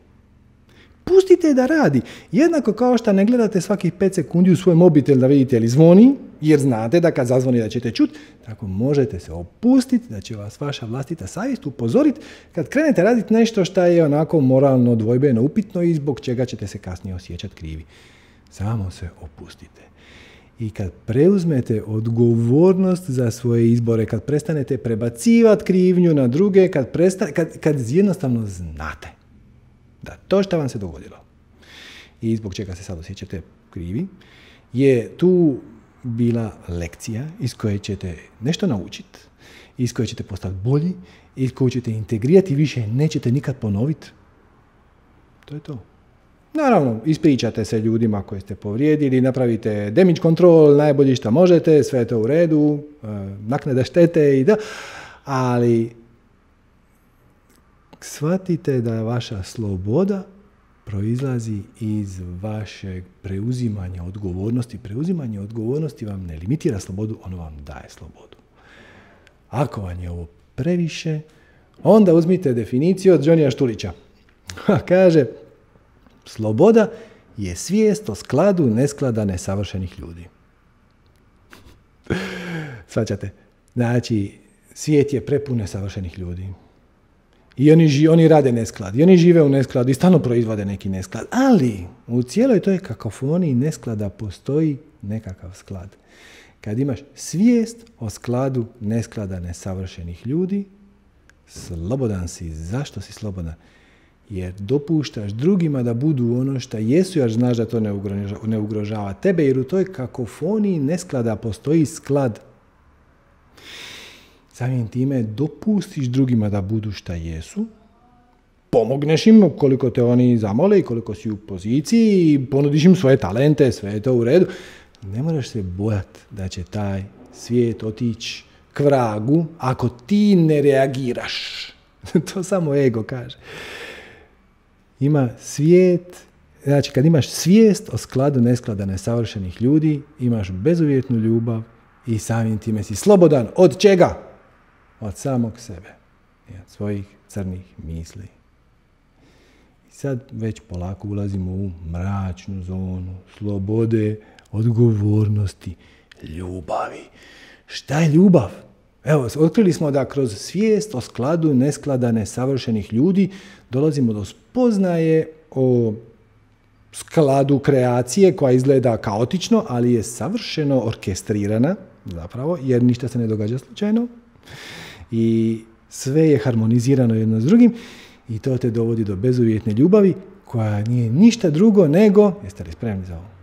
Pustite da radi. Jednako kao što ne gledate svakih 5 sekundi u svoj mobitel da vidite ili zvoni, jer znate da kad zazvoni da ćete čuti, tako možete se opustiti, da će vas vaša vlastita savjest upozoriti kad krenete raditi nešto što je onako moralno, dvojbeno, upitno i zbog čega ćete se kasnije osjećati krivi. Samo se opustite. I kad preuzmete odgovornost za svoje izbore, kad prestanete prebacivati krivnju na druge, kad jednostavno znate da to što vam se dogodilo i zbog čega se sad osjećate krivi, je tu bila lekcija iz koje ćete nešto naučiti, iz koje ćete postati bolji, iz koje ćete integrirati i više nećete nikad ponoviti. To je to. Naravno, ispričate se ljudima koje ste povrijedili, napravite damage control, najbolje što možete, sve je to u redu, naknada štete i da, ali shvatite da vaša sloboda proizlazi iz vašeg preuzimanja odgovornosti. Preuzimanje odgovornosti vam ne limitira slobodu, ono vam daje slobodu. Ako vam je ovo previše, onda uzmite definiciju od Johnnyja Štulića. Kaže, sloboda je svijest o skladu nesklada nesavršenih ljudi. Svaćate? Znači, svijet je prepun nesavršenih ljudi. I oni rade nesklad. I oni žive u neskladu i stalno proizvode neki nesklad. Ali u cijeloj toj kakofoniji nesklada postoji nekakav sklad. Kad imaš svijest o skladu nesklada nesavršenih ljudi, slobodan si. Zašto si slobodan? Jer dopuštaš drugima da budu ono što jesu, jer znaš da to ne ugrožava tebe, jer u toj kakofoniji nesklada postoji sklad. Samim time dopustiš drugima da budu šta jesu, pomogneš im koliko te oni zamole i koliko si u poziciji i ponudiš im svoje talente, sve je to u redu. Ne moraš se bojati da će taj svijet otići k vragu ako ti ne reagiraš. To samo ego kaže. Znači kad imaš svijest o skladu nesklada nesavršenih ljudi, imaš bezuvjetnu ljubav i samim time si slobodan. Od čega? Od samog sebe. I od svojih crnih misli. I sad već polako ulazimo u mračnu zonu slobode, odgovornosti, ljubavi. Šta je ljubav? Evo, otkrili smo da kroz svijest o skladu nesklada nesavršenih ljudi dolazimo do spoznaje o skladu kreacije koja izgleda kaotično, ali je savršeno orkestrirana, zapravo, jer ništa se ne događa slučajno. I sve je harmonizirano jedno s drugim i to te dovodi do bezuvjetne ljubavi koja nije ništa drugo nego, jeste li spremni za ovo?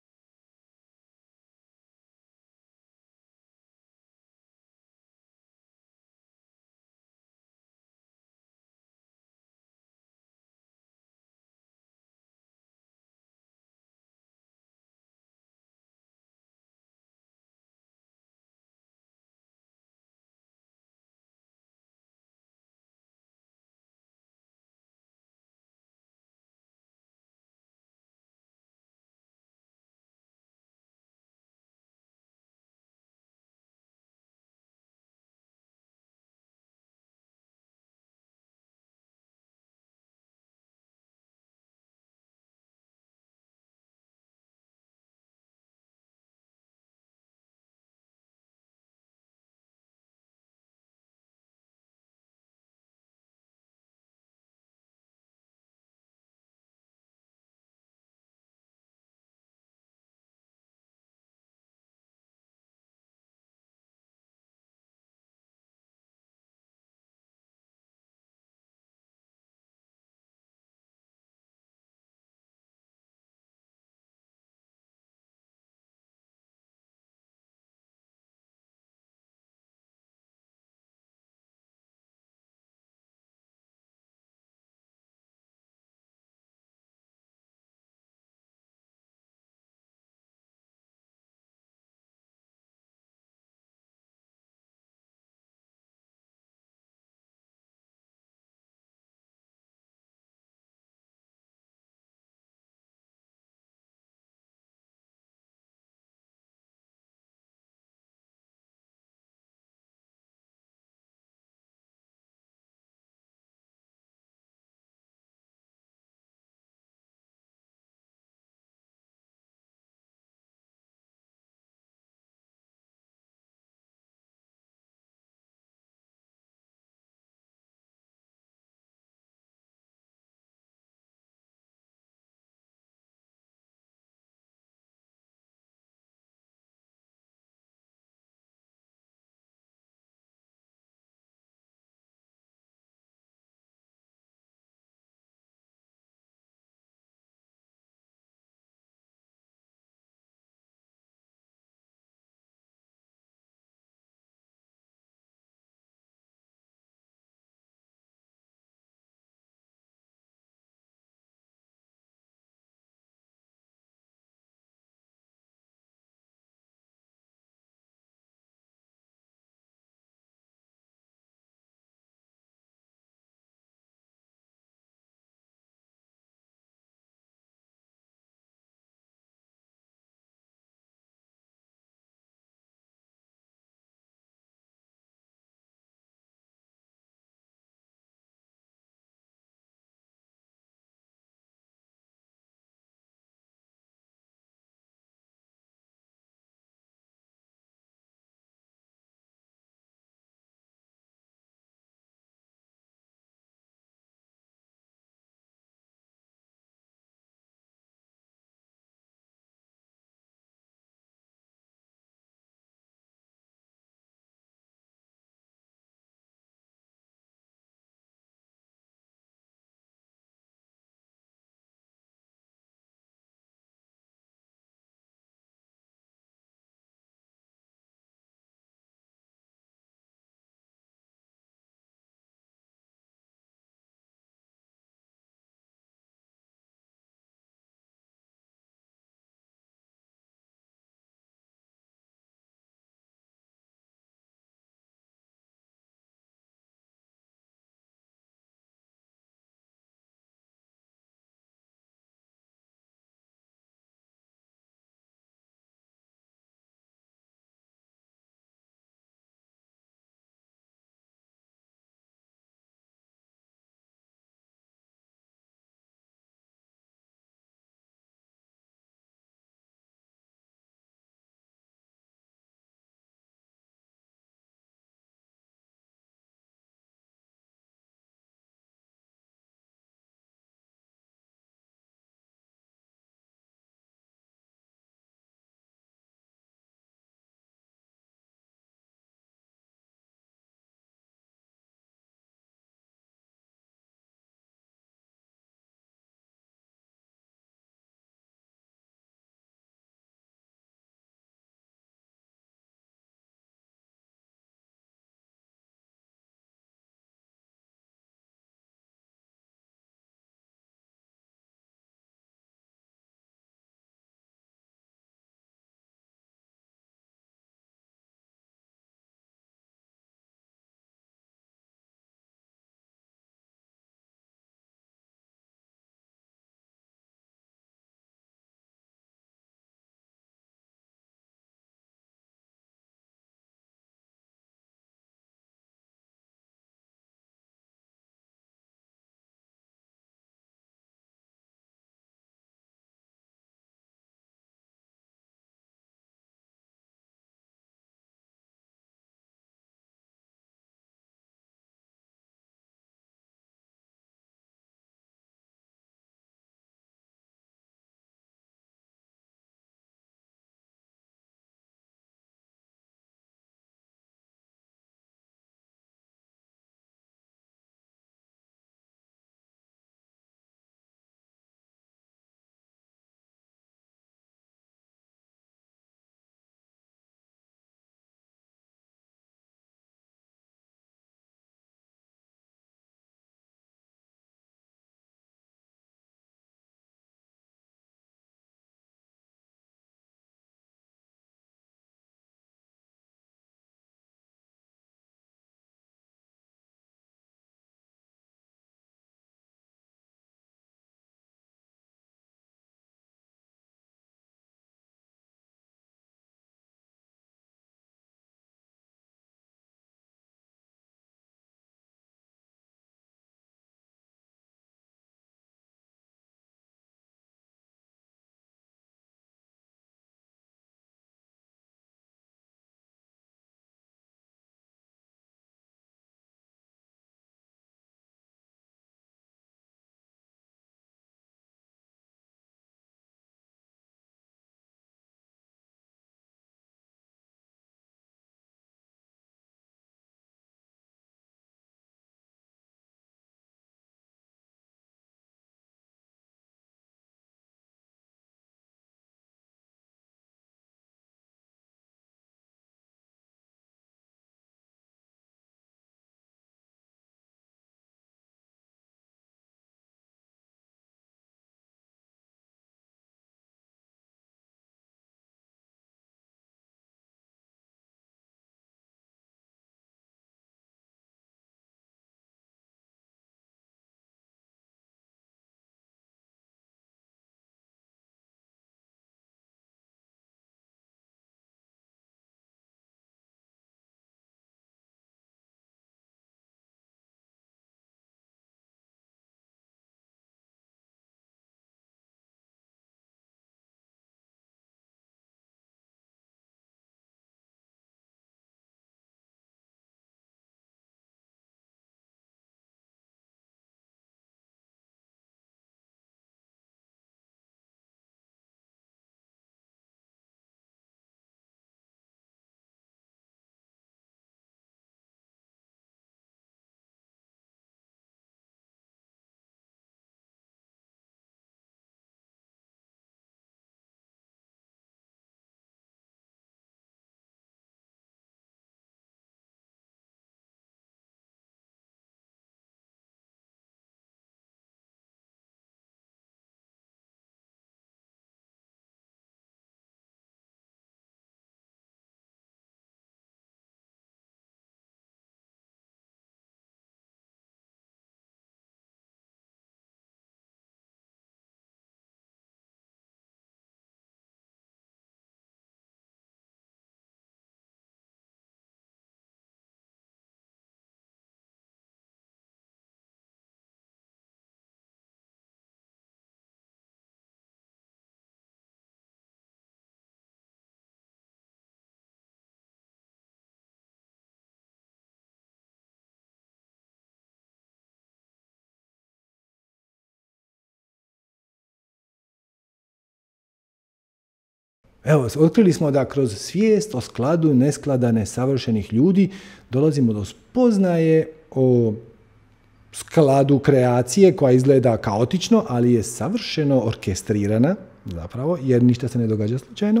Evo, otkrili smo da kroz svijest o skladu nesklada nesavršenih ljudi dolazimo do spoznaje o skladu kreacije koja izgleda kaotično, ali je savršeno orkestrirana, zapravo, jer ništa se ne događa slučajno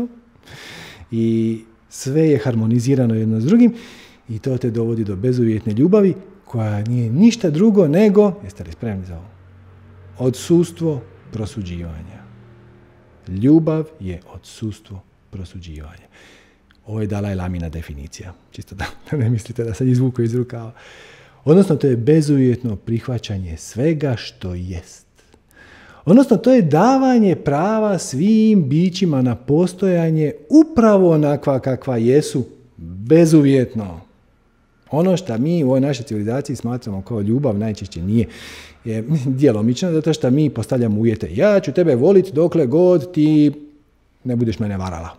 i sve je harmonizirano jedno s drugim i to te dovodi do bezuvjetne ljubavi koja nije ništa drugo nego, jeste li spremni za ovo, odsustvo prosuđivanja. Ljubav je odsustvo prosuđivanja. Ovo je Dalaj Lamina definicija. Čisto da ne mislite da sam izvukao iz rukava. Odnosno, to je bezuvjetno prihvaćanje svega što jest. Odnosno, to je davanje prava svim bićima na postojanje upravo onakva kakva jesu, bezuvjetno. Ono što mi u ovoj našoj civilizaciji smatramo kao ljubav najčešće nije je djelomično, zato što mi postavljamo uvjete. Ja ću tebe voliti dokle god ti ne budeš mene varala.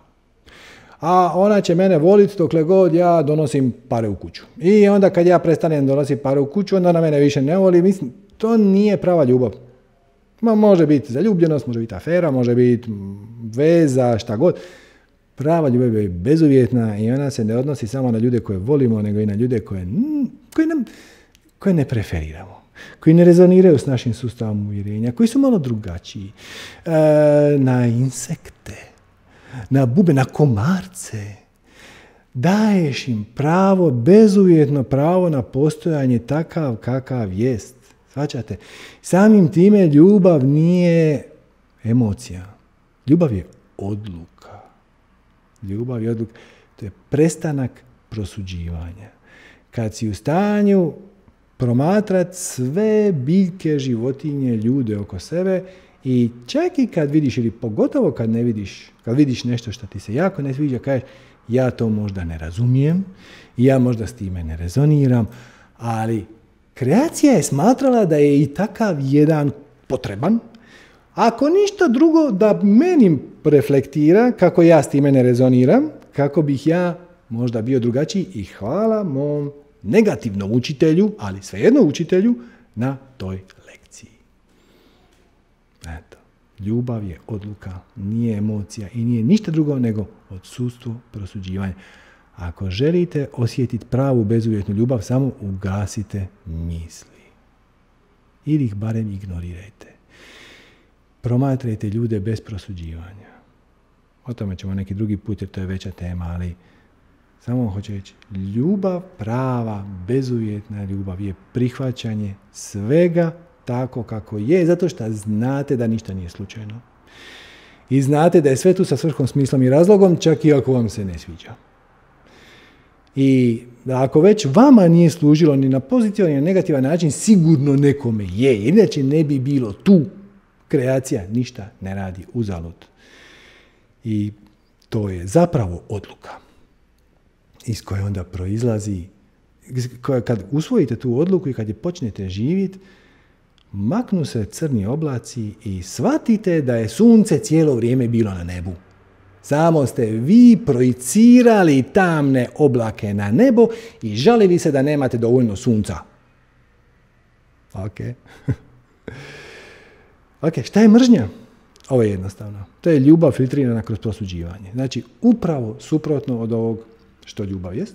A ona će mene voliti dokle god ja donosim pare u kuću. I onda kad ja prestanem donositi pare u kuću, onda ona mene više ne voli. Mislim, to nije prava ljubav. Može biti zaljubljenost, može biti afera, može biti veza, šta god. Prava ljubav je bezuvjetna i ona se ne odnosi samo na ljude koje volimo, nego i na ljude koje ne preferiramo, koji ne rezoniraju s našim sustavom uvjerenja, koji su malo drugačiji. Na insekte, na bube, na komarce. Daješ im pravo, bezuvjetno pravo na postojanje takav kakav jest. Shvaćate? Samim time ljubav nije emocija. Ljubav je odluka. Ljubav je odluka. To je prestanak prosuđivanja. Kad si u stanju promatrati sve biljke, životinje, ljude oko sebe i čak i kad vidiš, ili pogotovo kad ne vidiš, kad vidiš nešto što ti se jako ne sviđa, kažeš ja to možda ne razumijem, ja možda s time ne rezoniram, ali kreacija je smatrala da je i takav jedan potreban, ako ništa drugo da meni reflektira kako ja s time ne rezoniram, kako bih ja možda bio drugačiji i hvala mom negativnom učitelju, ali svejedno učitelju, na toj lekciji. Eto, ljubav je odluka, nije emocija i nije ništa drugo nego odsustvo prosuđivanja. Ako želite osjetiti pravu bezuvjetnu ljubav, samo ugasite misli. Ili ih barem ignorirajte. Promatrajte ljude bez prosuđivanja. O tome ćemo neki drugi put jer to je veća tema, ali samo hoću reći, ljubav, prava, bezuvjetna ljubav je prihvaćanje svega tako kako je, zato što znate da ništa nije slučajno. I znate da je sve tu sa svrhom, smislom i razlogom, čak i ako vam se ne sviđa. I da ako već vama nije služilo ni na pozitivan ni na negativan način, sigurno nekome je, jer inače ne bi bilo tu. Kreacija ništa ne radi uzalud. I to je zapravo odluka iz koje onda proizlazi, kad usvojite tu odluku i kad je počnete živjeti, maknu se crni oblaci i shvatite da je sunce cijelo vrijeme bilo na nebu. Samo ste vi projicirali tamne oblake na nebo i žalili se da nemate dovoljno sunca. Ok. Ok, šta je mržnja? Ovo je jednostavno. To je ljubav filtrirana kroz prosuđivanje. Znači, upravo suprotno od ovog što ljubav jest.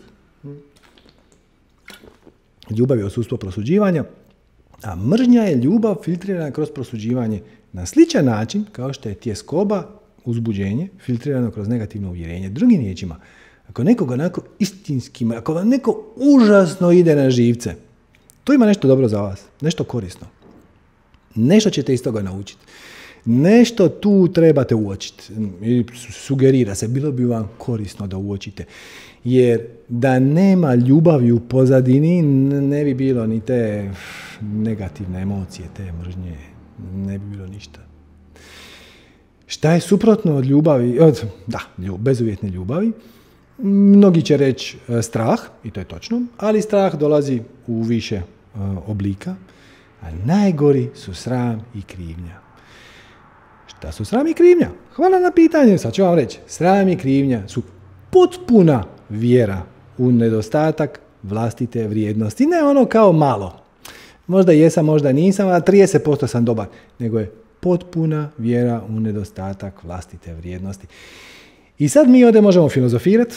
Ljubav je odsustvo prosuđivanja, a mržnja je ljubav filtrirana kroz prosuđivanje na sličan način kao što je tjeskoba, uzbuđenje, filtrirano kroz negativno uvjerenje. Drugim riječima, ako nekog onako istinski, ako vam neko užasno ide na živce, to ima nešto dobro za vas, nešto korisno. Nešto ćete iz toga naučiti. Nešto tu trebate uočiti. I sugerira se, bilo bi vam korisno da uočite. Jer da nema ljubavi u pozadini, ne bi bilo ni te negativne emocije, te mržnje, ne bi bilo ništa. Šta je suprotno od ljubavi, bezuvjetne ljubavi? Mnogi će reći strah, i to je točno, ali strah dolazi u više oblika, a najgori su sram i krivnja. Šta su sram i krivnja? Hvala na pitanju, sad ću vam reći. Sram i krivnja su potpuna vjera u nedostatak vlastite vrijednosti. Ne ono kao malo. Možda jesam, možda nisam, a 30% sam dobar. Nego je potpuna vjera u nedostatak vlastite vrijednosti. I sad mi ovdje možemo filozofirati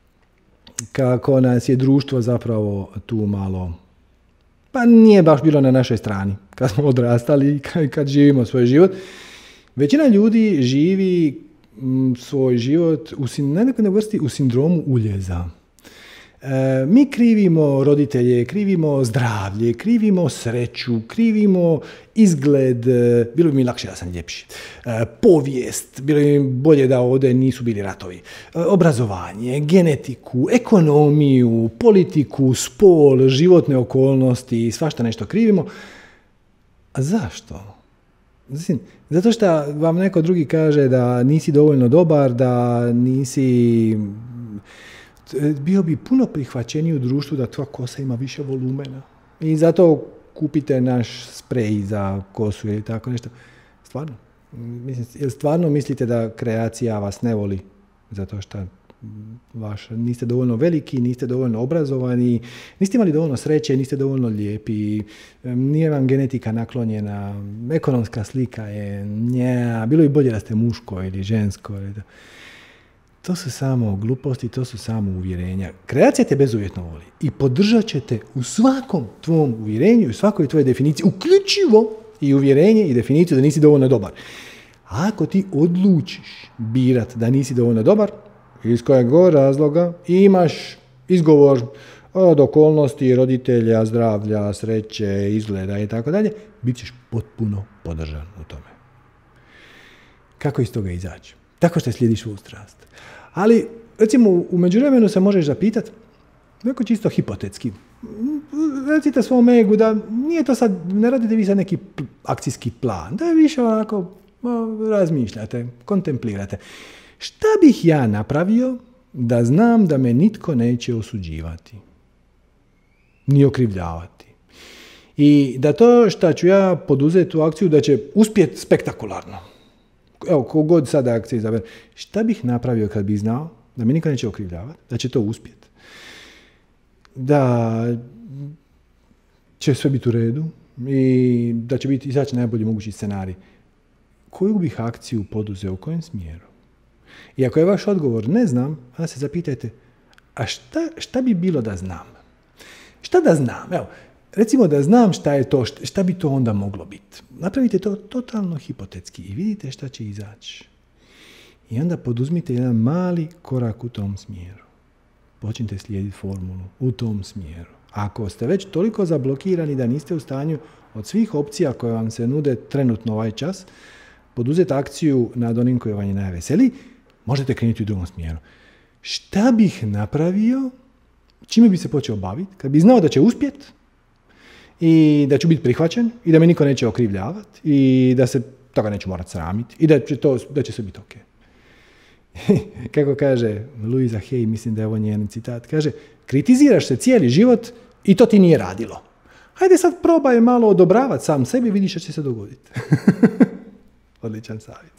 kako nas je društvo zapravo tu malo, pa nije baš bilo na našoj strani kad smo odrastali i kad živimo svoj život. Većina ljudi živi svoj život na nekoj vrsti u sindromu uljeza. Mi krivimo roditelje, krivimo zdravlje, krivimo sreću, krivimo izgled, bilo bi mi lakše da sam ljepši, povijest, bilo bi mi bolje da ovdje nisu bili ratovi, obrazovanje, genetiku, ekonomiju, politiku, spol, životne okolnosti, svašta nešto krivimo. A zašto? Zato što vam neko drugi kaže da nisi dovoljno dobar, da nisi... Bio bi puno prihvaćeniji u društvu da tvoja kosa ima više volumena. I zato kupite naš sprej za kosu ili tako nešto. Stvarno? Jel stvarno mislite da kreacija vas ne voli zato što niste dovoljno veliki, niste dovoljno obrazovani, niste imali dovoljno sreće, niste dovoljno lijepi, nije vam genetika naklonjena, ekonomska slika je bilo bi bolje da ste muško ili žensko. To su samo gluposti, to su samo uvjerenja. Kreacija te bezuvjetno voli i podržat će te u svakom tvom uvjerenju, u svakoj tvojoj definiciji, uključivo i uvjerenje i definiciju da nisi dovoljno dobar. A ako ti odlučiš birat da nisi dovoljno dobar, iz kojeg god razloga, imaš izgovor od okolnosti, roditelja, zdravlja, sreće, izgleda i tako dalje, bit ćeš potpuno podržan u tome. Kako iz toga izaći? Tako što slijediš svu strast. Ali, recimo, u međuvremenu se možeš zapitati, neko čisto hipotetski, recite svom egu da nije to sad, ne radite vi sad neki akcijski plan, da je više onako razmišljate, kontemplirate. Šta bih ja napravio da znam da me nitko neće osuđivati, ni okrivljavati? I da to što ću ja poduzeti u akciju da će uspjeti spektakularno. Evo, kogod sada akcije izabere. Šta bih napravio kad bih znao da me niko neće okrivljavati, da će to uspjeti, da će sve biti u redu i da će izaći najbolji mogući scenarij? Koju bih akciju poduzeo, u kojem smjeru? I ako je vaš odgovor ne znam, onda se zapitajte, a šta bi bilo da znam? Šta da znam? Evo, recimo da znam šta je to, šta bi to onda moglo biti. Napravite to totalno hipotetski i vidite šta će izaći. I onda poduzmite jedan mali korak u tom smjeru. Počnite slijediti formulu u tom smjeru. Ako ste već toliko zablokirani da niste u stanju od svih opcija koje vam se nude trenutno ovaj čas, poduzeti akciju nad onim koje vam je najveseliji, možete krenuti u drugom smjeru. Šta bih napravio, čime bi se počeo baviti, kad bi znao da će uspjeti, i da ću biti prihvaćen i da me niko neće okrivljavati i da se toga neću morati sramiti i da će sve biti ok. Kako kaže Louisa Hay, mislim da je ovo njen citat, kaže, kritiziraš se cijeli život i to ti nije radilo. Hajde sad probaj malo odobravati sam sebi i vidiš što će se dogoditi. Odličan savjet.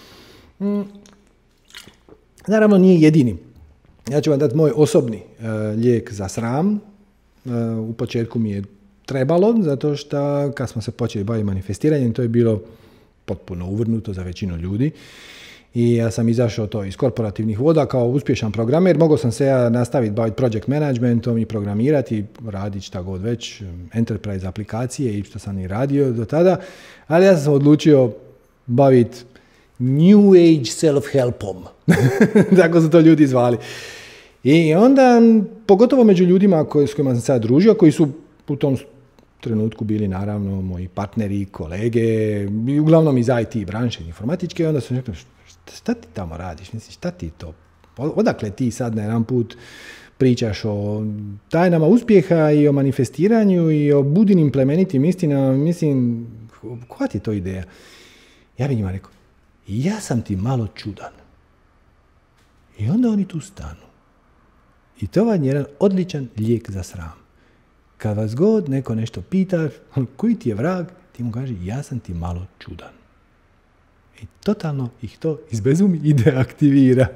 Naravno nije jedini. Ja ću vam dati moj osobni lijek za sram. U početku mi je trebalo, zato što kad smo se počeli baviti manifestiranjem, to je bilo potpuno uvrnuto za većinu ljudi. I ja sam izašao to iz korporativnih voda kao uspješan programer. Mogao sam se ja nastaviti baviti project managementom i programirati, raditi šta god već, enterprise aplikacije i što sam i radio do tada. Ali ja sam se odlučio baviti New Age self-helpom. Tako su to ljudi zvali. I onda, pogotovo među ljudima s kojima sam sad družio, koji su u tom trenutku bili naravno moji partneri, kolege, uglavnom iz IT branše informatičke, onda su rekli, šta ti tamo radiš? Mislim, šta ti to? Odakle ti sad na jedan put pričaš o tajnama uspjeha i o manifestiranju i o budinim plemenitim istinama? Mislim, koja ti je to ideja? Ja bih njima rekao, ja sam ti malo čudan. I onda oni tu stanu. I to vam je jedan odličan lijek za sram. Kad vas god neko nešto pita, koji ti je vrag, ti mu kaže, ja sam ti malo čudan. I totalno ih to izbezumi i deaktivira.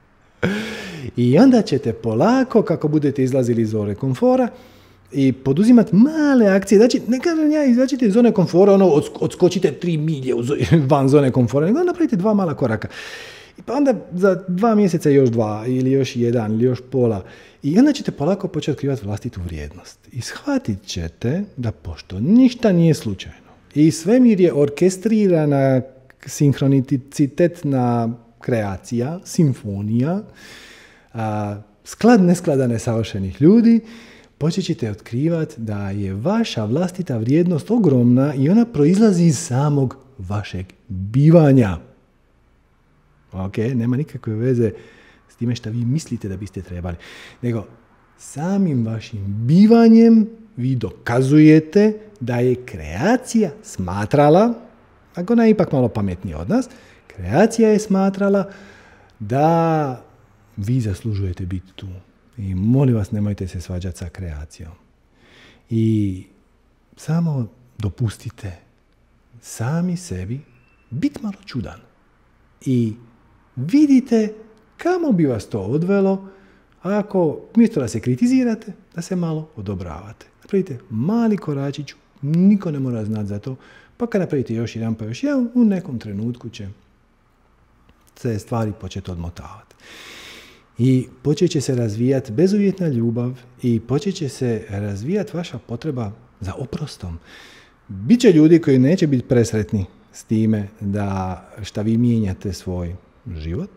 I onda ćete polako, kako budete izlazili iz zone komfora, i poduzimati male akcije. Znači, ne kažem ja, izađite iz zone komfora, odskočite 3 milje van zone komfora, nego napravite 2 mala koraka. I pa onda za 2 mjeseca još 2, ili još 1, ili još pola. I onda ćete polako početi otkrivati vlastitu vrijednost. I shvatit ćete da pošto ništa nije slučajno i svemir je orkestrirana, sinhronicitetna kreacija, simfonija, sklad nesklada nesavršenih ljudi, počet ćete otkrivati da je vaša vlastita vrijednost ogromna i ona proizlazi iz samog vašeg bivanja. Ok, nema nikakve veze s time što vi mislite da biste trebali. Nego, samim vašim bivanjem vi dokazujete da je kreacija smatrala, ako ona je ipak malo pametnija od nas, kreacija je smatrala da vi zaslužujete biti tu. I molim vas, nemojte se svađati sa kreacijom. I samo dopustite sami sebi biti malo čudan. I vidite kamo bi vas to odvelo ako, umjesto da se kritizirate, da se malo odobravate. Napravite mali koračić, niko ne mora znati za to, pa kad napravite još jedan, pa još jedan, u nekom trenutku će se stvari početi odmotavati. I počet će se razvijati bezuvjetna ljubav i počet će se razvijati vaša potreba za oprostom. Biće ljudi koji neće biti presretni s time da šta vi mijenjate svoj život,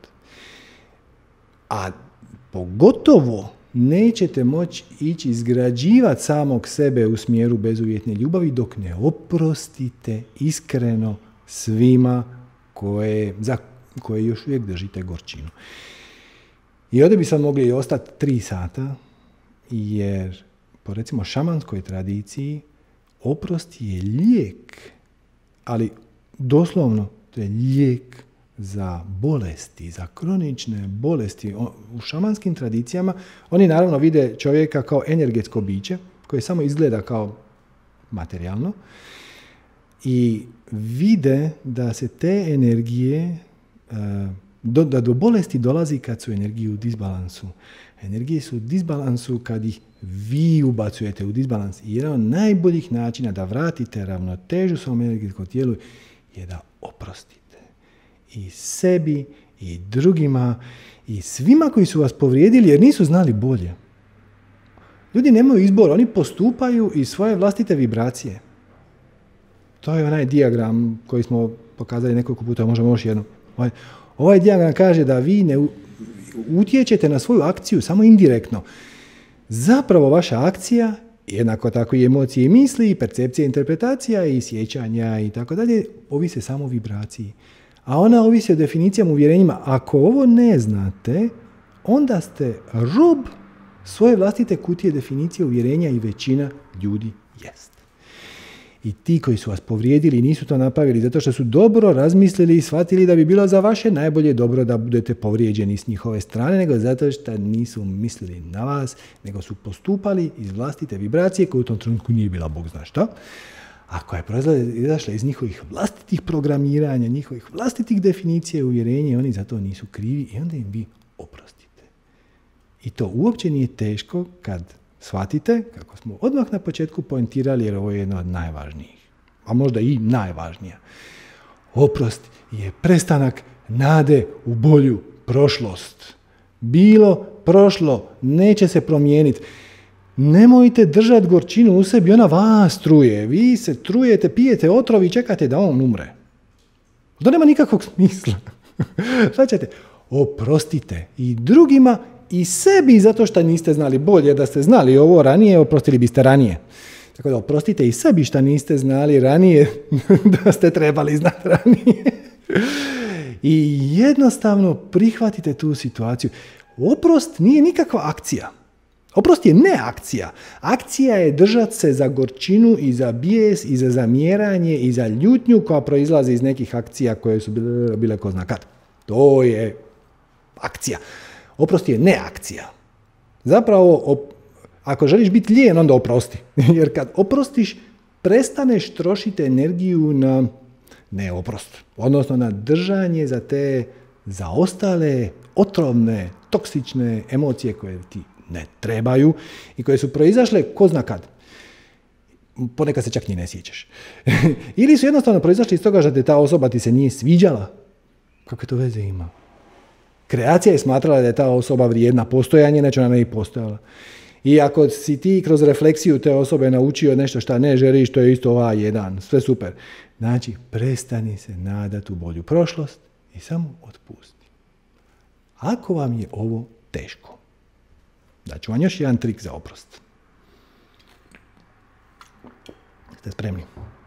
a pogotovo nećete moći ići izgrađivati samog sebe u smjeru bezuvjetne ljubavi dok ne oprostite iskreno svima za koje još uvijek držite gorčinu. I ovdje bi sad mogli i ostati 3 sata, jer po recimo šamanskoj tradiciji oprost je lijek, ali doslovno to je lijek za bolesti, za kronične bolesti. U šamanskim tradicijama oni naravno vide čovjeka kao energetsko biće koje samo izgleda kao materijalno i vide da se te energije, da do bolesti dolazi kad su energije u disbalansu. Energije su u disbalansu kad ih vi ubacujete u disbalans. I jedan od najboljih načina da vratite ravnotežu svom energetskom tijelu je da oprostite. I sebi, i drugima, i svima koji su vas povrijedili jer nisu znali bolje. Ljudi nemaju izbor, oni postupaju iz svoje vlastite vibracije. To je onaj dijagram koji smo pokazali nekoliko puta, možemo još jednom. Ovaj dijagram kaže da vi ne utječete na svoju akciju samo indirektno. Zapravo vaša akcija, jednako tako i emocije i misli, i percepcija, interpretacija i sjećanja i tako dalje, ovise samo o vibraciji. A ona ovisi o definicijama, uvjerenjima. Ako ovo ne znate, onda ste rob svoje vlastite kutije definicije, uvjerenja i većina ljudi jest. I ti koji su vas povrijedili nisu to napravili zato što su dobro razmislili i shvatili da bi bilo za vaše najbolje dobro da budete povrijeđeni s njihove strane, nego zato što nisu mislili na vas, nego su postupali iz vlastite vibracije koja u tom trenutku nije bila Bog zna šta. A koja je izašla iz njihovih vlastitih programiranja, njihovih vlastitih definicija i uvjerenja, oni za to nisu krivi i onda im vi oprostite. I to uopće nije teško kad shvatite, kako smo odmah na početku poentirali, jer ovo je jedno od najvažnijih, a možda i najvažnija. Oprost je prestanak nade u bolju prošlost. Bilo, prošlo, neće se promijeniti. Nemojte držati gorčinu u sebi, ona vas truje. Vi se trujete, pijete otrov i čekate da on umre. To nema nikakvog smisla. Šta ćete? Oprostite i drugima i sebi zato što niste znali bolje. Da ste znali ovo ranije, oprostili biste ranije. Tako da oprostite i sebi što niste znali ranije, da ste trebali znati ranije. I jednostavno prihvatite tu situaciju. Oprost nije nikakva akcija. Oprost je ne akcija. Akcija je držati se za gorčinu i za bijes i za zamjeranje i za ljutnju koja proizlazi iz nekih akcija koje su bile ko zna kad. To je akcija. Oprost je ne akcija. Zapravo, ako želiš biti lijen, onda oprosti. Jer kad oprostiš, prestaneš trošiti energiju na neoprost. Odnosno na držanje za te zaostale, otrovne, toksične emocije koje ti ne trebaju i koje su proizašle ko zna kad. Ponekad se čak ni ne sjećaš. Ili su jednostavno proizašli iz toga što te ta osoba ti se nije sviđala. Kakve to veze ima? Kreacija je smatrala da je ta osoba vrijedna postojanja, inače ona ne bi postojala. I ako si ti kroz refleksiju te osobe naučio nešto što ne želiš, to je isto A1, sve super. Znači, prestani se nadati u bolju prošlost i samo otpusti. Ako vam je ovo teško, daću vam još jedan trik za oprost. Ste spremni?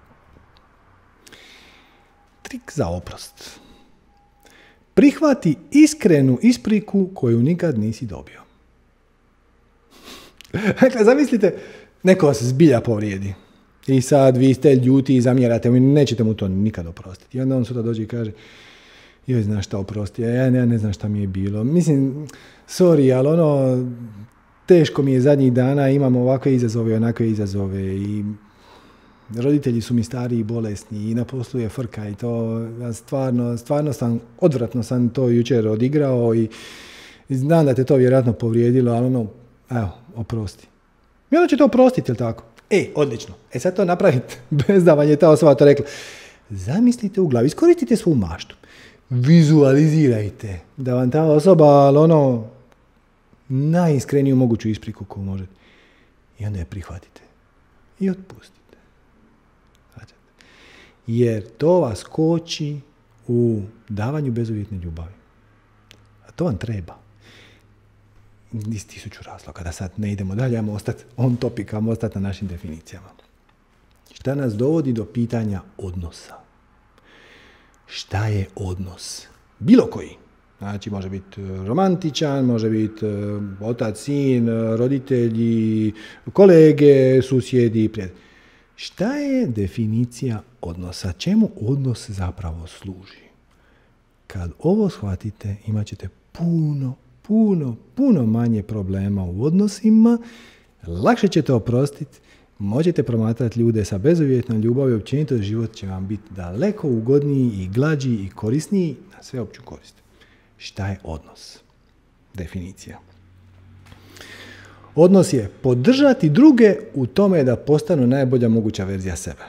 Trik za oprost. Prihvati iskrenu ispriku koju nikad nisi dobio. Dakle, zamislite, neko vas zbilja povrijedi. I sad vi ste ljuti i zamjerate mu, nećete mu to nikad oprostiti. I onda on sutra dođe i kaže, joj, znaš šta oprosti, ja ne znam šta mi je bilo. Mislim, sorry, ali teško mi je zadnjih dana, imam ovakve izazove, onakve izazove i roditelji su mi stari i bolesni i na poslu je frka i to, stvarno sam, odvratno sam to jučer odigrao i znam da te to vjerojatno povrijedilo, ali evo, oprosti. I onda će to oprostiti, jel tako? Odlično. Sad to napravite bez da vam je ta osoba to rekla. Zamislite u glavi, iskoristite svu maštu. Vizualizirajte da vam ta osoba, najiskreniju moguću ispriku koju možete. I onda je prihvatite. I otpustite. Jer to vas koči u davanju bezuvjetne ljubavi. A to vam treba. Iz 1000 razloga. Da sad ne idemo dalje, ajmo ostati on topic, ajmo ostati na našim definicijama. Šta nas dovodi do pitanja odnosa? Šta je odnos? Bilo koji. Znači, može biti romantičan, može biti otac, sin, roditelji, kolege, susjedi, prijatelji. Šta je definicija odnosa? Čemu odnos zapravo služi? Kad ovo shvatite, imat ćete puno manje problema u odnosima, lakše ćete oprostiti, možete promatrati ljude sa bezuvjetnom ljubavi, općenito život će vam biti daleko ugodniji i glađi i korisniji na sveopću korist. Šta je odnos? Definicija. Odnos je podržati druge u tome da postanu najbolja moguća verzija sebe.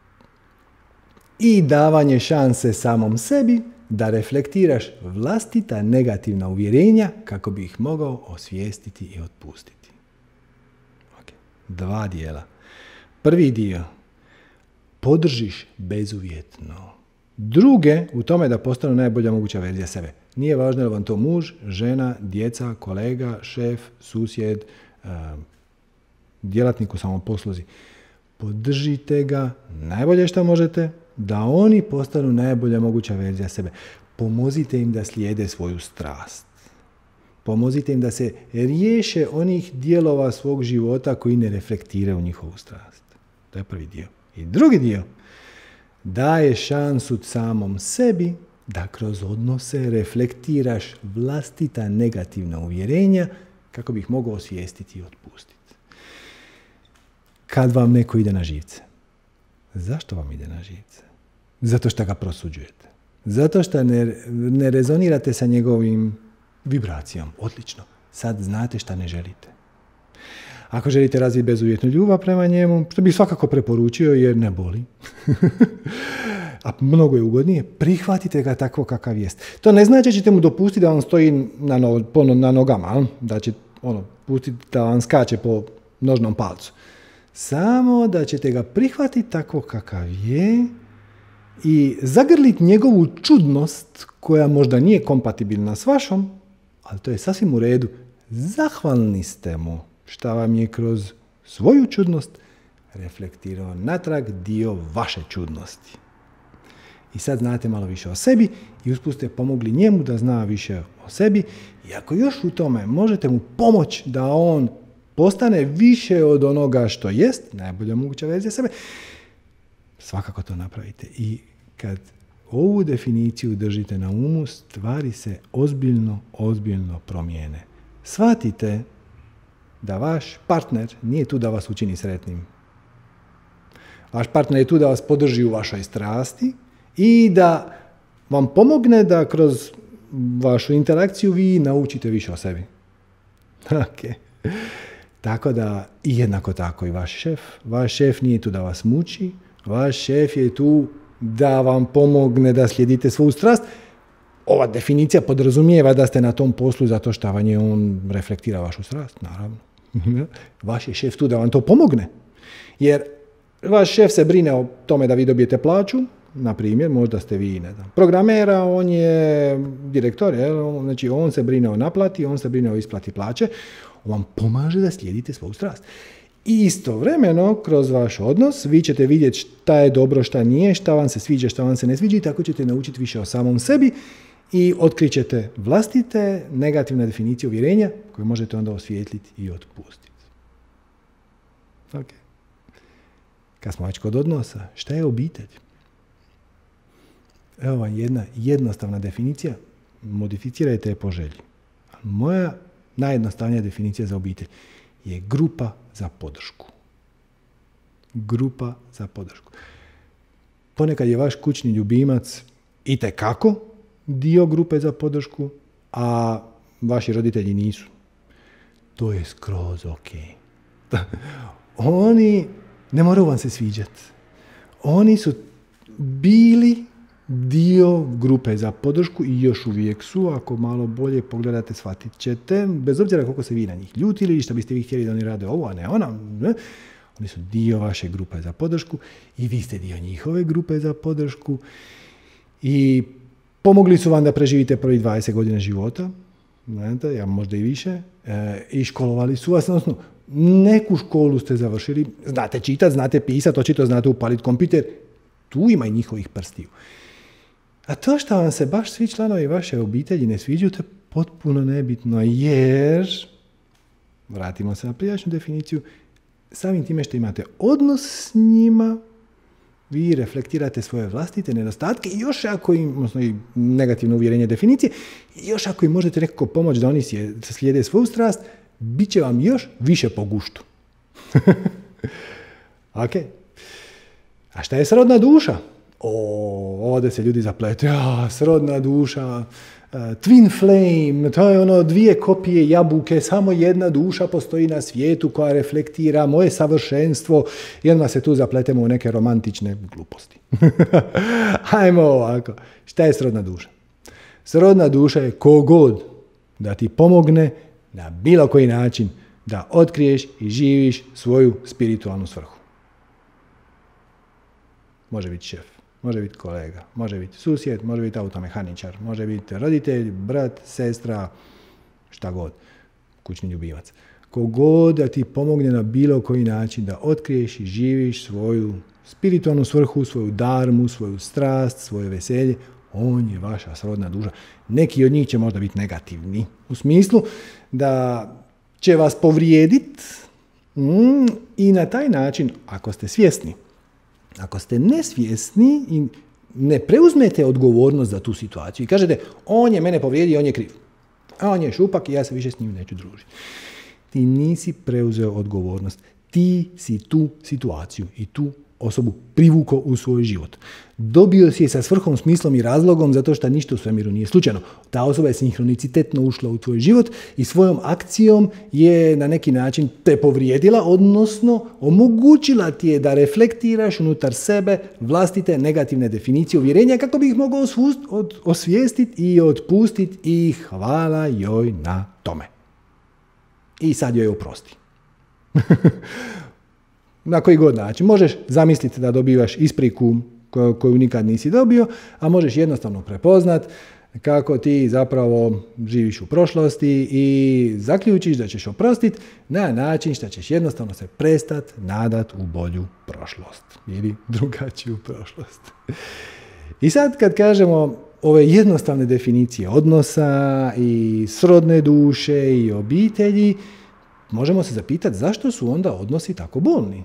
I davanje šanse samom sebi da reflektiraš vlastita negativna uvjerenja kako bi ih mogao osvijestiti i otpustiti. Okay. 2 dijela. Prvi dio. Podržiš bezuvjetno druge u tome da postanu najbolja moguća verzija sebe. Nije važno je li vam to muž, žena, djeca, kolega, šef, susjed, djelatnik u samoposluzi. Podržite ga najbolje što možete da oni postanu najbolja moguća verzija sebe. Pomozite im da slijede svoju strast. Pomozite im da se riješe onih dijelova svog života koji ne reflektiraju njihovu strast. To je prvi dio. I drugi dio. Daje šansu samom sebi da kroz odnose reflektiraš vlastita negativna uvjerenja kako bi ih mogao osvijestiti i otpustiti. Kad vam neko ide na živce? Zašto vam ide na živce? Zato što ga prosuđujete. Zato što ne rezonirate sa njegovim vibracijom. Odlično. Sad znate šta ne želite. Ako želite razviti bezuvjetnu ljubav prema njemu, što bih svakako preporučio jer ne boli, a mnogo je ugodnije, prihvatite ga tako kakav jest. To ne znači da ćete mu dopustiti da on stoji na nogama, da će pustiti da vam skače po nožnom palcu. Samo da ćete ga prihvatiti tako kakav je i zagrliti njegovu čudnost koja možda nije kompatibilna s vašom, ali to je sasvim u redu. Zahvalni ste mu šta vam je kroz svoju čudnost reflektirao natrag dio vaše čudnosti. I sad znate malo više o sebi i usput ste pomogli njemu da zna više o sebi i ako još u tome možete mu pomoći da on postane više od onoga što jest, najbolja moguća verzija sebe, svakako to napravite. I kad ovu definiciju držite na umu, stvari se ozbiljno promijene. Shvatite da vaš partner nije tu da vas učini sretnim. Vaš partner je tu da vas podrži u vašoj strasti i da vam pomogne da kroz vašu interakciju vi naučite više o sebi. Okay. Tako da, i jednako tako i vaš šef. Vaš šef nije tu da vas muči, vaš šef je tu da vam pomogne da slijedite svoju strast ova definicija podrazumijeva da ste na tom poslu zato što on reflektira vašu strast, naravno. Vaš je šef tu da vam to pomogne. Jer vaš šef se brine o tome da vi dobijete plaću, na primjer, možda ste vi, ne znam, programera, on je direktor, znači on se brine o naplati, on se brine o isplati plaće, on vam pomaže da slijedite svoju strast. I istovremeno, kroz vaš odnos, vi ćete vidjeti šta je dobro, šta nije, šta vam se sviđa, šta vam se ne sviđa i tako ćete naučiti više o samom sebi i otkrićete vlastite negativne definicije uvjerenja koje možete onda osvijetliti i otpustiti. Ok. Kad smo već kod odnosa, šta je obitelj? Evo vam jedna jednostavna definicija, modificirajte je po želji. Moja najjednostavnija definicija za obitelj je grupa za podršku. Grupa za podršku. Ponekad je vaš kućni ljubimac itekako dio grupe za podršku, a vaši roditelji nisu. To je skroz ok. Oni ne moraju vam se sviđati. Oni su bili dio grupe za podršku i još uvijek su, ako malo bolje pogledate, shvatit ćete, bez obzira koliko se vi na njih ljutili ili što biste vi htjeli da oni rade ovo, a ne ona, ne? Oni su dio vaše grupe za podršku i vi ste dio njihove grupe za podršku i pomogli su vam da preživite prvih 20 godina života, znate, ja možda i više, i školovali su vas, odnosno neku školu ste završili, znate čitati, znate pisati, očito znate upaliti kompjuter, tu ima i njihovih prstiju. A to što vam se baš svi članovi vaše obitelji ne sviđaju, to je potpuno nebitno, jer, vratimo se na prijašnju definiciju, samim time što imate odnos s njima, vi reflektirate svoje vlastite nedostatke i još ako im, odnosno i negativno uvjerenje definicije, još ako im možete nekako pomoći da oni slijede svoju strast, bit će vam još više po guštu. Ok. A šta je srodna duša? Ovdje se ljudi zapletu. Srodna duša, twin flame, to je ono dvije kopije jabuke, samo jedna duša postoji na svijetu koja reflektira moje savršenstvo i odmah se tu zapletemo u neke romantične gluposti. Hajmo ovako. Šta je srodna duša? Srodna duša je kogod da ti pomogne na bilo koji način da otkriješ i živiš svoju spiritualnu svrhu. Može biti šef, može biti kolega, može biti susjed, može biti automehaničar, može biti roditelj, brat, sestra, šta god, kućni ljubimac. Kogod da ti pomogne na bilo koji način da otkriješ i živiš svoju spiritualnu svrhu, svoju darmu, svoju strast, svoje veselje, on je vaša srodna duša. Neki od njih će možda biti negativni, u smislu da će vas povrijediti i na taj način, ako ste svjesni, ako ste nesvjesni i ne preuzmete odgovornost za tu situaciju i kažete, on je mene povrijedio, on je kriv, a on je šupak i ja se više s njim neću družiti. Ti nisi preuzeo odgovornost, ti si tu situaciju i tu osobu privukao u svoj život. Dobio si je sa svrhom, smislom i razlogom zato što ništa u svemiru nije slučajno. Ta osoba je sinhronicitetno ušla u tvoj život i svojom akcijom je na neki način te povrijedila, odnosno omogućila ti je da reflektiraš unutar sebe vlastite negativne definicije uvjerenja kako bi ih mogao osvijestiti i otpustiti i hvala joj na tome. I sad joj oprosti. Na koji god način. Možeš zamisliti da dobivaš ispriku koju nikad nisi dobio, a možeš jednostavno prepoznat kako ti zapravo živiš u prošlosti i zaključiš da ćeš oprostiti na način što ćeš jednostavno se prestati nadat u bolju prošlost ili drugačiju prošlost. I sad kad kažemo ove jednostavne definicije odnosa i srodne duše i obitelji, možemo se zapitati zašto su onda odnosi tako bolni.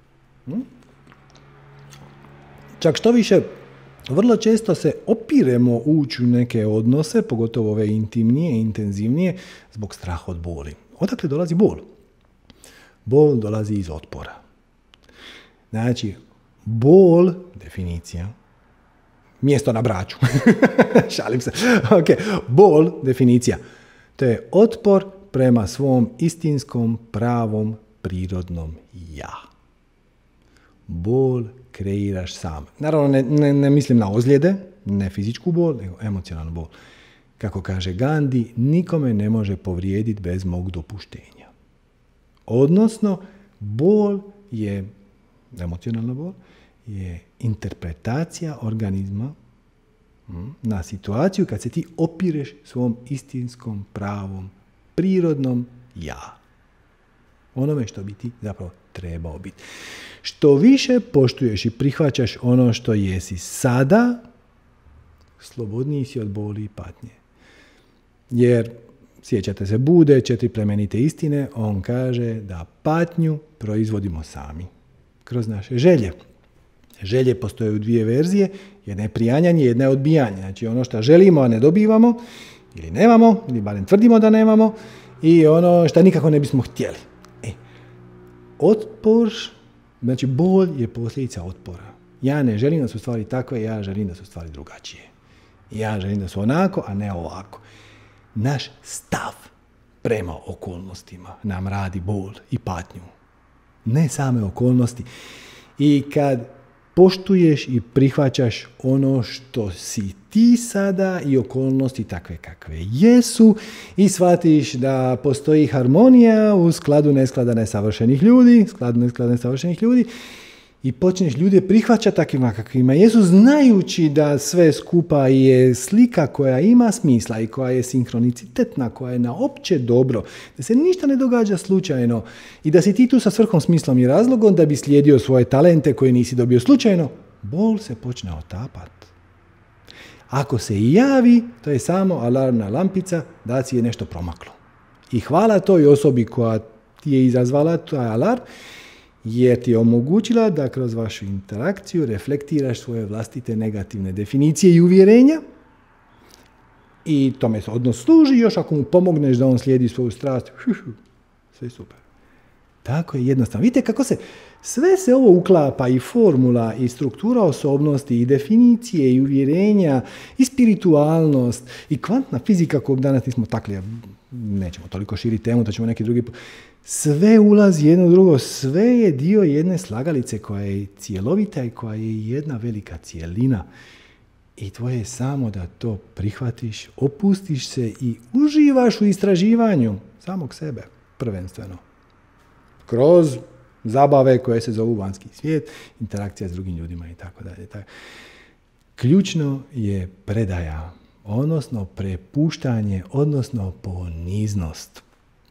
Čak što više, vrlo često se opiremo ući u neke odnose, pogotovo ove intimnije, intenzivnije, zbog straha od boli. Odakle dolazi bol? Bol dolazi iz otpora. Znači, bol, definicija, mjesto na Braču. Šalim se. Okay. Bol, definicija, to je otpor prema svom istinskom, pravom, prirodnom ja. Bol kreiraš sam. Naravno, ne mislim na ozljede, ne fizičku bol, nego emocionalnu bol. Kako kaže Gandhi, nikome ne može povrijediti bez mog dopuštenja. Odnosno, bol je, emocionalna bol, je interpretacija organizma na situaciju kad se ti opireš svom istinskom, pravom, prirodnom ja. Onome što bi ti zapravo trebao biti. Što više poštuješ i prihvaćaš ono što jesi sada, slobodniji si od boli i patnje. Jer, sjećate se Bude, 4 plemenite istine, on kaže da patnju proizvodimo sami. Kroz naše želje. Želje postoje u 2 verzije, jedna je prijanjanje, jedna je odbijanje. Znači ono što želimo, a ne dobivamo, ili nemamo, ili barem tvrdimo da nemamo, i ono što nikako ne bismo htjeli. Otpor, znači bol je posljedica otpora. Ja ne želim da su stvari takve, ja želim da su stvari drugačije. Ja želim da su onako, a ne ovako. Naš stav prema okolnostima nam radi bol i patnju. Ne same okolnosti. I kad poštuješ i prihvaćaš ono što si ti sada i okolnosti takve kakve jesu i shvatiš da postoji harmonija u skladu nesklada nesavršenih ljudi, i počneš ljude prihvaćati takvima kakvima jesu, znajući da sve skupa je slika koja ima smisla i koja je sinhronicitetna, koja je na opće dobro, da se ništa ne događa slučajno i da si ti tu sa svrhom, smislom i razlogom da bi slijedio svoje talente koje nisi dobio slučajno, bol se počne otapati. Ako se i javi, to je samo alarmna lampica da si je nešto promaklo. I hvala toj osobi koja ti je izazvala taj alarm, jer ti je omogućila da kroz vašu interakciju reflektiraš svoje vlastite negativne definicije i uvjerenja, i tome se odnos služi, još ako mu pomogneš da on slijedi svoju strast, sve super. Tako je jednostavno. Vidite kako sve se ovo uklapa, i formula, i struktura osobnosti, i definicije, i uvjerenja, i spiritualnost, i kvantna fizika koju danas nismo takli, nećemo toliko širiti temu, to ćemo neki drugi put. Sve ulazi jedno u drugo, sve je dio jedne slagalice koja je cjelovita i koja je jedna velika cijelina. I tvoje je samo da to prihvatiš, opustiš se i uživaš u istraživanju samog sebe, prvenstveno. Kroz zabave koje se zovu vanjski svijet, interakcija s drugim ljudima i tako dalje. Ključno je predaja, odnosno prepuštanje, odnosno poniznost.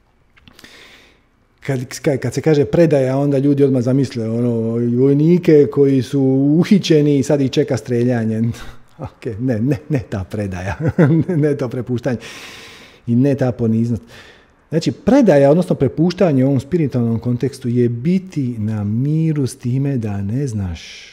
Kad se kaže predaja, onda ljudi odmah zamisle vojnike koji su uhićeni i sad ih čeka streljanje. Ne ta predaja, ne to prepuštanje i ne ta poniznost. Znači, predaja, odnosno prepuštanje u ovom spiritualnom kontekstu je biti na miru s time da ne znaš.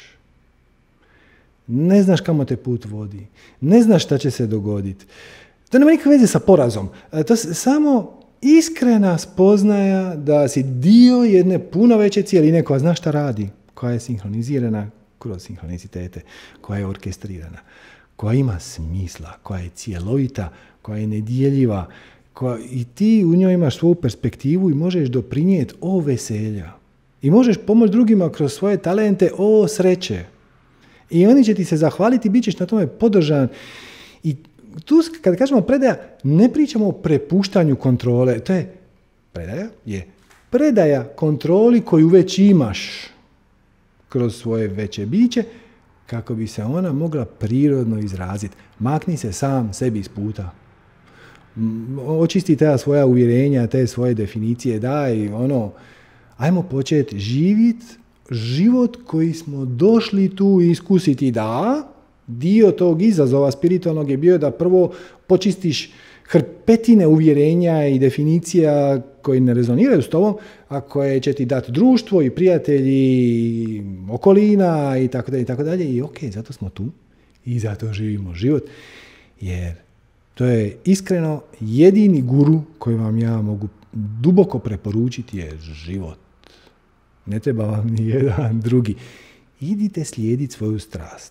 Ne znaš kamo te put vodi. Ne znaš šta će se dogoditi. To nema nikakve veze sa porazom. To je samo iskrena spoznaja da si dio jedne puno veće cijeline koja zna šta radi, koja je sinhronizirana kroz sinhronicitete, koja je orkestrirana, koja ima smisla, koja je cjelovita, koja je nedjeljiva, i ti u njoj imaš svoju perspektivu i možeš doprinijeti veselja. I možeš pomoći drugima kroz svoje talente sreće. I oni će ti se zahvaliti, bit ćeš na tome podržan. I tu, kad kažemo predaja, ne pričamo o prepuštanju kontrole. To je predaja kontroli koju već imaš kroz svoje veće biće, kako bi se ona mogla prirodno izraziti. Makni se sam sebi iz puta. Očisti ta svoja uvjerenja, te svoje definicije, ajmo početi živjeti život koji smo došli tu iskusiti. Da, dio tog izazova spiritualnog je bio da prvo počistiš hrpetine uvjerenja i definicija koji ne rezoniraju s tobom, a koje će ti dati društvo i prijatelji, i okolina i tako dalje. I zato smo tu i zato živimo život, jer to je iskreno jedini guru koji vam ja mogu duboko preporučiti je život. Ne treba vam ni jedan drugi. Idite slijediti svoju strast.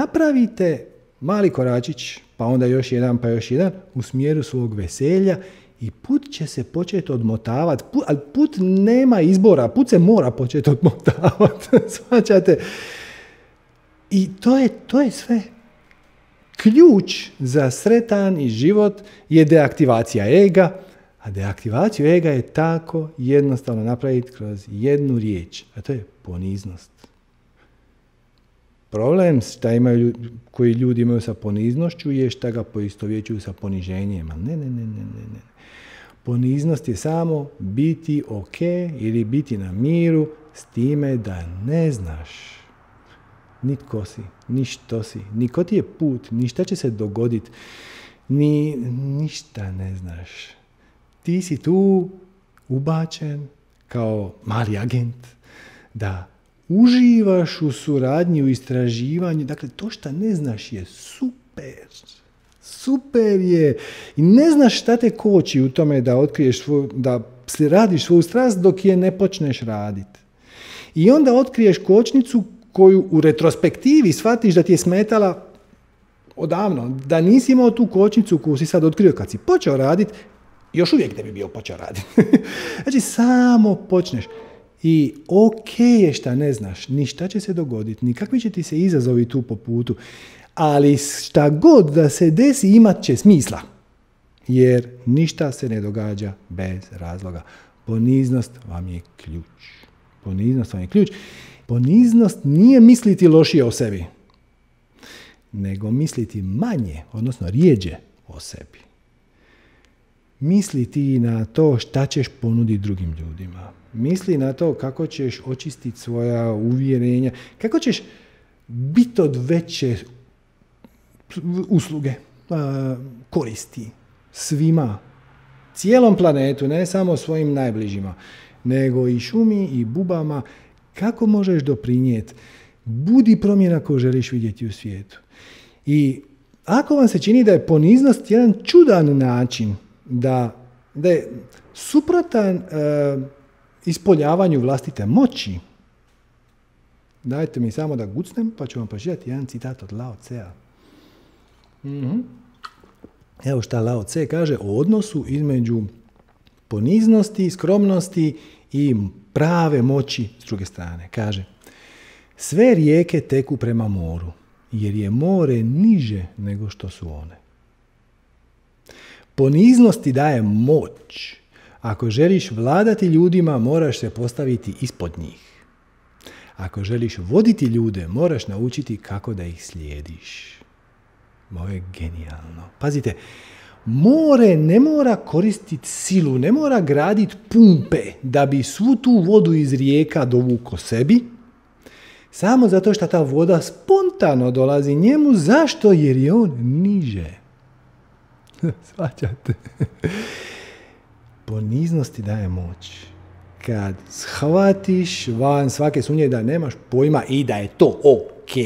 Napravite mali koračić, pa onda još jedan, u smjeru svog veselja i put će se početi odmotavati, ali put nema izbora, put se mora početi odmotavati, shvaćate? I to je sve. Ključ za sretan i život je deaktivacija ega, a deaktivaciju ega je tako jednostavno napraviti kroz jednu riječ, a to je poniznost. Problem koji ljudi imaju sa poniznošću je što ga poistovjećuju sa poniženjem. Ne. Poniznost je samo biti ok ili biti na miru s time da ne znaš ni tko si, ni što si, ni ko ti je put, ni šta će se dogoditi, ništa ne znaš. Ti si tu ubačen kao mali agent da uživaš u suradnji, u istraživanju. Dakle, to što ne znaš je super. Super je. I ne znaš šta te koči u tome da otkriješ da radiš svoju strast dok je ne počneš raditi. I onda otkriješ kočnicu koju u retrospektivi shvatiš da ti je smetala odavno. Da nisi imao tu kočnicu koju si sad otkrio kad si počeo raditi, još uvijek ne bi bio počeo raditi. Znači, samo počneš. I ok je šta ne znaš, ni šta će se dogoditi, ni kakvi će ti se izazovi tu po putu, ali šta god da se desi imat će smisla, jer ništa se ne događa bez razloga. Poniznost vam je ključ. Poniznost vam je ključ. Poniznost nije misliti lošije o sebi, nego misliti manje, odnosno rijeđe o sebi. Misli ti na to šta ćeš ponuditi drugim ljudima. Misli na to kako ćeš očistiti svoja uvjerenja, kako ćeš biti od veće usluge, koristi svima, cijelom planetu, ne samo svojim najbližima, nego i šumi i bubama, kako možeš doprinijeti. Budi promjena koju želiš vidjeti u svijetu. I ako vam se čini da je poniznost jedan čudan način da je suprotan ispoljavanju vlastite moći, dajte mi samo da gucnem pa ću vam pročitati jedan citat od Lao Tsea. Evo šta Lao Tse kaže o odnosu između poniznosti, skromnosti i prave moći s druge strane. Kaže, sve rijeke teku prema moru, jer je more niže nego što su one. Poniznost ti daje moć. Ako želiš vladati ljudima, moraš se postaviti ispod njih. Ako želiš voditi ljude, moraš naučiti kako da ih slijediš. Ovo je genijalno. Pazite, more ne mora koristiti silu, ne mora graditi pumpe da bi svu tu vodu iz rijeka dovuko sebi, samo zato što ta voda spontano dolazi njemu. Zašto? Jer je on niže. Svaćate? Poniznost ti daje moć. Kad shvatiš van svake sumnje da nemaš pojma i da je to ok.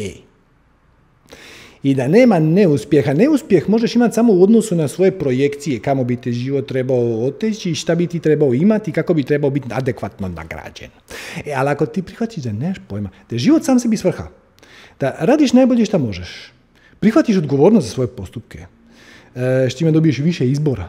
I da nema neuspjeha. Neuspjeh možeš imati samo u odnosu na svoje projekcije, kamo bi te život trebao oteći, šta bi ti trebao imati, kako bi trebao biti adekvatno nagrađen. Ali ako ti prihvatiš da nemaš pojma, da je život sam sebi svrha, da radiš najbolje šta možeš, prihvatiš odgovornost za svoje postupke, s čime dobiješ više izbora,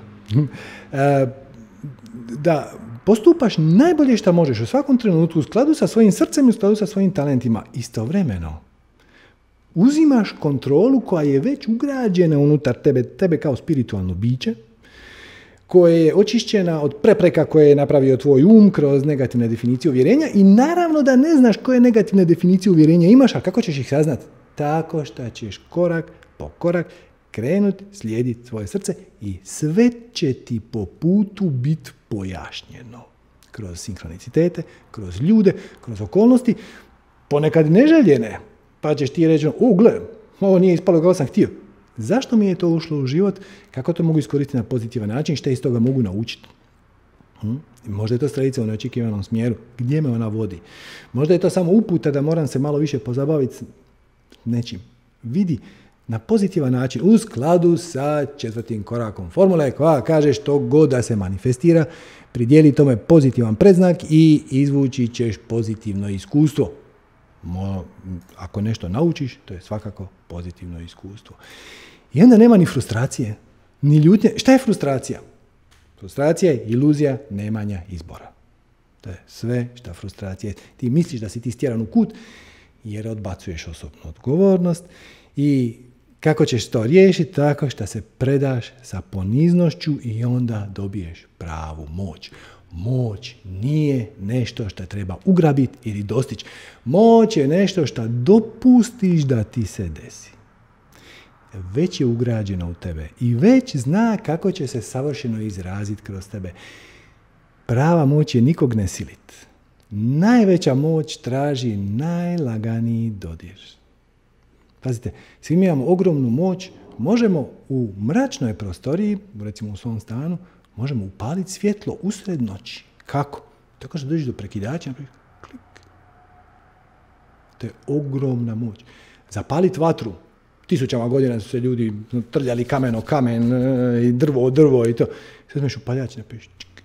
da postupaš najbolje šta možeš u svakom trenutku u skladu sa svojim srcem i u skladu sa svojim talentima, istovremeno uzimaš kontrolu koja je već ugrađena unutar tebe kao spiritualno biće, koja je očišćena od prepreka koje je napravio tvoj kroz negativne definicije uvjerenja i naravno da ne znaš koje negativne definicije uvjerenja imaš, a kako ćeš ih saznati? Tako što ćeš korak po korak krenuti, slijediti svoje srce i sve će ti po putu biti pojašnjeno. Kroz sinkronicitete, kroz ljude, kroz okolnosti, ponekad neželjene. Pa ćeš ti reći, gle, ovo nije ispalo kako sam htio. Zašto mi je to ušlo u život? Kako to mogu iskoristiti na pozitivan način? Šta iz toga mogu naučiti? Možda je to strelica u neočekivanom smjeru. Gdje me ona vodi? Možda je to samo uputa da moram se malo više pozabaviti nečim. Vidi na pozitivan način, u skladu sa 4. korakom formule koja kaže što god da se manifestira, pridijeli tome pozitivan predznak i izvući ćeš pozitivno iskustvo. Ako nešto naučiš, to je svakako pozitivno iskustvo. I onda nema ni frustracije, ni ljutnje. Šta je frustracija? Frustracija je iluzija nemanja izbora. To je sve što frustracija je. Ti misliš da si ti stjeran u kut jer odbacuješ osobnu odgovornost i kako ćeš to riješiti? Tako što se predaš sa poniznošću i onda dobiješ pravu moć. Moć nije nešto što treba ugrabiti ili dostići. Moć je nešto što dopustiš da ti se desi. Već je ugrađeno u tebe i već zna kako će se savršeno izraziti kroz tebe. Prava moć je nikog ne silit. Najveća moć traži najlaganiji dodir. Pazite, svi mi imamo ogromnu moć, možemo u mračnoj prostoriji, recimo u svom stanu, možemo upaliti svjetlo usred noći. Kako? Tako što dođeš do prekidača, klik. To je ogromna moć. Zapaliti vatru. Tisućama godina su se ljudi trljali kamen o kamen i drvo o drvo i to. Sad smiješ upaljač, napiš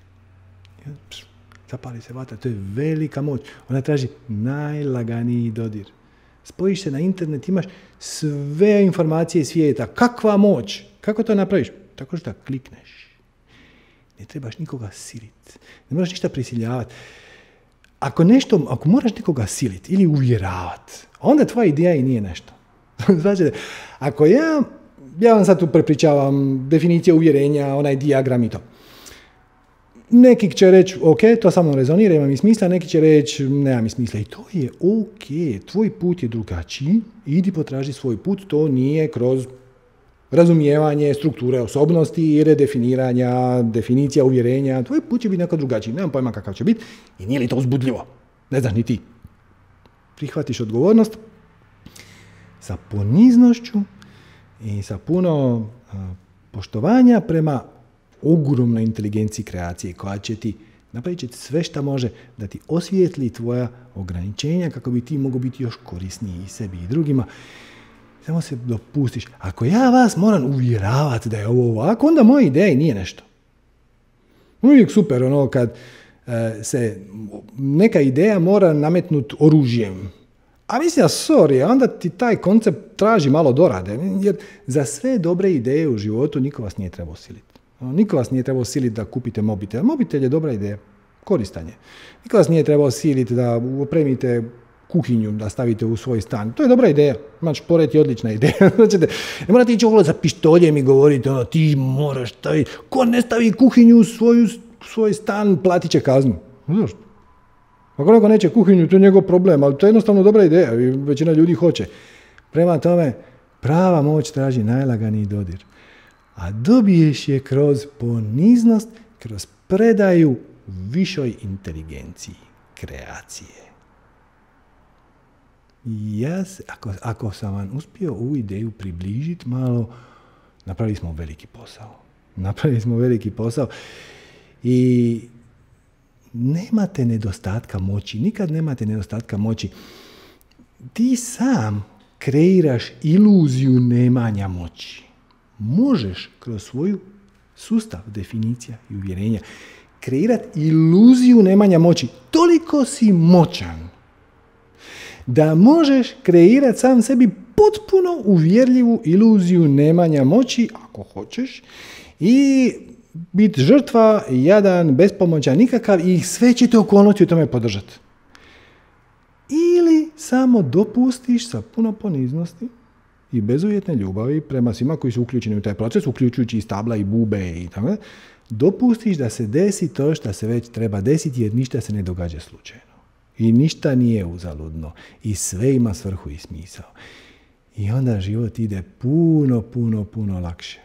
zapali se vatra. To je velika moć. Ona traži najlaganiji dodir. Spojiš se na internet, imaš sve informacije svijeta. Kakva moć? Kako to napraviš? Tako što klikneš. Ne trebaš nikoga siliti. Ne moraš ništa prisiljavati. Ako moraš nekoga siliti ili uvjeravati, onda tvoja ideja i nije nešto. Znači, ako ja vam sad tu prepričavam definicije uvjerenja, onaj dijagram i to. Neki će reći, ok, to samo rezonira, ima mi smisla, neki će reći, nema mi smisla. I to je ok, tvoj put je drugačiji, idi potraži svoj put, to nije kroz razumijevanje strukture osobnosti i redefiniranja, definicija uvjerenja, tvoj put će biti neko drugačiji, nemam pojma kakav će biti i nije li to uzbudljivo, ne znaš ni ti. Prihvatiš odgovornost sa poniznošću i sa puno poštovanja prema ogromnoj inteligenciji kreacije koja će ti napravit će sve što može da ti osvijetli tvoja ograničenja kako bi ti mogao biti još korisniji i sebi i drugima. Samo se dopustiš. Ako ja vas moram uvjeravati da je ovo ovako, onda moja ideja nije nešto. Uvijek super kad se neka ideja mora nametnuti oružjem. A mislim da, sorry, onda ti taj koncept traži malo dorade, jer za sve dobre ideje u životu niko vas nije trebao siliti. Niko vas nije trebao siliti da kupite mobitel. Mobitel je dobra ideja, koristan je. Niko vas nije trebao siliti da opremite kuhinju, da stavite u svoj stan. To je dobra ideja. Znači, šporet je odlična ideja. Ne morate ići ovdje za pištoljem i govoriti, ti moraš staviti. Ko ne stavi kuhinju u svoj stan, platit će kaznu. Zašto? Ako neko neće kuhinju, to je njegov problem, ali to je jednostavno dobra ideja i većina ljudi hoće. Prema tome, prava moć traži najlaganiji dodir. A dobiješ je kroz poniznost, kroz predaju višoj inteligenciji, kreacije. Ako sam vam uspio ovu ideju približiti malo, napravili smo veliki posao. I nemate nedostatka moći, nikad nemate nedostatka moći. Ti sam kreiraš iluziju nemanja moći. Možeš kroz svoju sustav definicija i uvjerenja kreirati iluziju nemanja moći. Toliko si moćan da možeš kreirati sam sebi potpuno uvjerljivu iluziju nemanja moći, ako hoćeš, i biti žrtva, jadan, bespomoćan, nikakav, i sve će te okolnosti u tome podržati. Ili samo dopustiš sa puno poniznosti i bezuvjetne ljubavi prema svima koji su uključeni u taj proces, uključujući i stabla i bube i tako, dopustiš da se desi to što se već treba desiti, jer ništa se ne događa slučajno. I ništa nije uzaludno. I sve ima svrhu i smisao. I onda život ide puno lakše.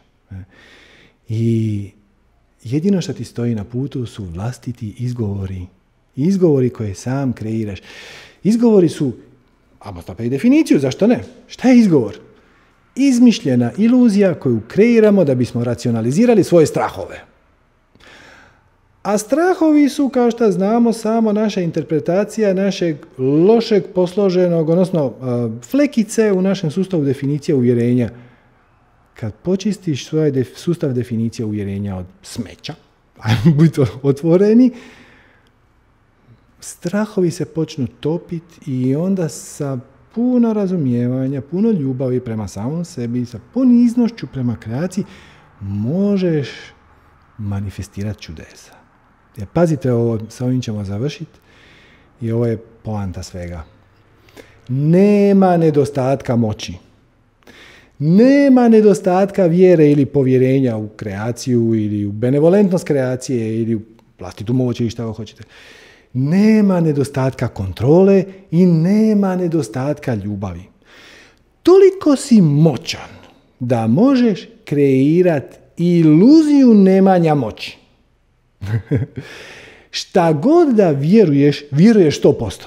I jedino što ti stoji na putu su vlastiti izgovori. Izgovori koje sam kreiraš. Izgovori su, a možda pa i definiciju, zašto ne? Šta je izgovor? Izmišljena iluzija koju kreiramo da bismo racionalizirali svoje strahove. A strahovi su, kao što znamo, samo naša interpretacija našeg lošeg posloženog, odnosno flekice u našem sustavu definicije uvjerenja. Kad počistiš svoj sustav definicije uvjerenja od smeća, budite otvoreni, strahovi se počnu topiti i onda sa puno razumijevanja, puno ljubavi prema samom sebi, sa poniznošću prema kreaciji, možeš manifestirati čudesa. Jer pazite ovo, sa ovim ćemo završiti i ovo je poanta svega. Nema nedostatka moći. Nema nedostatka vjere ili povjerenja u kreaciju ili u benevolentnost kreacije ili u vlastitu moć ili šta hoćete. Nema nedostatka kontrole i nema nedostatka ljubavi. Toliko si moćan da možeš kreirati iluziju nemanja moći. Šta god da vjeruješ 100%.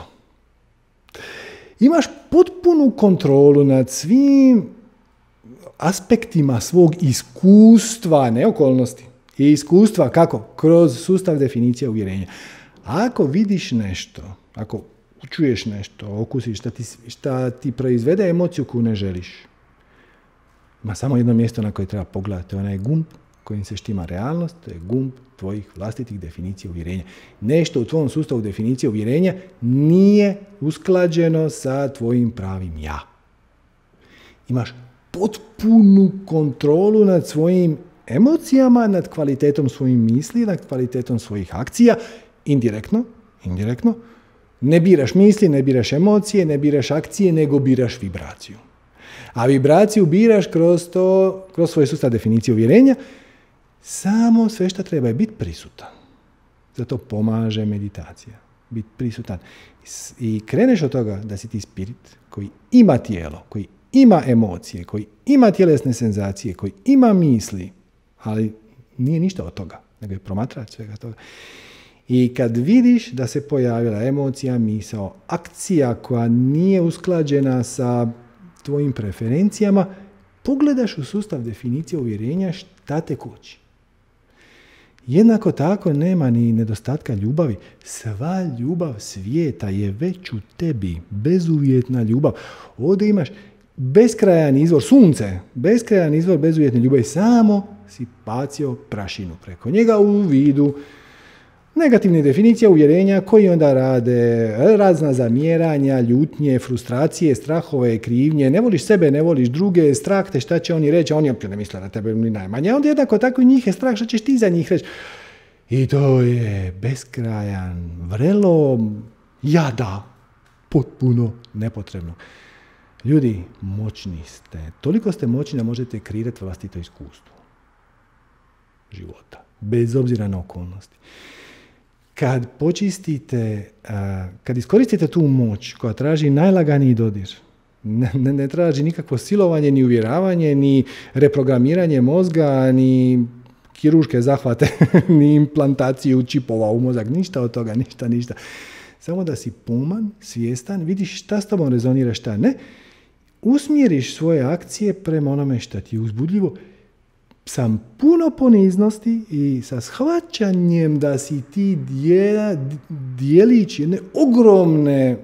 Imaš potpunu kontrolu nad svim aspektima svog iskustva, ne okolnosti. I iskustva kako? Kroz sustav definicija uvjerenja. Ako vidiš nešto, ako čuješ nešto, okusiš šta ti proizvede emociju koju ne želiš, ima samo jedno mjesto na koje treba pogledati. Onaj gumb kojim se štima realnost, to je gumb tvojih vlastitih definicija uvjerenja. Nešto u tvom sustavu definicije uvjerenja nije usklađeno sa tvojim pravim ja. Imaš potpunu kontrolu nad svojim emocijama, nad kvalitetom svojih misli, nad kvalitetom svojih akcija, indirektno. Ne biraš misli, ne biraš emocije, ne biraš akcije, nego biraš vibraciju. A vibraciju biraš kroz svoj sustav definicije uvjerenja. Samo sve što treba je biti prisutan. Zato pomaže meditacija. Biti prisutan. I kreneš od toga da si ti spirit koji ima tijelo, koji ima emocije, koji ima tjelesne senzacije, koji ima misli, ali nije ništa od toga, nego je promatrač svega toga. I kad vidiš da se pojavila emocija, misao, akcija koja nije usklađena sa tvojim preferencijama, pogledaš u sustav definicije uvjerenja šta te koči. Jednako tako nema ni nedostatka ljubavi. Sva ljubav svijeta je već u tebi. Bezuvjetna ljubav. Ovdje imaš beskrajan izvor, sunce, beskrajan izvor bezuvjetne ljubavi. Samo si bacio prašinu preko njega u vidu negativne definicije uvjerenja koji onda rade razna zamjeranja, ljutnje, frustracije, strahove, krivnje. Ne voliš sebe, ne voliš druge, strah te šta će oni reći, a oni opće ne misle na tebe ni najmanje. A onda jednako tako njih je strah šta ćeš ti za njih reći. I to je beskrajan, vrelo jada, potpuno nepotrebno. Ljudi, moćni ste. Toliko ste moćni da možete kreirati vlastito iskustvo života, bez obzira na okolnosti. Kad počistite, kad iskoristite tu moć koja traži najlaganiji dodir, ne traži nikakvo silovanje, ni uvjeravanje, ni reprogramiranje mozga, ni kirurške zahvate, ni implantaciju čipova u mozak, ništa od toga, ništa. Samo da si poman, svjestan, vidiš šta s tobom rezonira, šta ne, usmjeriš svoje akcije prema onome šta ti je uzbudljivo, sam puno poniznosti i sa shvaćanjem da si ti dijelić jedne ogromne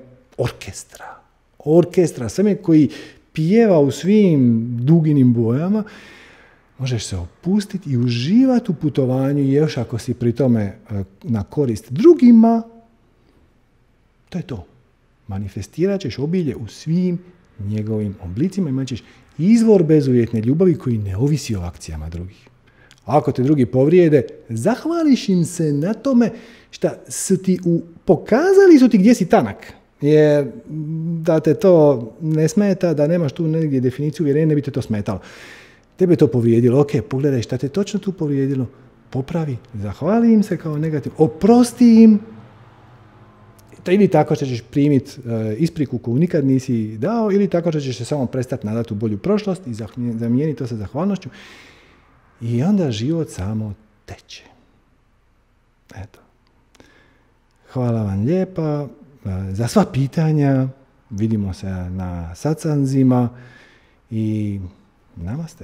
orkestra, sveme koji pjeva u svim duginim bojama, možeš se opustiti i uživati u putovanju, još ako si pri tome na korist drugima, to je to. Manifestirat ćeš obilje u svim njegovim oblicima, imat ćeš izvor bezuvjetne ljubavi koji ne ovisi o akcijama drugih. Ako te drugi povrijede, zahvališ im se na tome šta su ti pokazali su ti gdje si tanak. Jer da te to ne smeta, da nemaš tu negdje definiciju uvjerenja, ne bi te to smetalo. Tebe to povrijedilo, ok, pogledaj šta te točno tu povrijedilo, popravi, zahvali im se kao negativ, oprosti im, ili tako što ćeš primiti ispriku koju nikad nisi dao, ili tako što ćeš se samo prestati nadati u bolju prošlost i zamijeniti to sa zahvalnošću. I onda život samo teče. Eto. Hvala vam lijepa za sva pitanja. Vidimo se na satsanzima i namaste.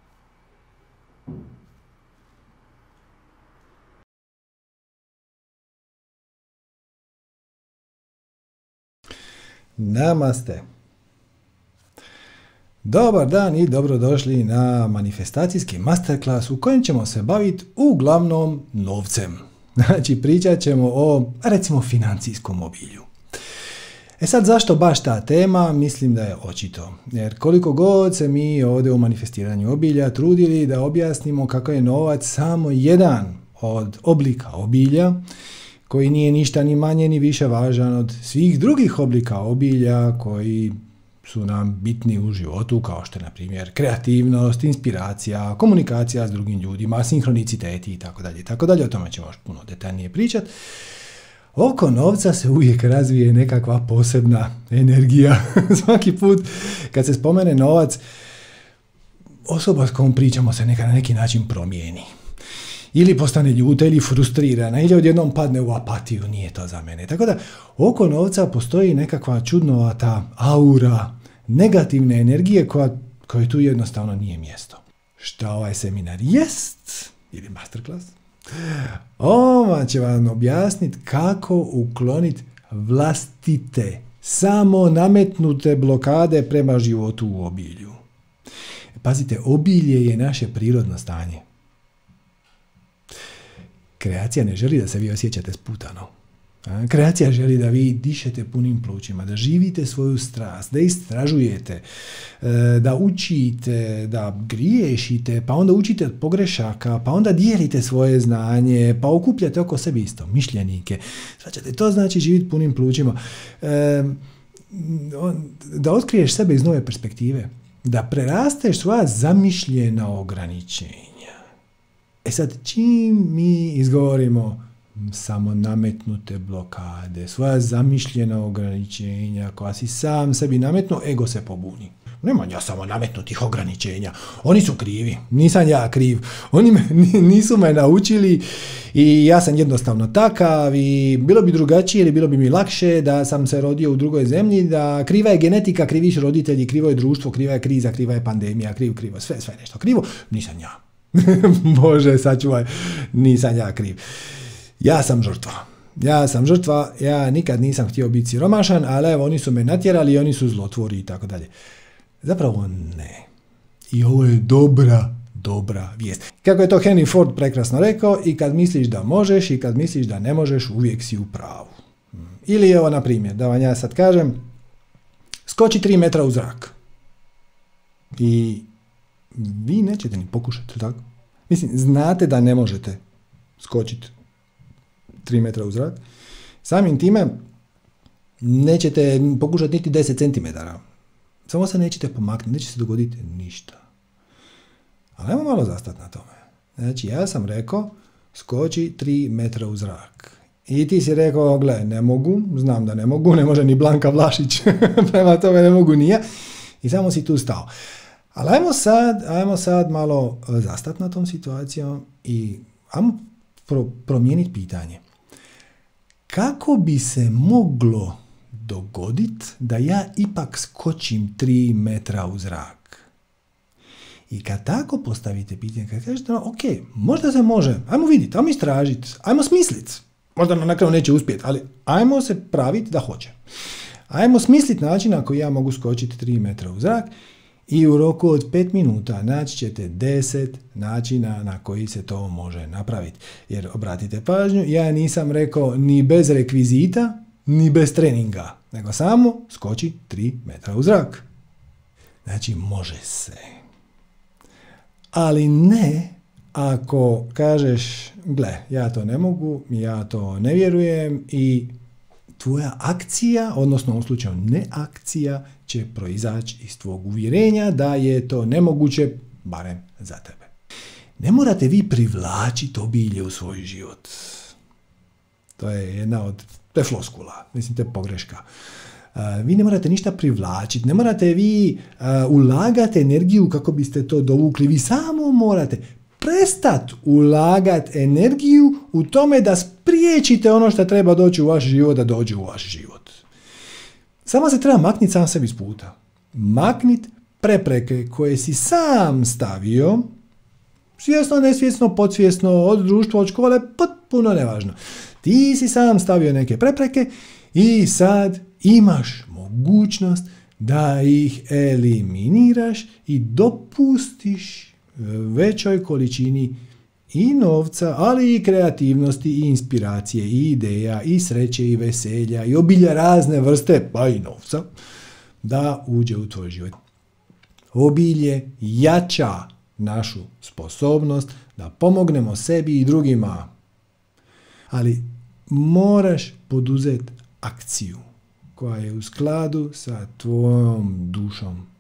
Namaste. Dobar dan i dobrodošli na manifestacijski masterclass u kojem ćemo se baviti uglavnom novcem. Znači pričat ćemo o, recimo, financijskom obilju. Sad zašto baš ta tema? Mislim da je očito. Jer koliko god se mi ovdje u manifestiranju obilja trudili da objasnimo kako je novac samo jedan od oblika obilja, koji nije ništa ni manje ni više važan od svih drugih oblika obilja koji su nam bitni u životu, kao što je, na primjer, kreativnost, inspiracija, komunikacija s drugim ljudima, sinhroniciteti itd. O tome ćemo još puno detaljnije pričati. Oko novca se uvijek razvije nekakva posebna energija. Svaki put kad se spomene novac, osoba s kojom pričamo se na neki način promijeni. Ili postane ljuta, ili frustrirana, ili odjednom padne u apatiju, nije to za mene. Tako da, oko novca postoji nekakva čudnovata aura negativne energije koja tu jednostavno nije mjesto. Šta ovaj seminar jest, ili masterclass, ova će vam objasniti kako ukloniti vlastite, samo nametnute blokade prema životu u obilju. Pazite, obilje je naše prirodno stanje. Kreacija ne želi da se vi osjećate sputano. Kreacija želi da vi dišete punim plućima, da živite svoju strast, da istražujete, da učite, da griješite, pa onda učite od pogrešaka, pa onda dijelite svoje znanje, pa okupljate oko sebe isto mišljenike. Svačate, to znači živjeti punim plućima. Da otkriješ sebe iz nove perspektive, da prerasteš svoja zamišljena ograničenja. Sad, čim mi izgovorimo samo nametnute blokade, svoja zamišljena ograničenja koja si sam sebi nametno, ego se pobuni. Nema ja samo nametnutih ograničenja. Oni su krivi. Nisam ja kriv. Oni nisu me naučili i ja sam jednostavno takav i bilo bi drugačije ili bilo bi mi lakše da sam se rodio u drugoj zemlji, da kriva je genetika, krivi su roditelji, krivo je društvo, kriva je kriza, kriva je pandemija, krivo, sve nešto krivo. Nisam ja. Bože, sačuvaj, nisam ja kriv. Ja sam žrtva, ja nikad nisam htio biti siromašan, ali evo, oni su me natjerali, oni su zlotvori i tako dalje. Zapravo ne. I ovo je dobra vijest. Kako je to Henry Ford prekrasno rekao, i kad misliš da možeš i kad misliš da ne možeš, uvijek si u pravu. Ili evo, na primjer, da vam ja sad kažem, skoči 3 metra u zrak. I vi nećete ni pokušati, tako? Mislim, znate da ne možete skočiti 3 metra u zrak. Samim time nećete pokušati niti 10 centimetara. Samo se nećete pomaknuti, neće se dogoditi ništa. Ali ajmo malo zastati na tome. Znači, ja sam rekao, skoči 3 metra u zrak. I ti si rekao, gle, ne mogu, znam da ne mogu, ne može ni Blanka Vlašić, prema tome ne mogu ni ja. I samo si tu stao. Ali ajmo sad malo zastati na tom situacijom i ajmo promijeniti pitanje. Kako bi se moglo dogoditi da ja ipak skočim 3 metra u zrak? I kad tako postavite pitanje, kad kažete, ok, možda se može, ajmo vidjeti, ajmo istražiti, ajmo smisliti. Možda na kraju neće uspjeti, ali ajmo se praviti da hoće. Ajmo smisliti način na koji ja mogu skočiti 3 metra u zrak i u roku od 5 minuta naći ćete 10 načina na koji se to može napraviti. Jer, obratite pažnju, ja nisam rekao ni bez rekvizita, ni bez treninga, nego samo skoči 3 metra u zrak. Znači, može se. Ali ne ako kažeš, gle, ja to ne mogu, ja to ne vjerujem i tvoja akcija, odnosno u slučaju neakcija, će proizaći iz tvog uvjerenja da je to nemoguće, barem za tebe. Ne morate vi privlačiti obilje u svoj život. To je jedna od te floskula, mislim, te pogreška. Vi ne morate ništa privlačiti, ne morate vi ulagati energiju kako biste to dovukli, vi samo morate prestati ulagati energiju u tome da spriječite ono što treba doći u vaš život, da dođe u vaš život. Samo se treba makniti sam sebi s puta. Makniti prepreke koje si sam stavio, svjesno, nesvjesno, podsvjesno, od društva, od škole, potpuno nevažno. Ti si sam stavio neke prepreke i sad imaš mogućnost da ih eliminiraš i dopustiš većoj količini i novca, ali i kreativnosti, i inspiracije, i ideja, i sreće, i veselja, i obilja razne vrste, pa i novca, da uđe u tvoj život. Obilje jača našu sposobnost da pomognemo sebi i drugima. Ali moraš poduzeti akciju koja je u skladu sa tvojom dušom.